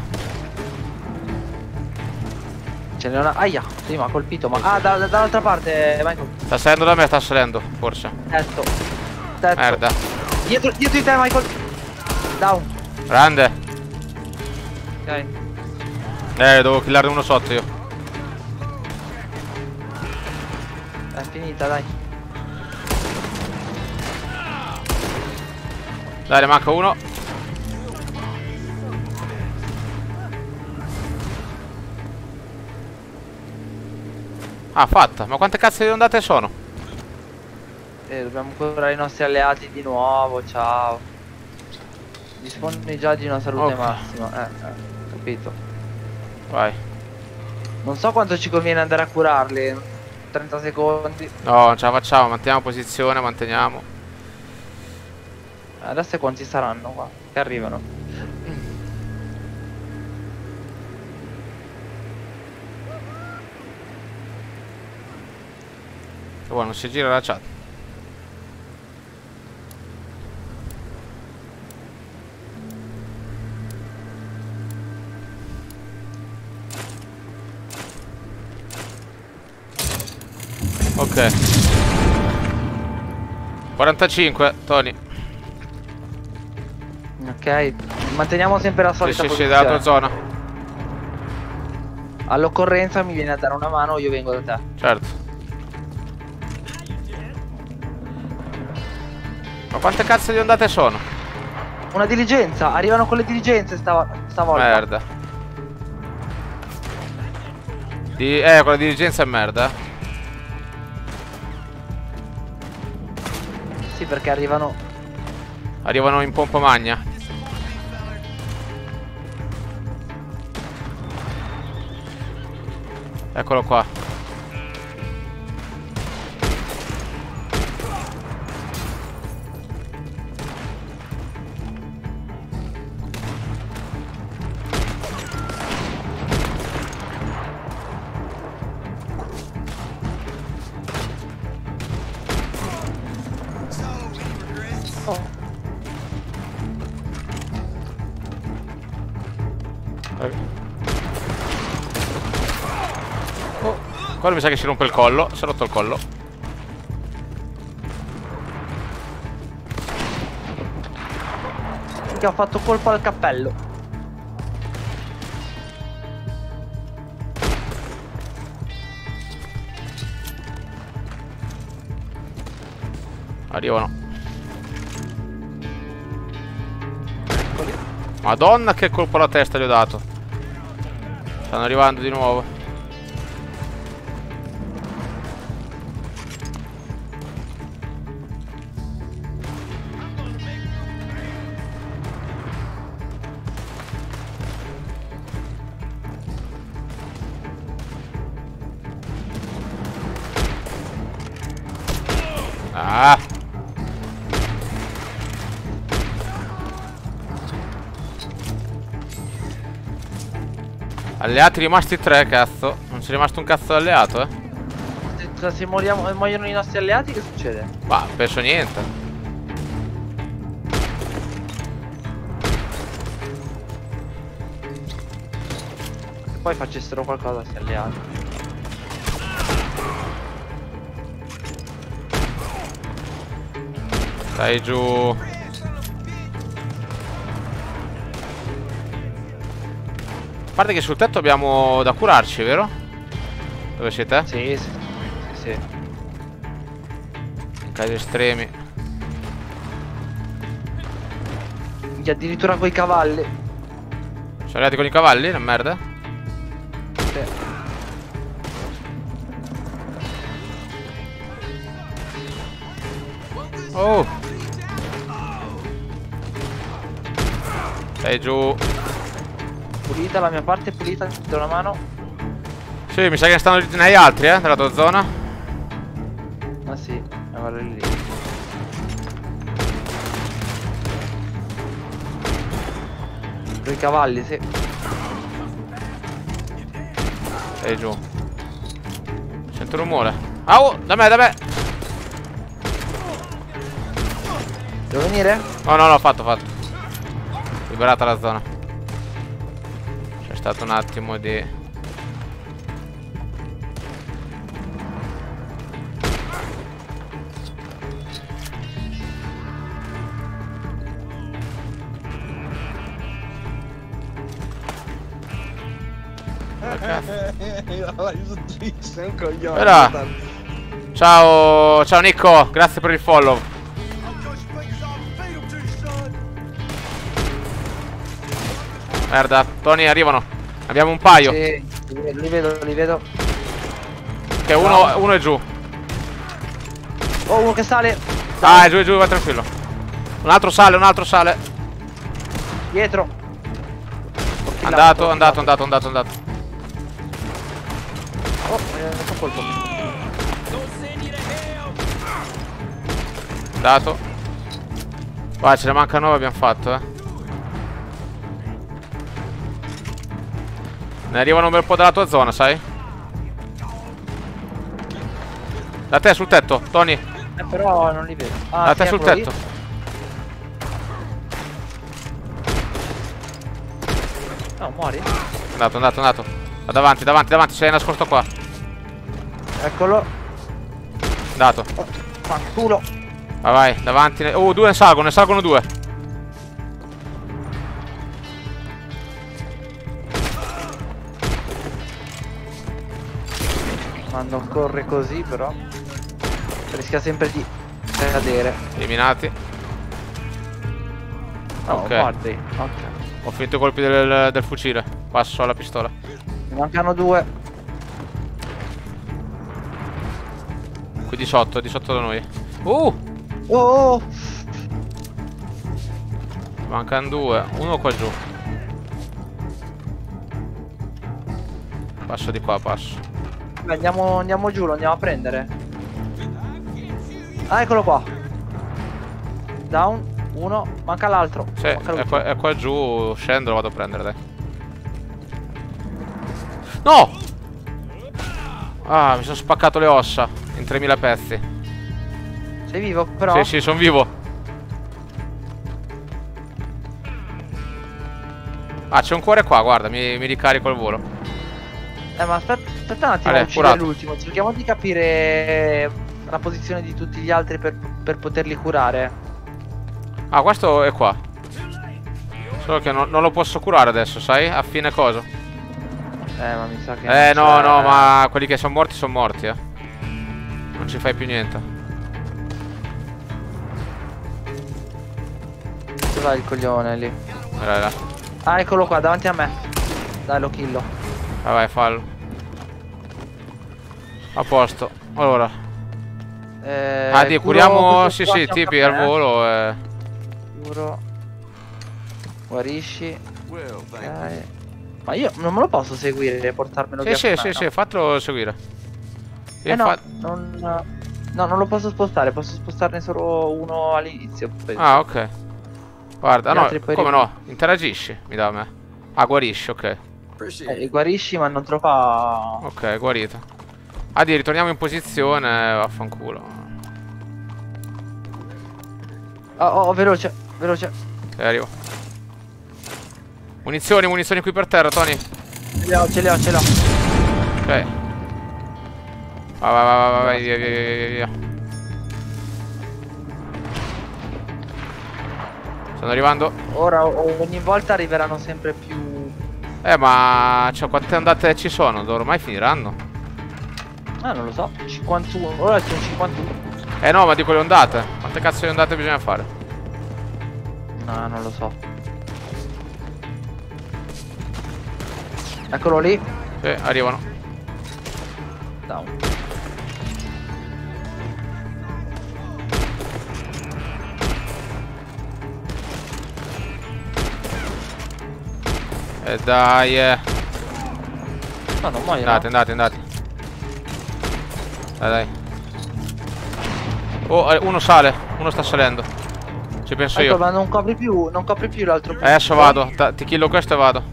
Speaker 6: Ce n'è una. Aia! Sì, ma ha colpito, ma. Ah, da, da, dall'altra parte, Michael.
Speaker 1: Sta salendo da me, sta salendo, forse.
Speaker 6: Tetto. Tetto.
Speaker 1: Merda.
Speaker 6: Dietro, dietro di te, Michael. Down.
Speaker 1: Grande.
Speaker 6: Ok.
Speaker 1: Eh, devo killarne uno sotto io.
Speaker 6: È finita, dai.
Speaker 1: Dai, ne manca uno. Ah, fatta. Ma quante cazzo di ondate sono?
Speaker 6: Eh, dobbiamo curare i nostri alleati di nuovo, ciao. Disponi già di una salute
Speaker 1: Ok.
Speaker 6: massima. Eh, eh, capito.
Speaker 1: Vai.
Speaker 6: Non so quanto ci conviene andare a curarli. trenta secondi.
Speaker 1: No, non ce la facciamo. Manteniamo posizione, manteniamo.
Speaker 6: Adesso quanti saranno qua? Che arrivano.
Speaker 1: Che vuoi, non si gira la chat. Ok. quarantacinque, Tony.
Speaker 6: Ok. Manteniamo sempre la
Speaker 1: Sì,
Speaker 6: solita
Speaker 1: sì, sì,
Speaker 6: posizione.
Speaker 1: dalla tua zona.
Speaker 6: All'occorrenza mi viene a dare una mano, io vengo da te.
Speaker 1: Certo. Ma quante cazzo di ondate sono?
Speaker 6: Una diligenza, arrivano con le diligenze stava, stavolta.
Speaker 1: Merda. Di... Eh, quella diligenza è merda.
Speaker 6: Sì, perché arrivano.
Speaker 1: Arrivano in pompa magna. Eccolo qua.
Speaker 6: Oh.
Speaker 1: Oh. Quello mi sa che si rompe il collo. Si è rotto il collo.
Speaker 6: Che ho fatto colpo al cappello.
Speaker 1: Arrivano. Madonna, che colpo alla testa gli ho dato. Stanno arrivando di nuovo. Ah. Alleati rimasti tre, cazzo. Non c'è rimasto un cazzo alleato, eh.
Speaker 6: Se, se moriamo, muoiono i nostri alleati, che succede?
Speaker 1: Ma penso niente.
Speaker 6: Se poi facessero qualcosa questi alleati.
Speaker 1: Stai giù. A parte che sul tetto abbiamo da curarci, vero? Dove siete?
Speaker 6: Sì, sì, sì, sì.
Speaker 1: Casi estremi.
Speaker 6: Minchia, addirittura coi cavalli.
Speaker 1: Sono arrivati con i cavalli, la merda?
Speaker 6: Sì.
Speaker 1: Oh. Stai giù.
Speaker 6: Pulita, la mia parte è pulita, ti do una mano.
Speaker 1: Sì, mi sa che ne stanno ne hai altri, eh, nella tua zona.
Speaker 6: Ah sì, guarda lì. I cavalli, sì.
Speaker 1: Sei giù. Sento rumore. Ah, oh, da me, da me.
Speaker 6: Devo venire?
Speaker 1: No, no, no, fatto, fatto. Liberata la zona. C'è stato un attimo di...
Speaker 9: Sei un coglione.
Speaker 1: Era. Ciao, ciao Nico, grazie per il follow. Merda, Tony, arrivano. Abbiamo un paio.
Speaker 6: Sì, li vedo, li vedo.
Speaker 1: Ok, uno, uno è giù.
Speaker 6: Oh, uno che sale.
Speaker 1: Ah, è giù, è giù, va tranquillo. Un altro sale, un altro sale.
Speaker 6: Dietro.
Speaker 1: Andato, andato, andato, andato, andato.
Speaker 6: Oh, mi ha fatto colpo.
Speaker 1: Andato. Qua ce ne manca nove, abbiamo fatto, eh. Ne arrivano un bel po' dalla tua zona, sai? Da te sul tetto, Tony.
Speaker 6: Eh, però non li vedo. Ah,
Speaker 1: Da te
Speaker 6: sì,
Speaker 1: sul
Speaker 6: eccolo
Speaker 1: tetto.
Speaker 6: lì. No, muori.
Speaker 1: Andato, andato, andato. Va davanti, davanti, davanti, sei nascosto qua.
Speaker 6: Eccolo.
Speaker 1: Andato.
Speaker 6: Oh, fanculo.
Speaker 1: Vai, vai, davanti. Oh, due ne salgono, ne salgono due.
Speaker 6: Quando corre così, però rischia sempre di cadere.
Speaker 1: Eliminati.
Speaker 6: No,
Speaker 1: Ok.
Speaker 6: guardi. Ok.
Speaker 1: Ho finito i colpi del, del fucile. Passo alla pistola.
Speaker 6: Ne mancano due.
Speaker 1: Qui di sotto, di sotto da noi. Uh!
Speaker 6: Oh, oh.
Speaker 1: Mancano due. Uno qua giù. Passo di qua, passo.
Speaker 6: Beh, andiamo, andiamo giù, lo andiamo a prendere. Ah, eccolo qua. Down. Uno. Manca l'altro.
Speaker 1: Sì, è qua, è qua giù. Scendo, lo vado a prendere, dai. No! Ah, mi sono spaccato le ossa in tremila pezzi.
Speaker 6: Sei vivo, però?
Speaker 1: Sì, sì, sono vivo. Ah, c'è un cuore qua, guarda, mi, mi ricarico al volo.
Speaker 6: Eh, ma aspetta, aspetta un attimo,
Speaker 1: Vale,
Speaker 6: uccidere
Speaker 1: curato.
Speaker 6: l'ultimo. Cerchiamo di capire la posizione di tutti gli altri per, per poterli curare.
Speaker 1: Ah, questo è qua. Solo che non, non lo posso curare adesso, sai? A fine cosa?
Speaker 6: Eh, ma mi sa che...
Speaker 1: Eh,
Speaker 6: non
Speaker 1: no,
Speaker 6: c'è-
Speaker 1: no, ma quelli che sono morti sono morti, eh. Non ci fai più niente.
Speaker 6: Dove va il coglione lì?
Speaker 1: Dai, dai.
Speaker 6: Ah, eccolo qua, davanti a me. Dai, lo killo.
Speaker 1: Vai, vai, fallo. A posto. Allora.
Speaker 6: Eh,
Speaker 1: Ah, di,
Speaker 6: curo
Speaker 1: curiamo.
Speaker 6: questo
Speaker 1: Sì,
Speaker 6: qua
Speaker 1: sì,
Speaker 6: fianco
Speaker 1: tipi
Speaker 6: a
Speaker 1: al
Speaker 6: me, eh.
Speaker 1: volo. E...
Speaker 6: Curo. Guarisci.
Speaker 3: Well, thank you.
Speaker 6: Ok. Ma io non me lo posso seguire e portarmelo
Speaker 1: Sì,
Speaker 6: via
Speaker 1: sì,
Speaker 6: con
Speaker 1: sì,
Speaker 6: me,
Speaker 1: sì,
Speaker 6: no?
Speaker 1: fatelo seguire.
Speaker 6: Eh
Speaker 1: Io
Speaker 6: no,
Speaker 1: fa-
Speaker 6: non... No, non lo posso spostare, posso spostarne solo uno all'inizio. penso.
Speaker 1: Ah, ok. Guarda,
Speaker 6: Gli
Speaker 1: no,
Speaker 6: altri poi
Speaker 1: come
Speaker 6: arrivano.
Speaker 1: no? Interagisci, mi dà a me. Ah, guarisci, ok.
Speaker 6: Eh, li guarisci, ma non te lo fa...
Speaker 1: Ok, guarito. Ah, di, ritorniamo in posizione. Vaffanculo.
Speaker 6: Oh, oh, veloce, veloce.
Speaker 1: Ok, arrivo. Munizioni, munizioni qui per terra, Tony.
Speaker 6: Ce le ho, ce le ho, ce le ho.
Speaker 1: Ok. Vai, vai, vai, vai, vai, via, via, via, via, via. Stanno arrivando.
Speaker 6: Ora o- ogni volta arriveranno sempre più...
Speaker 1: Eh, ma... Cioè, quante andate ci sono? Ormai finiranno.
Speaker 6: Ah, non lo so. cinquantuno. Ora c'è un cinquantuno.
Speaker 1: Eh no, ma dico le ondate. Quante cazzo di ondate bisogna fare?
Speaker 6: No, non lo so. Eccolo lì.
Speaker 1: Sì, arrivano.
Speaker 6: Down.
Speaker 1: E dai, eh.
Speaker 6: No, non muoio.
Speaker 1: Andate, andate, andate. Dai, dai. Oh, eh, uno sale. Uno sta salendo. Ci penso
Speaker 6: ecco,
Speaker 1: io.
Speaker 6: ma non copri più, non copri più l'altro punto.
Speaker 1: Adesso vado. Ta- ti killo questo e vado.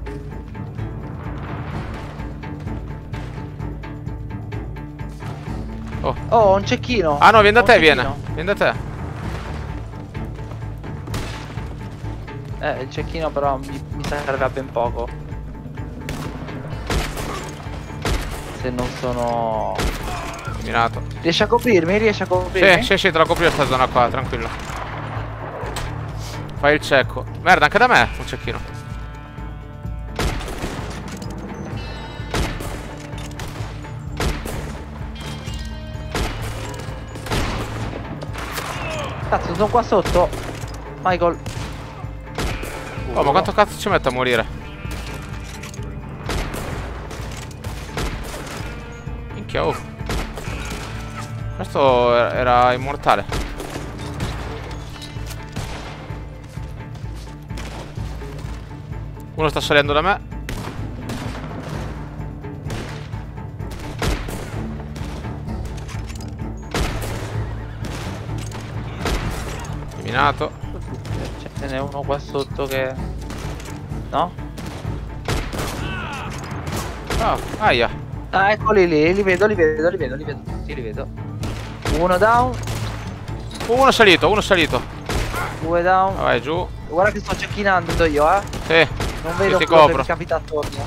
Speaker 1: Oh.
Speaker 6: Oh, un cecchino.
Speaker 1: Ah no, vieni da
Speaker 6: Un
Speaker 1: te,
Speaker 6: cecchino.
Speaker 1: viene. Vieni da te.
Speaker 6: Eh, il cecchino però mi, mi serve a ben poco. Se non sono...
Speaker 1: Minato.
Speaker 6: Riesci a coprirmi? Riesci a coprirmi?
Speaker 1: Sì, sì, sì, te la copro io sta zona qua, tranquillo. Fai il cecco. Merda, anche da me un cecchino.
Speaker 6: Cazzo, sono qua sotto. Michael.
Speaker 1: Oh, ma quanto cazzo ci metto a morire? Minchia, oh. Questo era, era immortale. Uno sta salendo da me. Eliminato.
Speaker 6: Ce n'è uno qua sotto che... No?
Speaker 1: Oh, aia.
Speaker 6: Ah, eccoli lì, li vedo, li vedo, li vedo, li vedo. Sì, li vedo. Uno down.
Speaker 1: Uno salito, uno salito.
Speaker 6: Due down.
Speaker 1: Vai giù.
Speaker 6: Guarda che sto cecchinando io, eh.
Speaker 1: Sì.
Speaker 6: Non vedo
Speaker 1: ti
Speaker 6: quello che
Speaker 1: copro.
Speaker 6: mi capita attorno.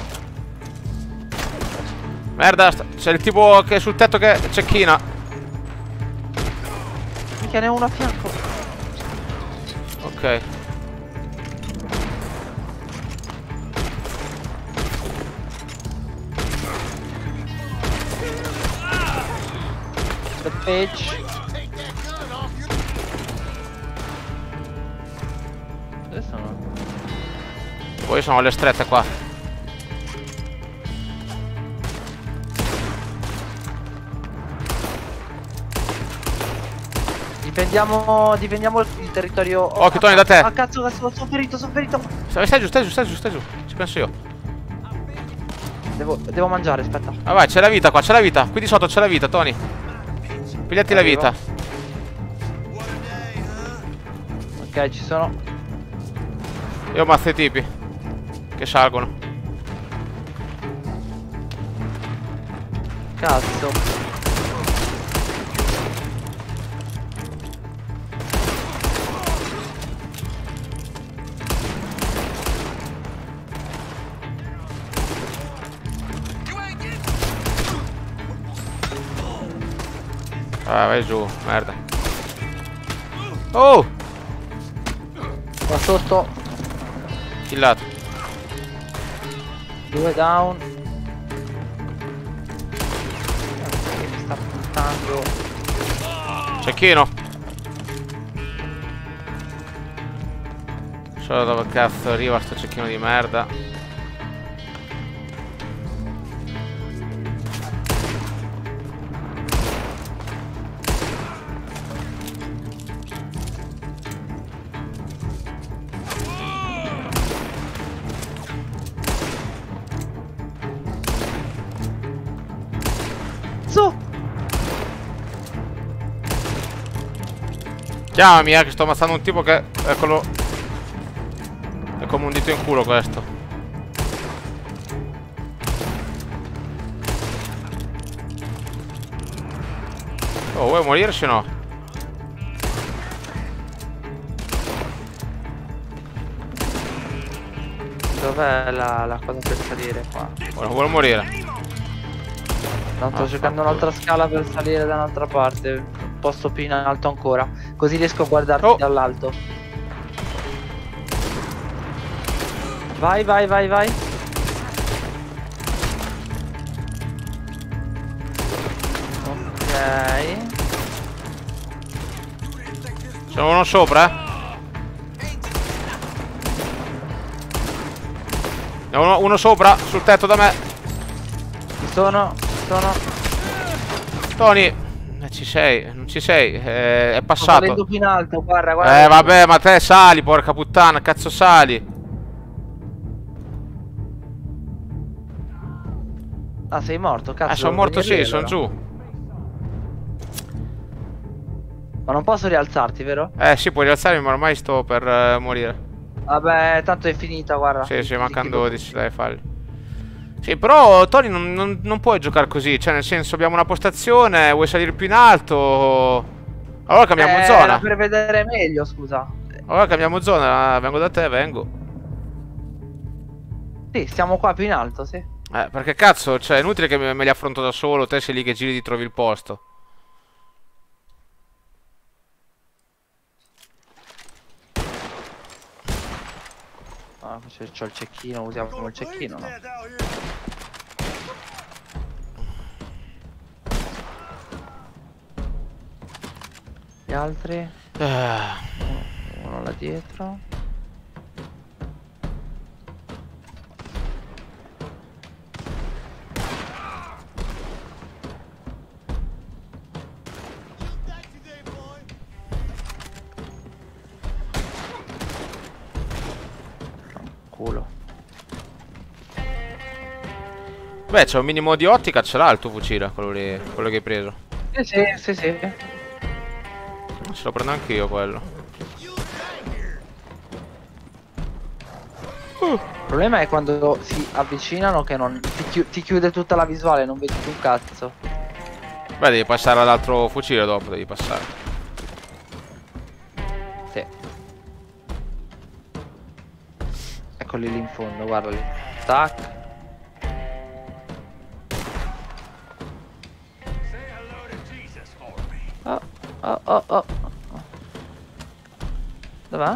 Speaker 1: Merda, c'è il tipo che è sul tetto che cecchina.
Speaker 6: Minchia, ne ho uno a fianco.
Speaker 1: Ok.
Speaker 6: The page. Dove sono?
Speaker 1: Poi sono le strette qua.
Speaker 6: Difendiamo, difendiamo il territorio. Oh,
Speaker 1: Occhio, Tony, da te.
Speaker 6: Ah, cazzo, cazzo, sono ferito, sono ferito.
Speaker 1: Stai, stai giù, stai giù, stai giù, stai giù. Ci penso io.
Speaker 6: Devo, devo mangiare, aspetta.
Speaker 1: Ah vai, c'è la vita qua, c'è la vita. Qui di sotto c'è la vita, Tony. Pigliati la
Speaker 6: Arrivo.
Speaker 1: vita.
Speaker 6: Ok, ci sono.
Speaker 1: Io ammazzo i tipi che salgono.
Speaker 6: Cazzo.
Speaker 1: Ah, vai giù, merda. Oh!
Speaker 6: Qua sotto.
Speaker 1: Killato.
Speaker 6: Due down. Mi sta puntando.
Speaker 1: Cecchino. So dove cazzo arriva sto cecchino di merda.
Speaker 6: Su.
Speaker 1: Chiamami, eh, che sto ammazzando un tipo che è quello. È come un dito in culo questo. Oh, vuoi morire se no?
Speaker 6: Dov'è la, la cosa per salire qua?
Speaker 1: Vuole, vuole morire.
Speaker 6: No, sto
Speaker 1: Ah,
Speaker 6: cercando
Speaker 1: fa-
Speaker 6: un'altra scala per salire da un'altra parte. Un posto più in alto ancora. Così riesco a guardarti
Speaker 1: Oh.
Speaker 6: dall'alto. Vai, vai, vai, vai. Ok.
Speaker 1: C'è uno sopra, eh. Ne ho uno, uno sopra, sul tetto da me.
Speaker 6: Ci sono, ci sono.
Speaker 1: Tony, eh, ci sei, non ci sei, eh, è
Speaker 6: Sto
Speaker 1: passato.
Speaker 6: salendo più in alto, guarda, guarda.
Speaker 1: Eh vabbè, ma te sali, porca puttana, cazzo sali.
Speaker 6: Ah, sei morto, cazzo.
Speaker 1: Ah, sono
Speaker 6: devo
Speaker 1: morto,
Speaker 6: venire
Speaker 1: sì,
Speaker 6: lì,
Speaker 1: sono
Speaker 6: allora.
Speaker 1: giù.
Speaker 6: Ma non posso rialzarti, vero?
Speaker 1: Eh, sì, puoi rialzarmi, ma ormai sto per uh, morire.
Speaker 6: Vabbè, tanto è finita, guarda.
Speaker 1: Sì, sì,
Speaker 6: Ti-
Speaker 1: mancano
Speaker 6: ti-
Speaker 1: dodici, dai, falli. Sì, però, Tony, non, non, non puoi giocare così. Cioè, nel senso, abbiamo una postazione, vuoi salire più in alto? Allora cambiamo
Speaker 6: Eh,
Speaker 1: zona.
Speaker 6: era per vedere meglio, scusa.
Speaker 1: Allora cambiamo zona, vengo da te, vengo.
Speaker 6: Sì, stiamo qua più in alto, sì.
Speaker 1: Eh, perché cazzo, cioè, è inutile che me, me li affronto da solo, te sei lì che giri ti trovi il posto.
Speaker 6: Ah, c'ho c'ho il cecchino, usiamo il cecchino, no? Gli altri?
Speaker 1: Ah.
Speaker 6: Uno là dietro. Culo.
Speaker 1: Beh, c'è un minimo di ottica, ce l'ha il tuo fucile, quello lì, quello che hai preso.
Speaker 6: Sì, sì, sì, sì.
Speaker 1: Ce lo prendo anch'io quello.
Speaker 6: Il problema è quando si avvicinano che non ti, chi ti chiude tutta la visuale, non vedi più un cazzo.
Speaker 1: Beh, devi passare all'altro fucile dopo, devi passare.
Speaker 6: Sì. Eccoli lì in fondo, guardali. Tac. Oh, oh, oh, oh. Dov'è?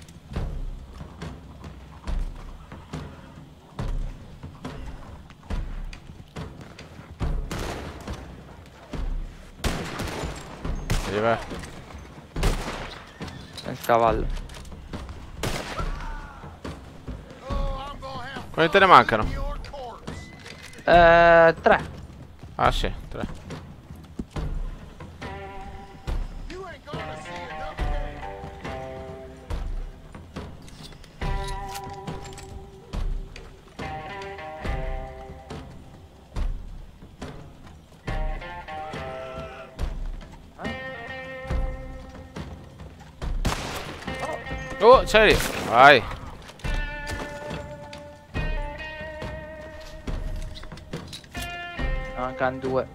Speaker 1: Arriva.
Speaker 6: Il cavallo.
Speaker 1: Quanti te ne mancano?
Speaker 6: Eh, tre.
Speaker 1: Ah sì, tre. Oh, c'è lì. Vai.
Speaker 6: Mancano due.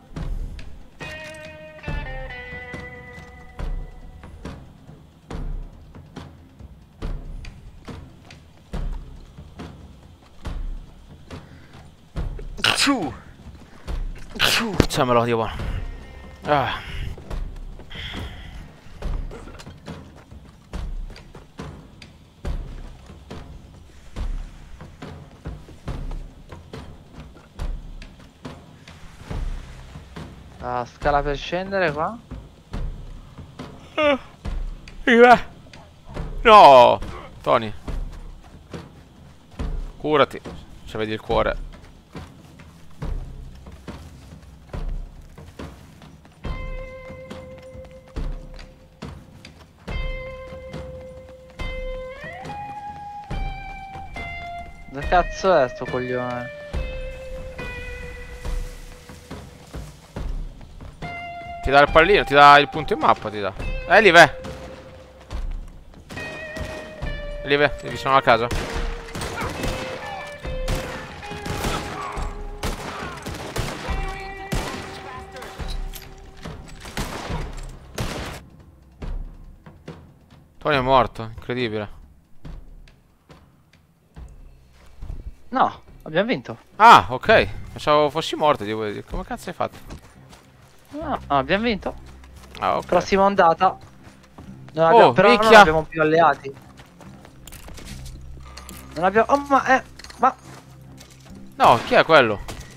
Speaker 1: Facciamolo, Dio buono. Ah.
Speaker 6: La scala per scendere qua?
Speaker 1: No, Tony. Curati, se vedi il cuore.
Speaker 6: Dove cazzo è sto coglione?
Speaker 1: Ti dà il pallino, ti dà il punto in mappa, ti dà. Eh, lì, ve. Lì, ve, vicino alla casa. Tony è morto, incredibile.
Speaker 6: No, abbiamo vinto.
Speaker 1: Ah, ok. Pensavo fossi morto, devo dire. Come cazzo hai fatto?
Speaker 6: No, abbiamo vinto.
Speaker 1: Ah, ok.
Speaker 6: Prossima ondata. Non
Speaker 1: Oh,
Speaker 6: abbiamo, però
Speaker 1: minchia.
Speaker 6: non abbiamo più alleati. Non abbiamo... Oh, ma... Eh, ma...
Speaker 1: No, chi è quello?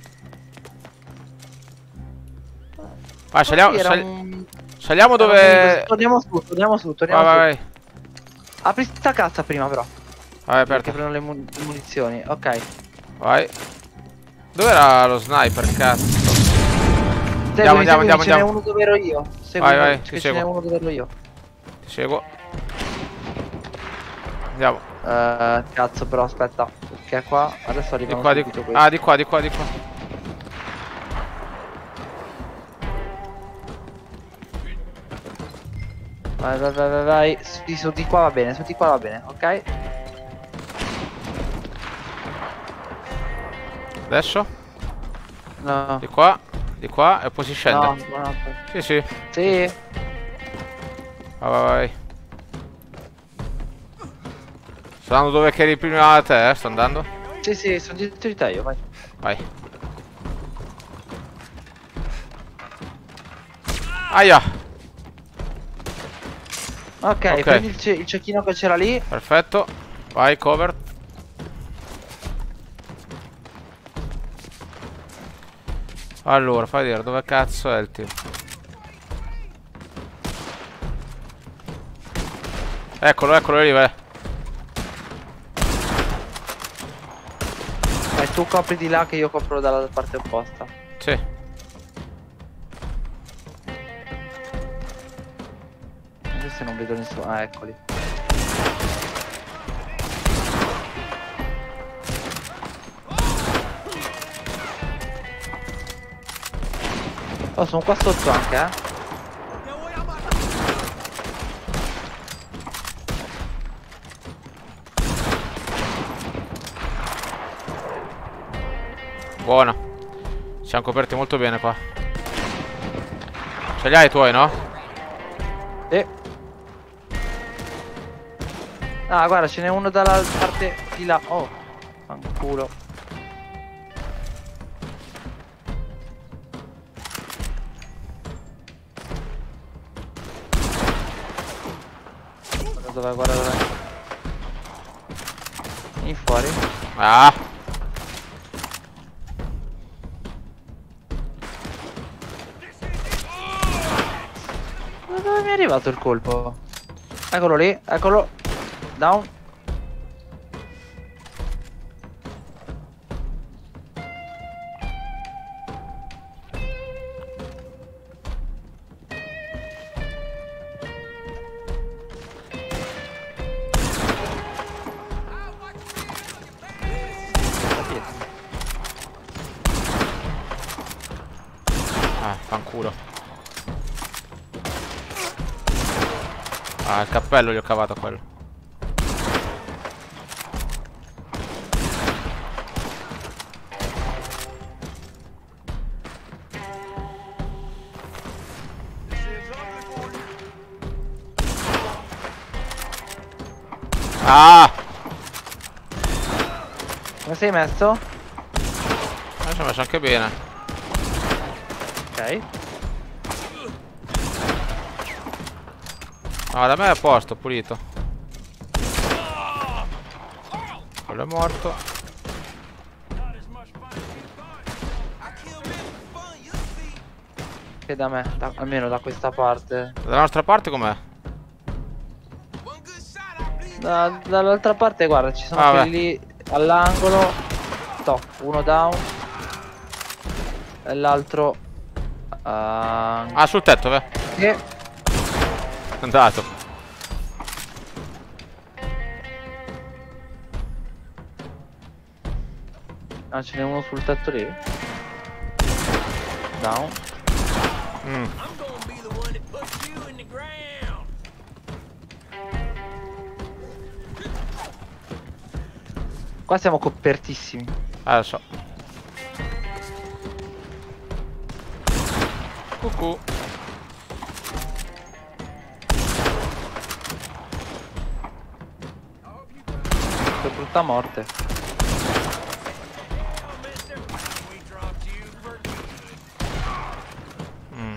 Speaker 1: Vai, saliamo,
Speaker 6: Sì, era
Speaker 1: sali-
Speaker 6: un-
Speaker 1: saliamo
Speaker 6: era
Speaker 1: dove...
Speaker 6: un- Torniamo su, torniamo su, torniamo
Speaker 1: Vai,
Speaker 6: su.
Speaker 1: vai, vai.
Speaker 6: Apri sta cassa prima però.
Speaker 1: Vai,
Speaker 6: Perché
Speaker 1: aperta.
Speaker 6: prendo le, mun- le munizioni, ok.
Speaker 1: Vai. Dov'era lo sniper, cazzo?
Speaker 6: Seguimi,
Speaker 1: Andiamo,
Speaker 6: seguimi,
Speaker 1: andiamo,
Speaker 6: ce n'è
Speaker 1: andiamo.
Speaker 6: uno dove ero io. Seguimi,
Speaker 1: Vai, vai,
Speaker 6: che
Speaker 1: ti
Speaker 6: ce n'è
Speaker 1: seguo.
Speaker 6: uno dove ero io.
Speaker 1: Ti seguo. Andiamo.
Speaker 6: Eh, cazzo però aspetta. Perché qua adesso
Speaker 1: Di
Speaker 6: arrivano
Speaker 1: qua, di
Speaker 6: subito
Speaker 1: qua.
Speaker 6: questi.
Speaker 1: Ah, di qua, di qua, di qua.
Speaker 6: Vai, vai, vai, vai, vai. Sì, su di qua va bene, su di qua va bene, ok?
Speaker 1: Adesso?
Speaker 6: No.
Speaker 1: Di qua, di qua e poi si scende.
Speaker 6: No, no, no.
Speaker 1: Sì, sì.
Speaker 6: Sì.
Speaker 1: Vai, vai, vai. Sto andando dove che eri prima te, eh? Sto andando?
Speaker 6: Sì, sì, sono dietro di te io, vai.
Speaker 1: Vai. Aia.
Speaker 6: Ok,
Speaker 1: Ok.
Speaker 6: prendi il, ce il cecchino che c'era lì.
Speaker 1: Perfetto. Vai, cover. Allora, fai vedere dove cazzo è il team. Eccolo, eccolo lì, vai.
Speaker 6: Vai, tu copri di là che io copro dalla parte opposta.
Speaker 1: Sì.
Speaker 6: Adesso non vedo nessuno. Ah, eccoli. Oh, sono qua sotto anche, eh.
Speaker 1: Buona. Siamo coperti molto bene qua. Ce li hai i tuoi, no?
Speaker 6: Sì. Ah, guarda, ce n'è uno dalla parte di là. Oh, fanculo. Guarda dov'è, guarda dov'è. Vieni fuori.
Speaker 1: Ah.
Speaker 6: Da dove mi è arrivato il colpo? Eccolo lì, eccolo. Down.
Speaker 1: Ah, fanculo. Ah, il cappello gli ho cavato a quello. Ah!
Speaker 6: Come sei messo?
Speaker 1: Adesso ho messo anche bene.
Speaker 6: Ok.
Speaker 1: No, da me è a posto, pulito. Quello è morto.
Speaker 6: Che da me, da, almeno da questa parte.
Speaker 1: Dalla nostra parte com'è?
Speaker 6: Da, dall'altra parte, guarda, ci sono
Speaker 1: Ah,
Speaker 6: quelli lì all'angolo. Top, uno down. E l'altro. Uh,
Speaker 1: ah, sul tetto, beh.
Speaker 6: Che?
Speaker 1: È andato.
Speaker 6: Ah, ce n'è uno sul tetto lì. Down.
Speaker 1: Mm.
Speaker 6: Qua siamo copertissimi.
Speaker 1: Ah, lo so. Cucù.
Speaker 6: Che brutta morte.
Speaker 1: Mm.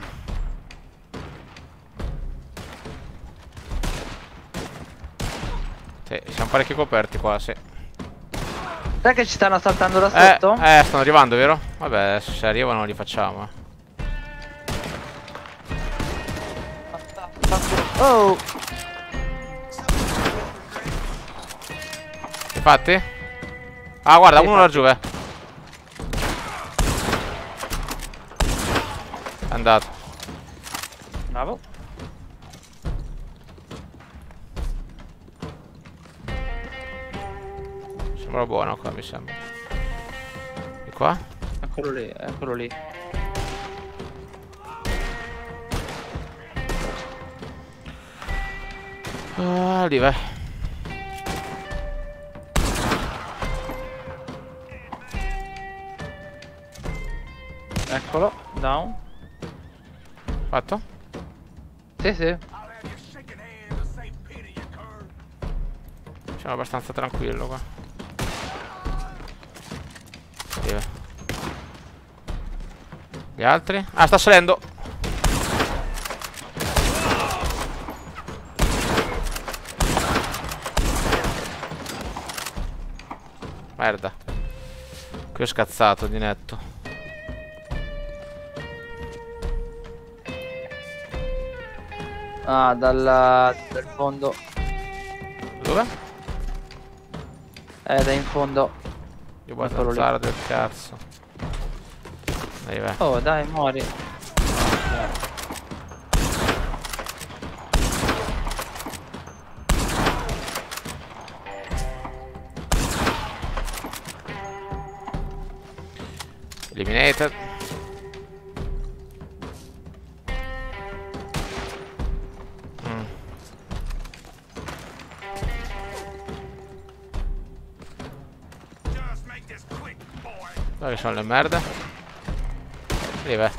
Speaker 1: Sì, siamo parecchio coperti qua, sì.
Speaker 6: Sai che ci stanno assaltando da
Speaker 1: Eh,
Speaker 6: sotto?
Speaker 1: eh, stanno arrivando, vero? Vabbè, adesso se arrivano li facciamo, eh.
Speaker 6: Oh!
Speaker 1: Infatti? Ah, guarda, uno laggiù, eh. È andato.
Speaker 6: Bravo.
Speaker 1: Sembra buono qua, mi sembra. Di qua?
Speaker 6: Eccolo lì, eccolo lì.
Speaker 1: Ah, lì vai.
Speaker 6: Eccolo, down.
Speaker 1: Fatto?
Speaker 6: Sì, sì.
Speaker 1: Sono abbastanza tranquillo qua. Sì, vai. Gli altri? Ah, sta salendo. Merda. Qui ho scazzato di netto.
Speaker 6: Ah, dal, dal fondo.
Speaker 1: Dove?
Speaker 6: Eh, da in fondo.
Speaker 1: Io vuoi
Speaker 6: Eccolo lì.
Speaker 1: alzare del cazzo. Dai, vai.
Speaker 6: Oh, dai, muori.
Speaker 1: Eliminated. Mm. Dove sono le merde? Lì vai.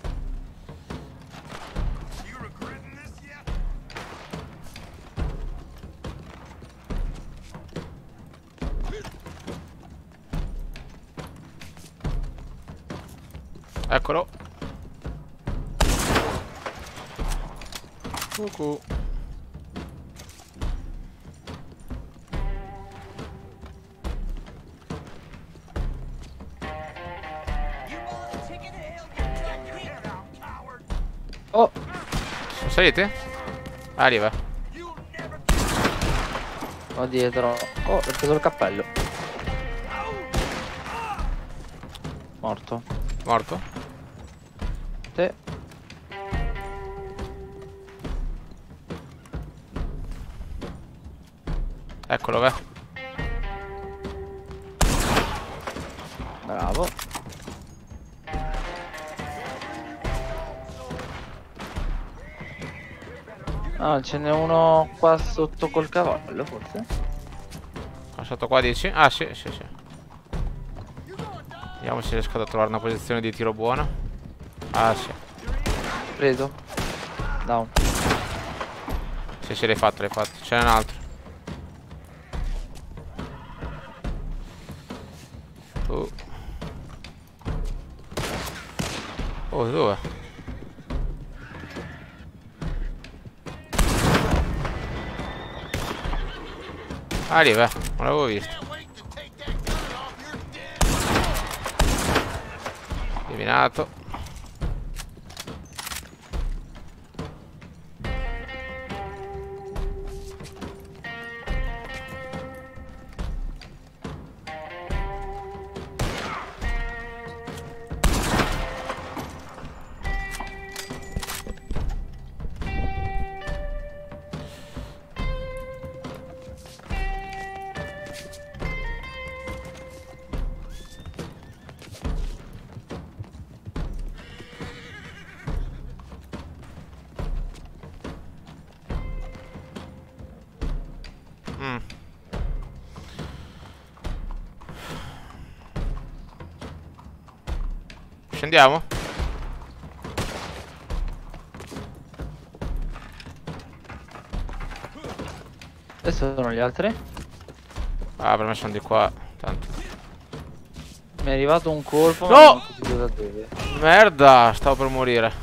Speaker 1: Eccolo. Cucù.
Speaker 6: Oh,
Speaker 1: Sono saliti? Arriva.
Speaker 6: ho dietro. Oh, ho preso il cappello. Morto.
Speaker 1: Morto?
Speaker 6: Sì.
Speaker 1: Eccolo, vai.
Speaker 6: Bravo. Ah, ce n'è uno qua sotto col cavallo, forse?
Speaker 1: Qua sotto qua dici? Ah, sì, sì, sì. Vediamo se riesco a trovare una posizione di tiro buona. Ah, sì.
Speaker 6: Preso. Down.
Speaker 1: Sì, sì, l'hai fatto, l'hai fatto. Ce n'è un altro. Oh. Oh, dove? Ah, lì, beh, non l'avevo visto. Eliminato. Mm. Scendiamo?
Speaker 6: Adesso sono gli altri.
Speaker 1: Ah, per me sono di qua. Tanto.
Speaker 6: Mi è arrivato un colpo.
Speaker 1: No!
Speaker 6: Ma non ho capito da dove.
Speaker 1: Merda, stavo per morire.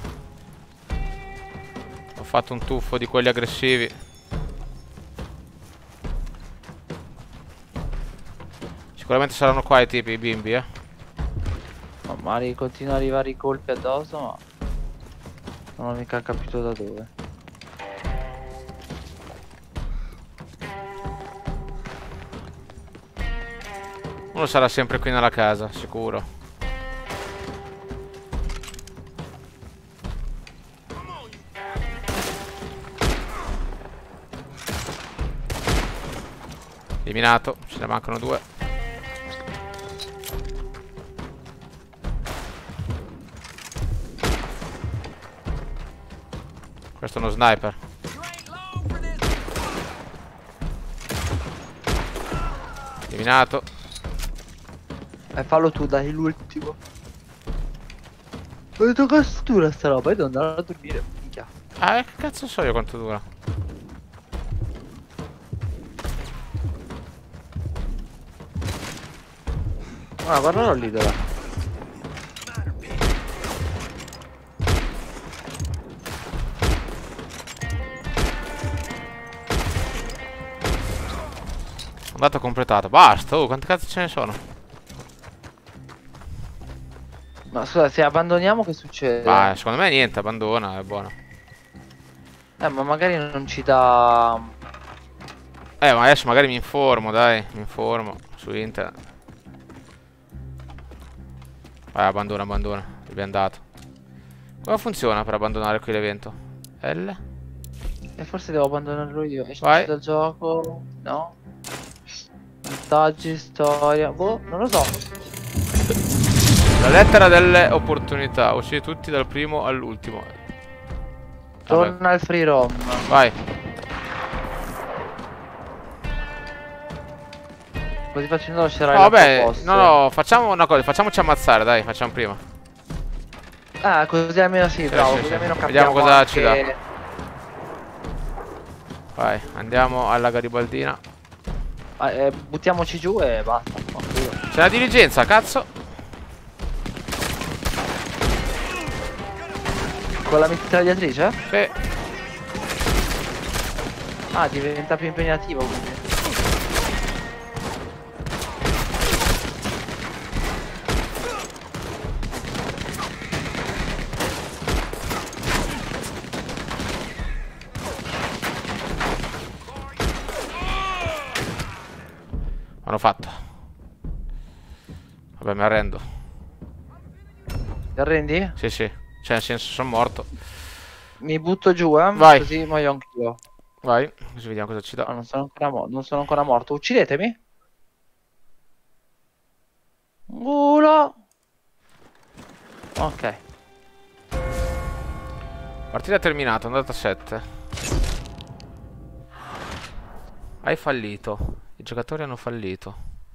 Speaker 1: Ho fatto un tuffo di quelli aggressivi. Sicuramente saranno qua i tipi, i bimbi, eh.
Speaker 6: No, Mari continua ad arrivare i colpi addosso, ma non ho mica capito da dove.
Speaker 1: Uno sarà sempre qui nella casa, sicuro. Eliminato, ce ne mancano due. Questo è uno sniper. Eliminato.
Speaker 6: E fallo tu, dai, l'ultimo. Quanto cazzo dura sta roba? Io devo andare a dormire. Minchia.
Speaker 1: Ah, che cazzo so io quanto dura?
Speaker 6: Ah, guardalo lì dov'è.
Speaker 1: Andata completata. Basta, oh, quante cazzo ce ne sono?
Speaker 6: Ma scusa, se abbandoniamo che succede?
Speaker 1: Bah, secondo me niente, abbandona, è buono.
Speaker 6: Eh, ma magari non ci dà...
Speaker 1: Eh, ma adesso magari mi informo, dai, mi informo su internet. Vai, abbandona, abbandona, abbiamo dato. Come funziona per abbandonare qui l'evento? L?
Speaker 6: E forse devo abbandonarlo io. Esci
Speaker 1: Vai.
Speaker 6: dal gioco? No. Vantaggi, storia... Boh, non lo so.
Speaker 1: La lettera delle opportunità. Uscire tutti dal primo all'ultimo.
Speaker 6: Torna al free roam.
Speaker 1: Vai.
Speaker 6: Così facendo lascerai
Speaker 1: No,
Speaker 6: la
Speaker 1: vabbè,
Speaker 6: proposta.
Speaker 1: no, no, facciamo una cosa, facciamoci ammazzare, dai, facciamo prima.
Speaker 6: Ah, così almeno sì, bravo,
Speaker 1: sì,
Speaker 6: così
Speaker 1: sì.
Speaker 6: almeno capiamo.
Speaker 1: Vediamo cosa
Speaker 6: anche...
Speaker 1: ci dà. Vai, andiamo alla Garibaldina.
Speaker 6: Ah, eh, buttiamoci giù e basta.
Speaker 1: C'è la diligenza, cazzo.
Speaker 6: Con la mitragliatrice?
Speaker 1: Sì.
Speaker 6: Ah, diventa più impegnativo quindi.
Speaker 1: Hanno fatto. Vabbè, mi arrendo.
Speaker 6: Ti arrendi?
Speaker 1: Sì, sì. Cioè, nel senso, sono morto.
Speaker 6: Mi butto giù, eh?
Speaker 1: Vai.
Speaker 6: Così muoio anch'io.
Speaker 1: Vai, così vediamo cosa ci dà.
Speaker 6: No, non sono ancora, mo non sono ancora morto. Uccidetemi. Uno. Ok.
Speaker 1: Partita terminata, andata a sette. Hai fallito. I giocatori hanno fallito.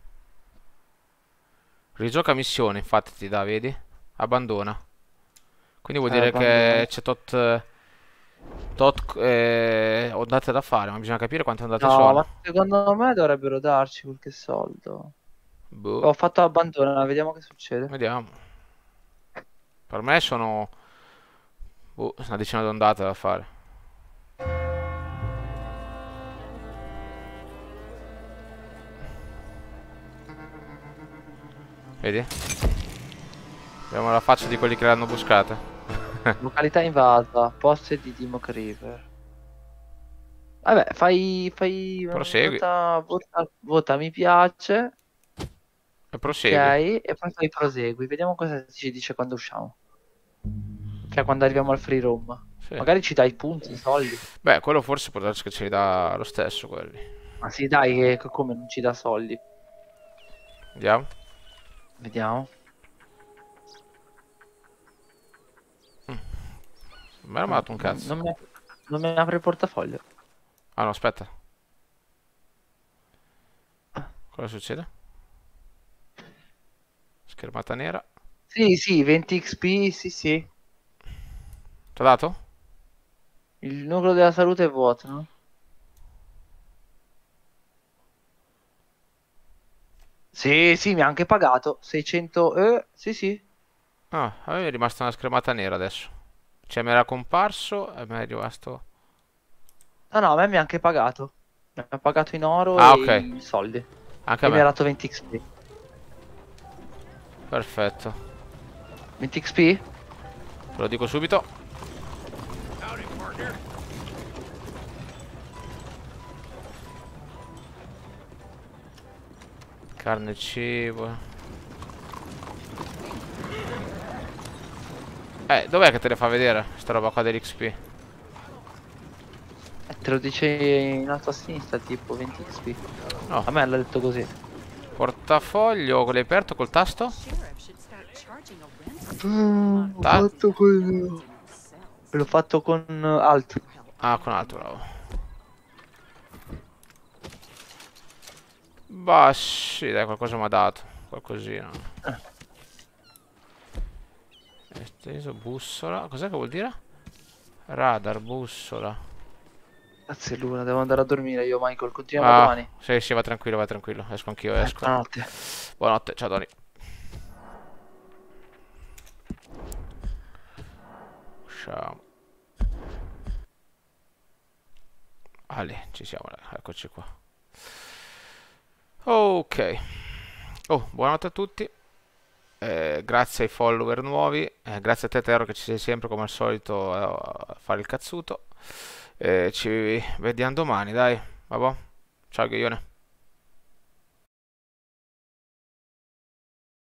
Speaker 1: Rigioca missione, infatti ti dà, vedi? Abbandona. Quindi vuol
Speaker 6: Eh,
Speaker 1: dire
Speaker 6: abbandona.
Speaker 1: che c'è tot... Tot eh, ondate da fare, ma bisogna capire quante ondate
Speaker 6: No,
Speaker 1: sono.
Speaker 6: ma secondo me dovrebbero darci qualche soldo.
Speaker 1: Boh.
Speaker 6: Ho fatto abbandonare, vediamo che succede.
Speaker 1: Vediamo. Per me sono... Boh, una decina di ondate da fare. Vedi? Abbiamo la faccia di quelli che l'hanno buscata.
Speaker 6: Località invasa, poste di Dimok River. Vabbè, fai... fai
Speaker 1: Prosegui.
Speaker 6: Vota, vota, vota mi piace.
Speaker 1: E prosegui.
Speaker 6: Ok, e poi fai prosegui. Vediamo cosa ci dice quando usciamo. Cioè quando arriviamo al free roam.
Speaker 1: Sì.
Speaker 6: Magari ci dai punti, i soldi.
Speaker 1: Beh, quello forse può darsi che ce li dà lo stesso quelli.
Speaker 6: Ma sì, dai, che che come non ci dà soldi.
Speaker 1: Vediamo.
Speaker 6: Vediamo.
Speaker 1: Mi ha dato un cazzo.
Speaker 6: Non mi, non mi apre il portafoglio.
Speaker 1: Ah no, aspetta. Cosa succede? Schermata nera.
Speaker 6: Sì, sì, venti X P, sì, sì.
Speaker 1: Ti ha dato?
Speaker 6: Il nucleo della salute è vuoto, no? Sì, sì, mi ha anche pagato. seicento... Eh, sì, sì.
Speaker 1: Ah, a me è rimasta una schermata nera adesso. Cioè mi era comparso e mi è rimasto...
Speaker 6: No, no, a me mi ha anche pagato. Mi ha pagato in oro
Speaker 1: Ah,
Speaker 6: e
Speaker 1: ok.
Speaker 6: i soldi.
Speaker 1: Anche
Speaker 6: E
Speaker 1: a
Speaker 6: mi ha
Speaker 1: me.
Speaker 6: dato venti X P.
Speaker 1: Perfetto.
Speaker 6: venti X P?
Speaker 1: Te lo dico subito. Carne e cibo. Eh, dov'è che te le fa vedere sta roba qua dell'X P?
Speaker 6: Eh, te lo dice in alto a sinistra, tipo venti X P.
Speaker 1: No.
Speaker 6: A me l'ha detto così.
Speaker 1: Portafoglio, l'hai aperto col tasto?
Speaker 6: L'ho
Speaker 1: Ta-
Speaker 6: fatto con... L'ho fatto con Alt.
Speaker 1: Ah, con altro, bravo. Bah, sì, dai, qualcosa mi ha dato. Qualcosina.
Speaker 6: Eh.
Speaker 1: Esteso, bussola. Cos'è che vuol dire? Radar, bussola.
Speaker 6: Grazie Luna, devo andare a dormire io, Michael. Continuiamo
Speaker 1: Ah,
Speaker 6: domani.
Speaker 1: sì, sì, va tranquillo, va tranquillo. Esco anch'io,
Speaker 6: Eh,
Speaker 1: esco.
Speaker 6: buonanotte.
Speaker 1: Buonanotte, ciao Tony. Ciao. Ale, ci siamo, dai, eccoci qua. Ok. Oh, buonanotte a tutti. Eh, grazie ai follower nuovi. Eh, grazie a te, Tero, che ci sei sempre come al solito eh, a fare il cazzuto. Eh, ci vediamo domani, dai. Vabbè. Ciao, Ghione.